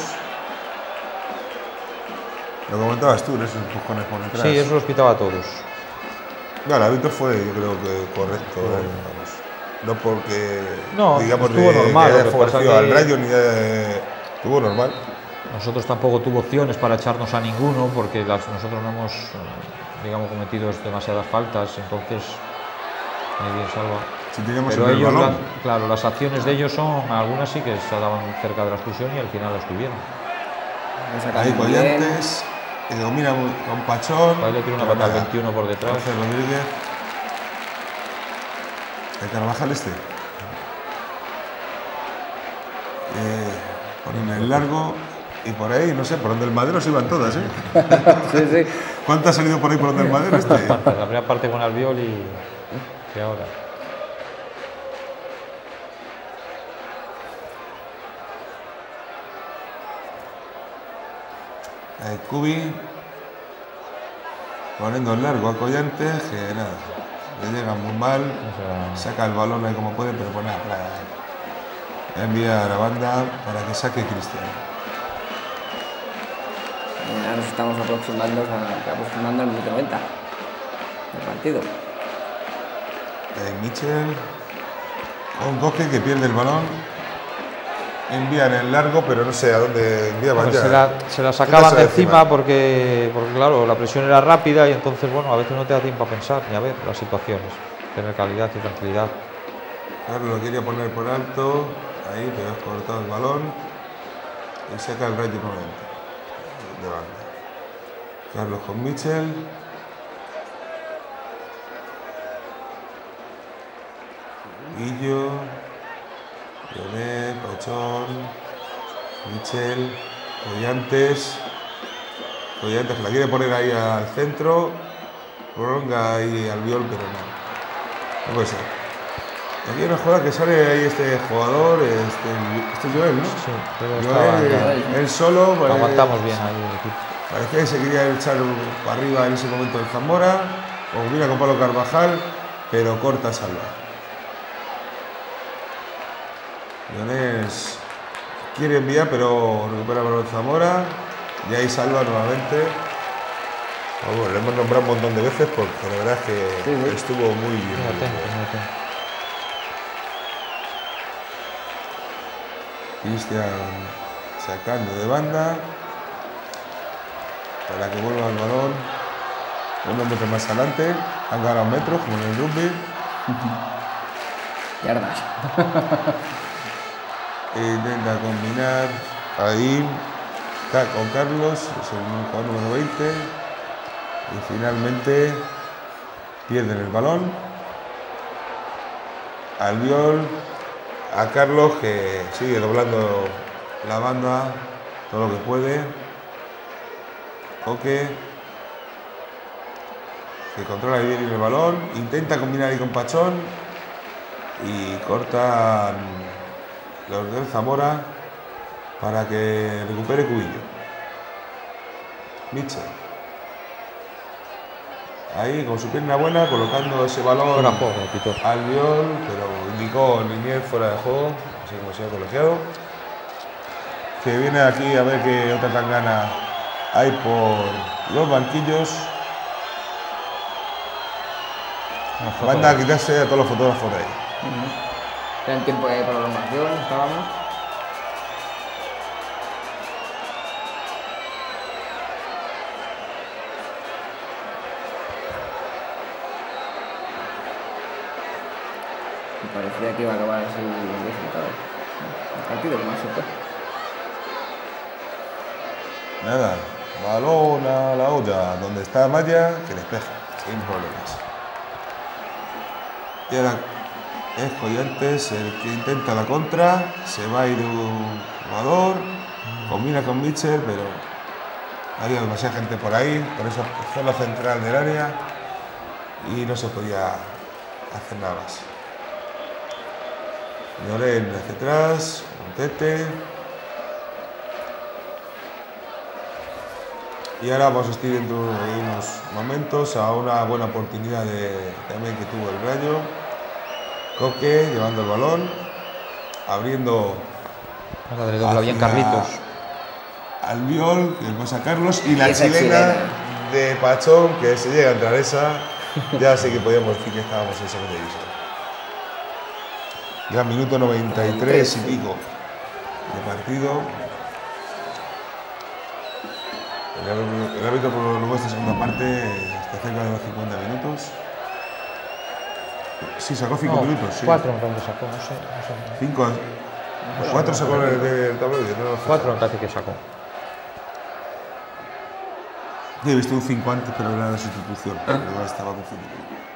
Lo comentabas tú, esos empujones por detrás. Sí, eso los pitaba a todos. No, el árbitro fue, yo creo que correcto. Vamos. No porque, No, digamos, estuvo normal, que lo haya que pasa favorecido al que- Rayo, ni estuvo normal. Nosotros tampoco tuvo opciones para echarnos a ninguno porque nosotros no hemos, digamos, cometido demasiadas faltas, entonces ahí bien salva. Si teníamos Pero siempre el ellos, balón. claro, las acciones de ellos son, algunas sí que se daban cerca de la expulsión y al final la estuvieron. Le saca Ahí muy bien. Collantes, que domina con Pachón. Ahí le tira una pero patada al nada. 21 por detrás. Jorge Rodríguez. El Carvajal este. Ponen el largo y por ahí, no sé, por donde el Madero se iban todas, ¿eh? Sí, sí. ¿Cuántas ha salido por ahí por donde el Madero este? La primera parte con Albiol y ahora. Ahí Cubi. Poniendo el largo a Collantes, que nada, le llega muy mal. Saca el balón ahí como puede, pero pues nada, envía a la banda para que saque Cristian. Ya nos estamos aproximando al minuto 90 del partido. Michel con Coque que pierde el balón. Envían el largo, pero no sé a dónde enviaban ya. Se la sacaban de Quitarse encima porque, claro, la presión era rápida y entonces, bueno, a veces no te da tiempo a pensar ni a ver las situaciones. Tener calidad y tranquilidad. Carlos lo quería poner por alto, ahí, pero has cortado el balón y saca el Rayo nuevamente de banda. Carlos con Michel. Guillo, Leonel, Pachón, Michel, Collantes. Collantes que la quiere poner ahí al centro. Prolonga ahí Albiol, pero no. No puede ser. Aquí hay una jugada que sale ahí este jugador, este es Joel, ¿no? Sí, pero Joel, estaba, él solo. lo aguantamos bien ahí el equipo. Parecía que se quería echar para arriba en ese momento el Zamora. Combina con Pablo Carvajal, pero corta Salva. Leonés quiere enviar, pero recupera el balón Zamora. Y ahí Salva nuevamente. Bueno, le hemos nombrado un montón de veces porque la verdad es que estuvo muy bien. Muy atento, muy atento. Cristian sacando de banda para que vuelva el balón unos metros más adelante. Han ganado metros como en el rugby. Yardas. Intenta combinar ahí con Carlos, es el jugador número 20. Y finalmente pierden el balón. Albiol a Carlos, que sigue doblando la banda todo lo que puede. Coque, que controla bien el balón, intenta combinar ahí con Pachón y cortan los del Zamora para que recupere Cubillo. Michel. ahí con su pierna buena, colocando ese balón Fuera de juego, pitó. al Albiol, pero indicó Niñez fuera de juego, así como se ha colegiado. Que viene aquí a ver qué otra tangana hay por los banquillos. Van a quitarse a todos los fotógrafos de ahí. En tiempo de prolongación estábamos. Y parecía que iba a acabar así el resultado. El partido más supo. Nada, balón a la olla, donde está Maya, que despeja, sin problemas. Y ahora es Collantes el que intenta la contra, se va a ir un jugador, combina con Mitchell, pero había demasiada gente por ahí, por esa zona central del área, y no se podía hacer nada más. Lloren hacia atrás, Montete. Y ahora vamos a asistir dentro de unos momentos a una buena oportunidad también que tuvo el Rayo. Coque llevando el balón, abriendo Le dobla bien Carlitos. Albiol, que pasa a Carlos, y la Y esa chilena de Pachón, que se llega a entrar esa, ya sí que podíamos decir que estábamos en segunda división. Ya minuto 93 y pico de partido. El árbitro por esta segunda parte está cerca de los 50 minutos. Sí, sacó 5 minutos. Sí. 4 me parece que sacó, no sé. 5. 4 sacó el tablero. No, 4 me parece que sacó. He visto un 5 antes, pero era de sustitución. Pero estaba confundido.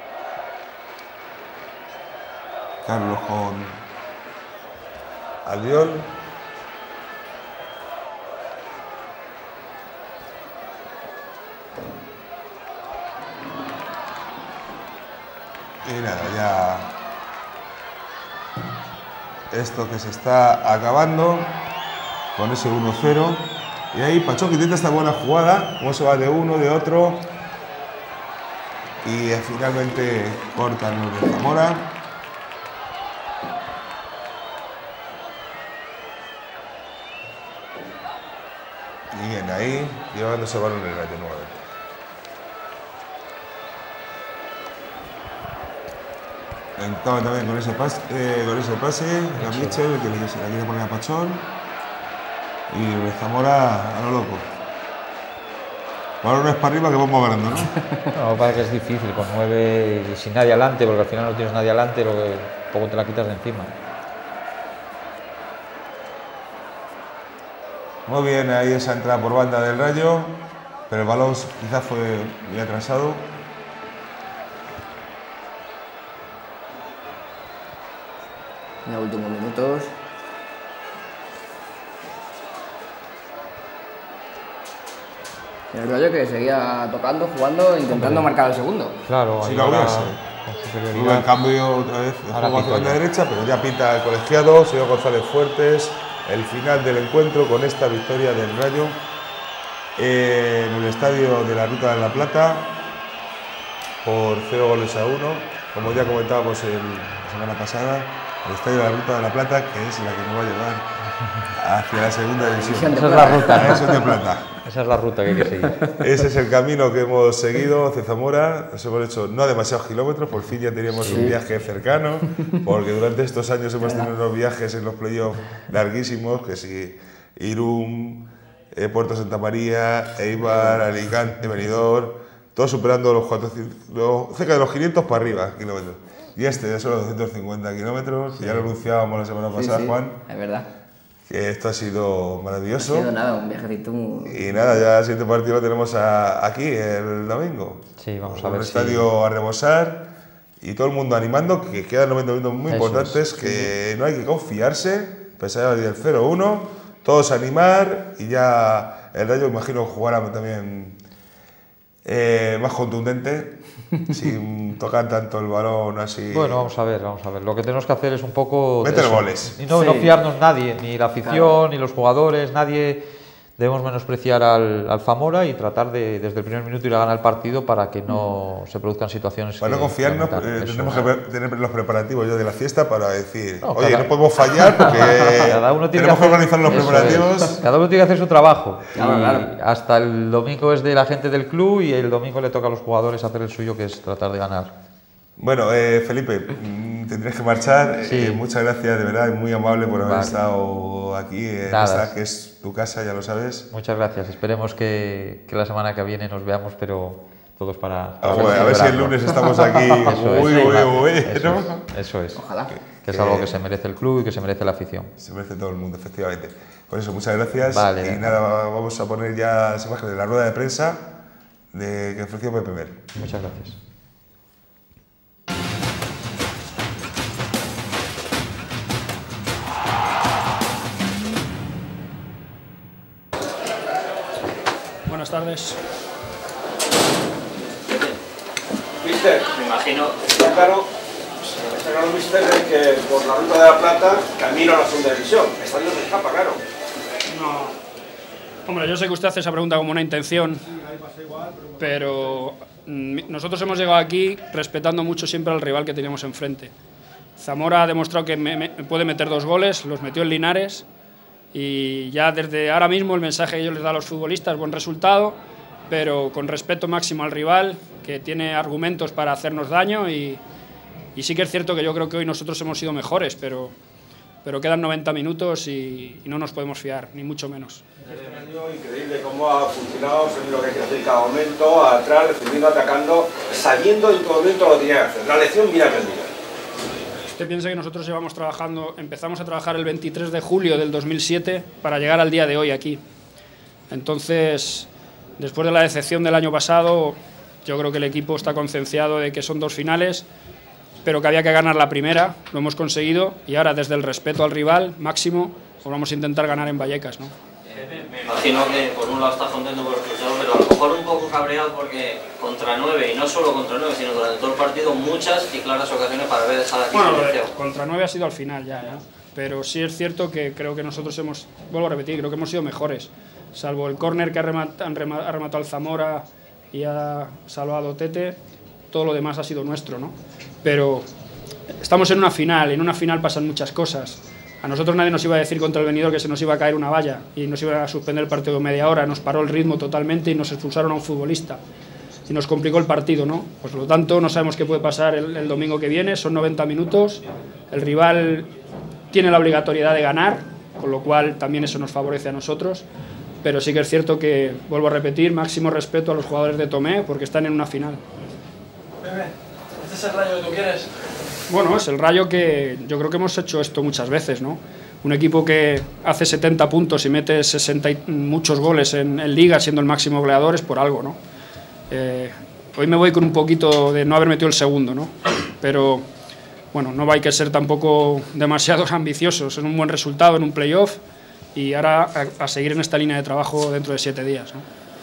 Carlos con Albiol. Y nada, ya esto que se está acabando con ese 1-0. Y ahí Pachón que intenta esta buena jugada, cómo se va de uno, de otro. Y finalmente cortan los de Zamora. Y bien, ahí llevándose el balón en el Rayo nuevamente. Estaba también con ese pase, la Mitchell, que se la quiere poner a Pachón. Y Zamora a lo loco. Ahora no es para arriba que vamos ganando, ¿no? No, parece que es difícil con 9 y sin nadie adelante, porque al final no tienes nadie adelante, lo que poco te la quitas de encima. Muy bien, ahí esa entrada por banda del Rayo, pero el balón quizás fue muy atrasado. En los últimos minutos. El Rayo que seguía tocando, jugando, intentando marcar el segundo. Claro, Sí, ahí lo ahora hubiese. con Hubo superioridad. el cambio otra vez, el Ahora juego hacia pito banda ya. derecha, pero ya pita el colegiado, señor González Fuertes, el final del encuentro con esta victoria del Rayo en el estadio de la Ruta de la Plata por 0-1, como ya comentábamos la semana pasada, el estadio de la Ruta de la Plata, que es la que nos va a llevar hacia la segunda división. Esa es la ruta, La ¿no? división de plata. Esa es la ruta que hay que seguir. Ese es el camino que hemos seguido hacia Zamora. Nos hemos hecho no demasiados kilómetros, por fin ya teníamos un viaje cercano, porque durante estos años hemos tenido unos viajes en los playoffs larguísimos, que si Irún, Puerto Santa María, Eibar, Alicante, Benidorm, todos superando los 400, cerca de los 500 para arriba kilómetros. Y este ya son los 250 kilómetros, ya lo anunciábamos la semana pasada, Sí, Juan, es verdad. que esto ha sido maravilloso. Ha sido nada, un viajecito muy... Y nada, ya el siguiente partido lo tenemos aquí el domingo. Sí, vamos a Un ver si- estadio a rebosar y todo el mundo animando, que quedan 90 minutos muy Eso importantes, que no hay que confiarse, pese a el 0-1, todos a animar y ya el Rayo imagino jugará también más contundente, sin tocar tanto el balón así. Bueno, vamos a ver. Lo que tenemos que hacer es un poco... Meter eso. goles. Y no, Sí. no fiarnos nadie, ni la afición, Claro. ni los jugadores, nadie debemos menospreciar al Zamora y tratar de, desde el primer minuto, ir a ganar el partido para que no se produzcan situaciones. Para no confiarnos, tenemos que tener los preparativos ya de la fiesta para decir, no, oye, no podemos fallar porque cada uno tiene tenemos que organizar los preparativos. Cada uno tiene que hacer su trabajo. Claro. Hasta el domingo es de la gente del club y el domingo le toca a los jugadores hacer el suyo, que es tratar de ganar. Bueno, Felipe, tendréis que marchar. Sí. Muchas gracias, de verdad, muy amable por haber estado aquí en esta, que es tu casa, ya lo sabes. Muchas gracias. Esperemos que la semana que viene nos veamos, pero todos para a ver si el lunes estamos aquí. Eso es. Ojalá. Que es algo que se merece el club y que se merece la afición. Se merece todo el mundo, efectivamente. Por eso, muchas gracias. Vale, y nada, vamos a poner ya las imágenes de la rueda de prensa que ofreció Pepe Mer. Muchas gracias. Buenas tardes. Mister, Me imagino. está claro, mister, de que por la Ruta de la Plata camino a la segunda división. Esta no se escapa, claro. No. Hombre, yo sé que usted hace esa pregunta como una intención, pero nosotros hemos llegado aquí respetando mucho siempre al rival que teníamos enfrente. Zamora ha demostrado que puede meter 2 goles, los metió en Linares, y ya desde ahora mismo el mensaje que yo les da a los futbolistas, buen resultado, pero con respeto máximo al rival, que tiene argumentos para hacernos daño, y sí que es cierto que yo creo que hoy nosotros hemos sido mejores, pero quedan 90 minutos y no nos podemos fiar, ni mucho menos. Este año increíble cómo ha funcionado, sabiendo lo que hay que hacer en cada momento, atrás, defendiendo, atacando, sabiendo en todo momento lo que tenía que hacer. La lección bien aprendida. Usted piensa que nosotros empezamos a trabajar el 23 de julio del 2007 para llegar al día de hoy aquí. Entonces, después de la decepción del año pasado, yo creo que el equipo está concienciado de que son 2 finales, pero que había que ganar la primera, lo hemos conseguido, y ahora desde el respeto al rival máximo, pues vamos a intentar ganar en Vallecas, ¿no? Me imagino que por un lado estás contento por el resultado, pero a lo mejor un poco cabreado porque contra 9, y no solo contra 9, sino durante todo el partido, muchas y claras ocasiones para haber dejado aquí silenciado. Contra 9 ha sido al final ya, ¿no? Pero sí es cierto que creo que nosotros vuelvo a repetir, creo que hemos sido mejores, salvo el córner que ha rematado al Zamora y ha salvado Tete, todo lo demás ha sido nuestro, ¿no? Pero estamos en una final pasan muchas cosas. A nosotros nadie nos iba a decir contra el Benidorm que se nos iba a caer una valla y nos iba a suspender el partido de media hora, nos paró el ritmo totalmente y nos expulsaron a un futbolista y nos complicó el partido, ¿no? Pues por lo tanto no sabemos qué puede pasar el domingo que viene, son 90 minutos, el rival tiene la obligatoriedad de ganar, con lo cual también eso nos favorece a nosotros, pero sí que es cierto que, vuelvo a repetir, máximo respeto a los jugadores de Tomé porque están en una final. Bebe, ¿este es el Rayo que tú quieres? Bueno, es el Rayo que yo creo que hemos hecho esto muchas veces, ¿no? Un equipo que hace 70 puntos y mete 60 y muchos goles en Liga, siendo el máximo goleador, es por algo, ¿no? Hoy me voy con un poquito de no haber metido el segundo, ¿no? Pero, bueno, no hay que ser tampoco demasiado ambiciosos. Es un buen resultado en un playoff y ahora a seguir en esta línea de trabajo dentro de 7 días, ¿no?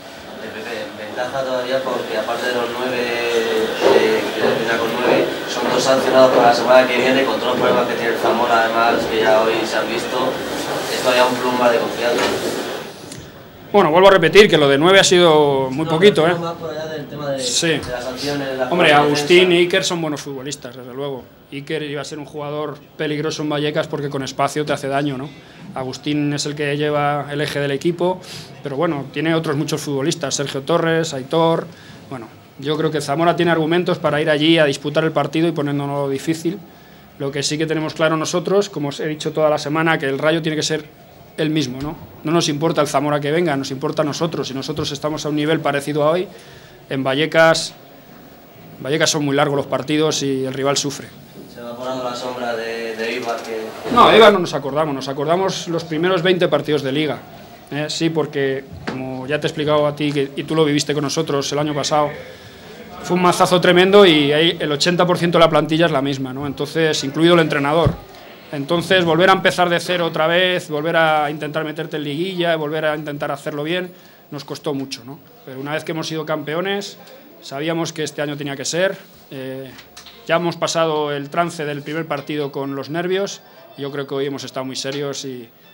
Ventaja todavía porque aparte de los 9 que termina con 9, son 2 sancionados para la semana que viene con todos los problemas que tiene el Zamora, además que ya hoy se han visto. Esto ya un plumba de confianza. Bueno, vuelvo a repetir que lo de 9 ha sido muy poquito, ¿eh? Más por allá del tema de Sí. las sanciones, la Hombre, Agustín y Iker son buenos futbolistas, desde luego. Iker iba a ser un jugador peligroso en Vallecas porque con espacio te hace daño, ¿no? Agustín es el que lleva el eje del equipo, pero bueno, tiene otros muchos futbolistas, Sergio Torres, Aitor. Bueno, yo creo que Zamora tiene argumentos para ir allí a disputar el partido y poniéndonos difícil. Lo que sí que tenemos claro nosotros, como os he dicho toda la semana, que el Rayo tiene que ser el mismo, ¿no? No nos importa el Zamora que venga, nos importa a nosotros. Y nosotros estamos a un nivel parecido a hoy. En Vallecas son muy largos los partidos y el rival sufre. Se va poniendo la sombra de Ibar que... No, de Ibar no nos acordamos los primeros 20 partidos de Liga. Sí, porque como ya te he explicado a ti, y tú lo viviste con nosotros el año pasado, fue un mazazo tremendo y ahí el 80% de la plantilla es la misma, ¿no? Entonces, incluido el entrenador. Entonces, volver a empezar de cero otra vez, volver a intentar meterte en liguilla, volver a intentar hacerlo bien, nos costó mucho, ¿no? Pero una vez que hemos sido campeones, sabíamos que este año tenía que ser. Ya hemos pasado el trance del primer partido con los nervios y yo creo que hoy hemos estado muy serios y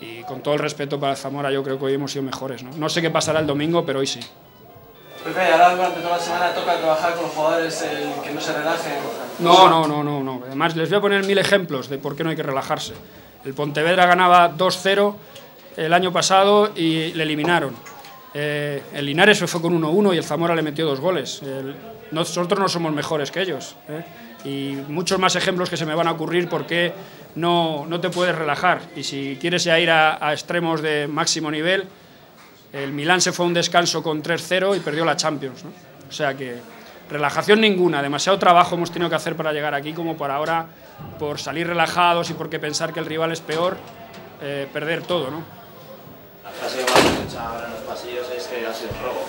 Y con todo el respeto para el Zamora, yo creo que hoy hemos sido mejores, ¿no? No sé qué pasará el domingo, pero hoy sí. Pepe, ahora durante toda la semana toca trabajar con los jugadores, que no se relajen. No. Además, les voy a poner 1000 ejemplos de por qué no hay que relajarse. El Pontevedra ganaba 2-0 el año pasado y le eliminaron. El Linares se fue con 1-1 y el Zamora le metió 2 goles. Nosotros no somos mejores que ellos. Y muchos más ejemplos que se me van a ocurrir por qué no te puedes relajar. Y si quieres ya ir a extremos de máximo nivel, el Milán se fue a un descanso con 3-0 y perdió la Champions, ¿no? O sea que relajación ninguna, demasiado trabajo hemos tenido que hacer para llegar aquí como para ahora, por salir relajados y porque pensar que el rival es peor, perder todo, ¿no? La frase que más se escucha ahora en los pasillos es que ha sido un robo.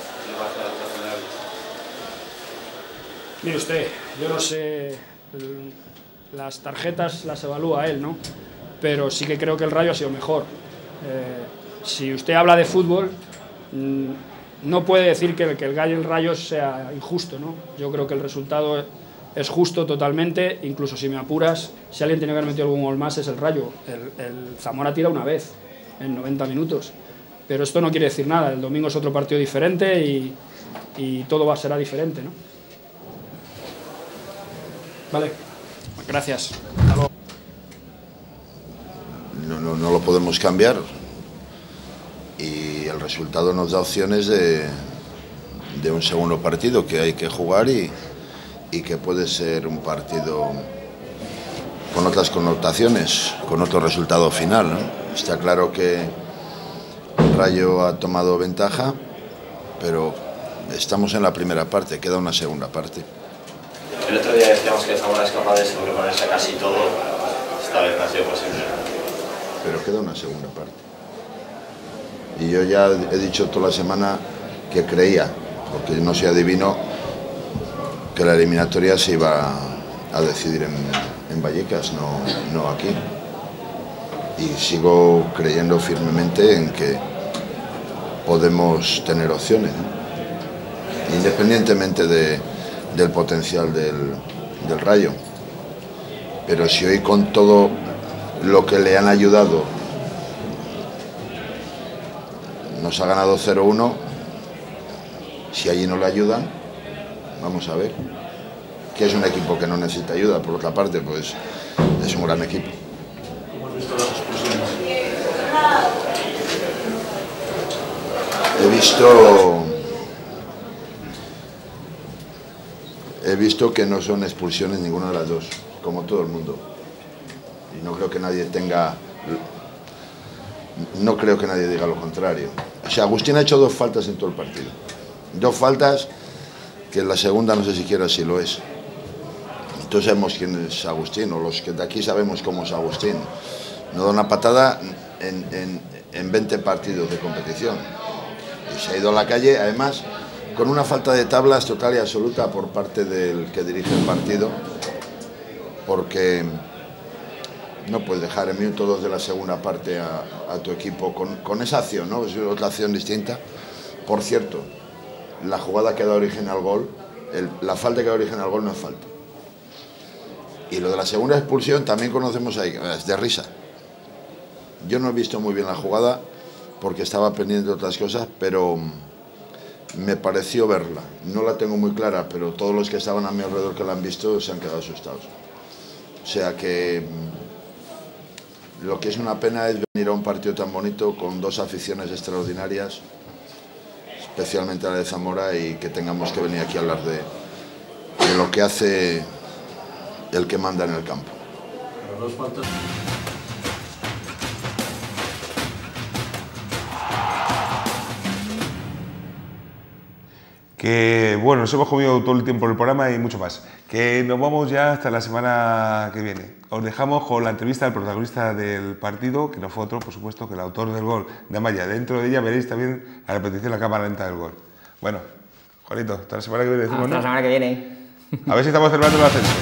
Mire usted, yo no sé, las tarjetas las evalúa él, ¿no? Pero sí que creo que el Rayo ha sido mejor. Si usted habla de fútbol, no puede decir que el Rayo sea injusto, ¿no? Yo creo que el resultado es justo totalmente, incluso si me apuras, si alguien tiene que haber metido algún gol más es el Rayo. El Zamora tira una vez en 90 minutos, pero esto no quiere decir nada. El domingo es otro partido diferente y todo será diferente, ¿no? Vale, gracias. Hasta luego. No lo podemos cambiar y el resultado nos da opciones de un segundo partido que hay que jugar y que puede ser un partido con otras connotaciones, con otro resultado final, ¿no? Está claro que el Rayo ha tomado ventaja, pero estamos en la primera parte, queda una segunda parte. El otro día decíamos que el Zamora es capaz de sobreponerse a casi todo, esta vez no ha sido posible. Pero queda una segunda parte. Y yo ya he dicho toda la semana que creía, porque no soy adivino, que la eliminatoria se iba a decidir en Vallecas, no aquí. Y sigo creyendo firmemente en que podemos tener opciones, ¿no? Independientemente del potencial del Rayo. Pero si hoy con todo lo que le han ayudado nos ha ganado 0-1, si allí no le ayudan, vamos a ver. Que es un equipo que no necesita ayuda, por otra parte, pues es un gran equipo. ¿Cómo has visto las expulsiones? He visto que no son expulsiones ninguna de las dos, como todo el mundo. Y no creo que nadie diga lo contrario. O sea, Agustín ha hecho 2 faltas en todo el partido. 2 faltas que en la segunda no sé siquiera si lo es. Entonces sabemos quién es Agustín, o los que de aquí sabemos cómo es Agustín. No da una patada en 20 partidos de competición. Y se ha ido a la calle, además, con una falta de tablas total y absoluta por parte del que dirige el partido, porque no puedes dejar en minuto 2 de la segunda parte a tu equipo con esa acción, ¿no? Es otra acción distinta. Por cierto, la jugada que da origen al gol, la falta que da origen al gol no es falta. Y lo de la segunda expulsión también conocemos ahí, es de risa. Yo no he visto muy bien la jugada porque estaba pendiente de otras cosas, pero me pareció verla. No la tengo muy clara, pero todos los que estaban a mi alrededor que la han visto se han quedado asustados. O sea que lo que es una pena es venir a un partido tan bonito con 2 aficiones extraordinarias, especialmente la de Zamora, y que tengamos que venir aquí a hablar de lo que hace el que manda en el campo. Pero 2 faltas. Que bueno, nos hemos comido todo el tiempo el programa y mucho más. Que nos vamos ya hasta la semana que viene. Os dejamos con la entrevista al protagonista del partido, que no fue otro, por supuesto, que el autor del gol de Amaya. Dentro de ella veréis también la repetición de la cámara lenta del gol. Bueno, Juanito, hasta la semana que viene decimos, Hasta ¿no? la semana que viene. A ver si estamos celebrando el ascenso.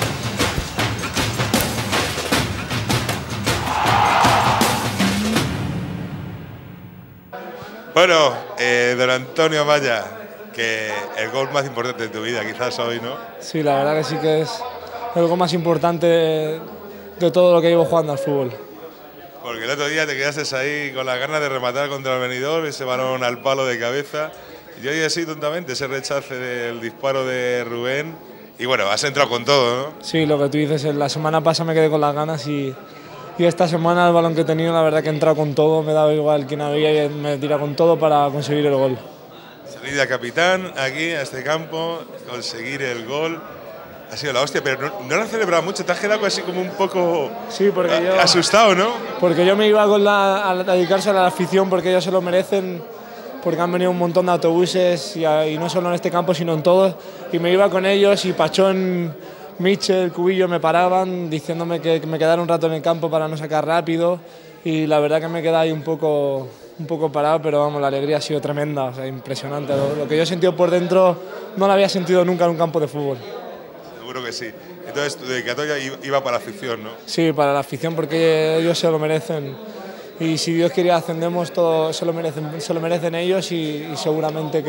Bueno, don Antonio Amaya, que el gol más importante de tu vida quizás hoy, ¿no? Sí, la verdad que sí que es el gol más importante de todo lo que llevo jugando al fútbol. Porque el otro día te quedaste ahí con las ganas de rematar contra el Benidorm, ese balón al palo de cabeza. Y hoy así tontamente ese rechace del disparo de Rubén. Y bueno, has entrado con todo, ¿no? Sí, lo que tú dices, la semana pasada me quedé con las ganas y esta semana el balón que he tenido, la verdad que he entrado con todo, me he dado igual quién había y me he tirado con todo para conseguir el gol. Salida capitán aquí a este campo, conseguir el gol. Ha sido la hostia, pero no lo has celebrado mucho, te has quedado así como un poco sí, porque yo, asustado, ¿no? Porque yo me iba a dedicarse a la afición porque ellos se lo merecen, porque han venido un montón de autobuses y no solo en este campo sino en todos, y me iba con ellos y Pachón, Michel, Cubillo me paraban diciéndome que me quedara un rato en el campo para no sacar rápido, y la verdad que me quedé ahí un poco parado, pero vamos, la alegría ha sido tremenda, o sea, impresionante. Lo que yo he sentido por dentro no lo había sentido nunca en un campo de fútbol. Seguro que sí. Entonces tu dedicatoria iba para la afición, ¿no? Sí, para la afición, porque ellos se lo merecen. Y si Dios quiere ascendemos, todo se lo merecen ellos y seguramente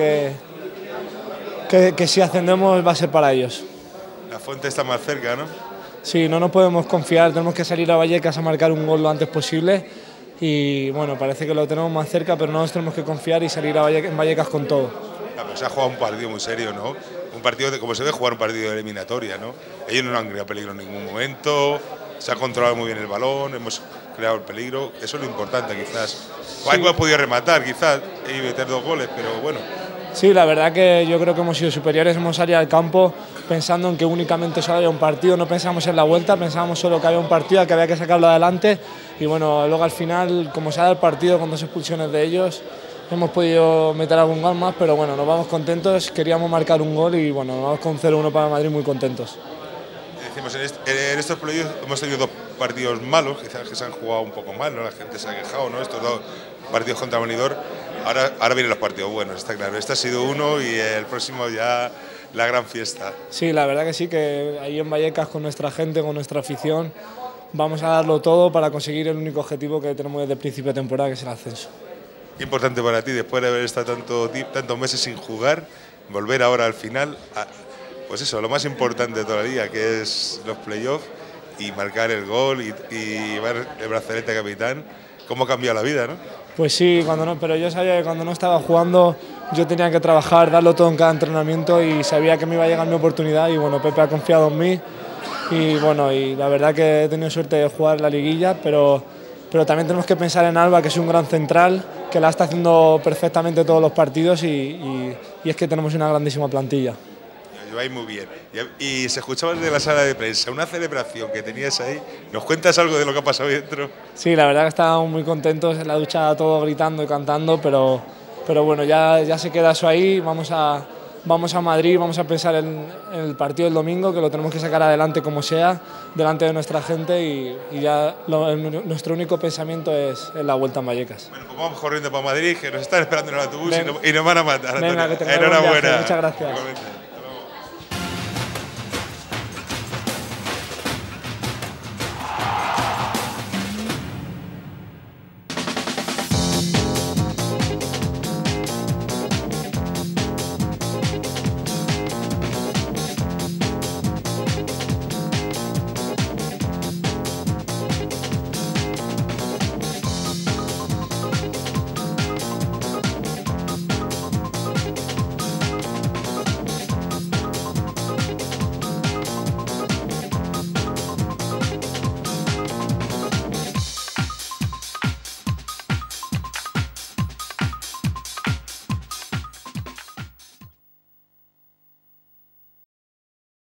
que si ascendemos va a ser para ellos. La fuente está más cerca, ¿no? Sí, no nos podemos confiar, tenemos que salir a Vallecas a marcar un gol lo antes posible y bueno, parece que lo tenemos más cerca, pero no nos tenemos que confiar y salir en Vallecas con todo. Pero se ha jugado un partido muy serio, ¿no? Un partido como se debe jugar un partido de eliminatoria, ¿no? Ellos no han creado peligro en ningún momento, se ha controlado muy bien el balón, hemos creado el peligro, eso es lo importante quizás. Sí. Algo ha podido rematar quizás y meter 2 goles, pero bueno. Sí, la verdad que yo creo que hemos sido superiores, hemos salido al campo pensando en que únicamente solo había un partido, no pensamos en la vuelta, pensábamos solo que había un partido, que había que sacarlo adelante y bueno, luego al final, como se ha dado el partido con 2 expulsiones de ellos, hemos podido meter algún gol más, pero bueno, nos vamos contentos, queríamos marcar un gol y bueno, nos vamos con 0-1 para Madrid muy contentos. Decimos, en estos playoffs hemos tenido 2 partidos malos, quizás que se han jugado un poco mal, ¿no? La gente se ha quejado, ¿no? Estos 2 partidos contra Benidorm. Ahora vienen los partidos buenos, está claro. Este ha sido uno y el próximo ya la gran fiesta. Sí, la verdad que sí, que ahí en Vallecas con nuestra gente, con nuestra afición, vamos a darlo todo para conseguir el único objetivo que tenemos desde el principio de temporada, que es el ascenso. Qué importante para ti, después de haber estado tantos meses sin jugar, volver ahora al final, pues eso, lo más importante todavía, que es los playoffs y marcar el gol y ver el brazalete capitán. ¿Cómo ha cambiado la vida, no? Pues sí, pero yo sabía que cuando no estaba jugando yo tenía que trabajar, darlo todo en cada entrenamiento y sabía que me iba a llegar mi oportunidad y bueno, Pepe ha confiado en mí y bueno, y la verdad que he tenido suerte de jugar la liguilla, pero también tenemos que pensar en Alba, que es un gran central, que la está haciendo perfectamente todos los partidos y es que tenemos una grandísima plantilla. Lo lleváis muy bien. Y se escuchaba desde la sala de prensa una celebración que tenías ahí. ¿Nos cuentas algo de lo que ha pasado dentro? Sí, la verdad que estábamos muy contentos en la ducha, todos gritando y cantando, pero bueno, ya se queda eso ahí. Vamos a Madrid, vamos a pensar en el partido del domingo, que lo tenemos que sacar adelante como sea, delante de nuestra gente y ya nuestro único pensamiento es en la vuelta en Vallecas. Bueno, pues vamos corriendo para Madrid, que nos están esperando en el autobús y nos van a matar. Venga, que enhorabuena. muchas gracias.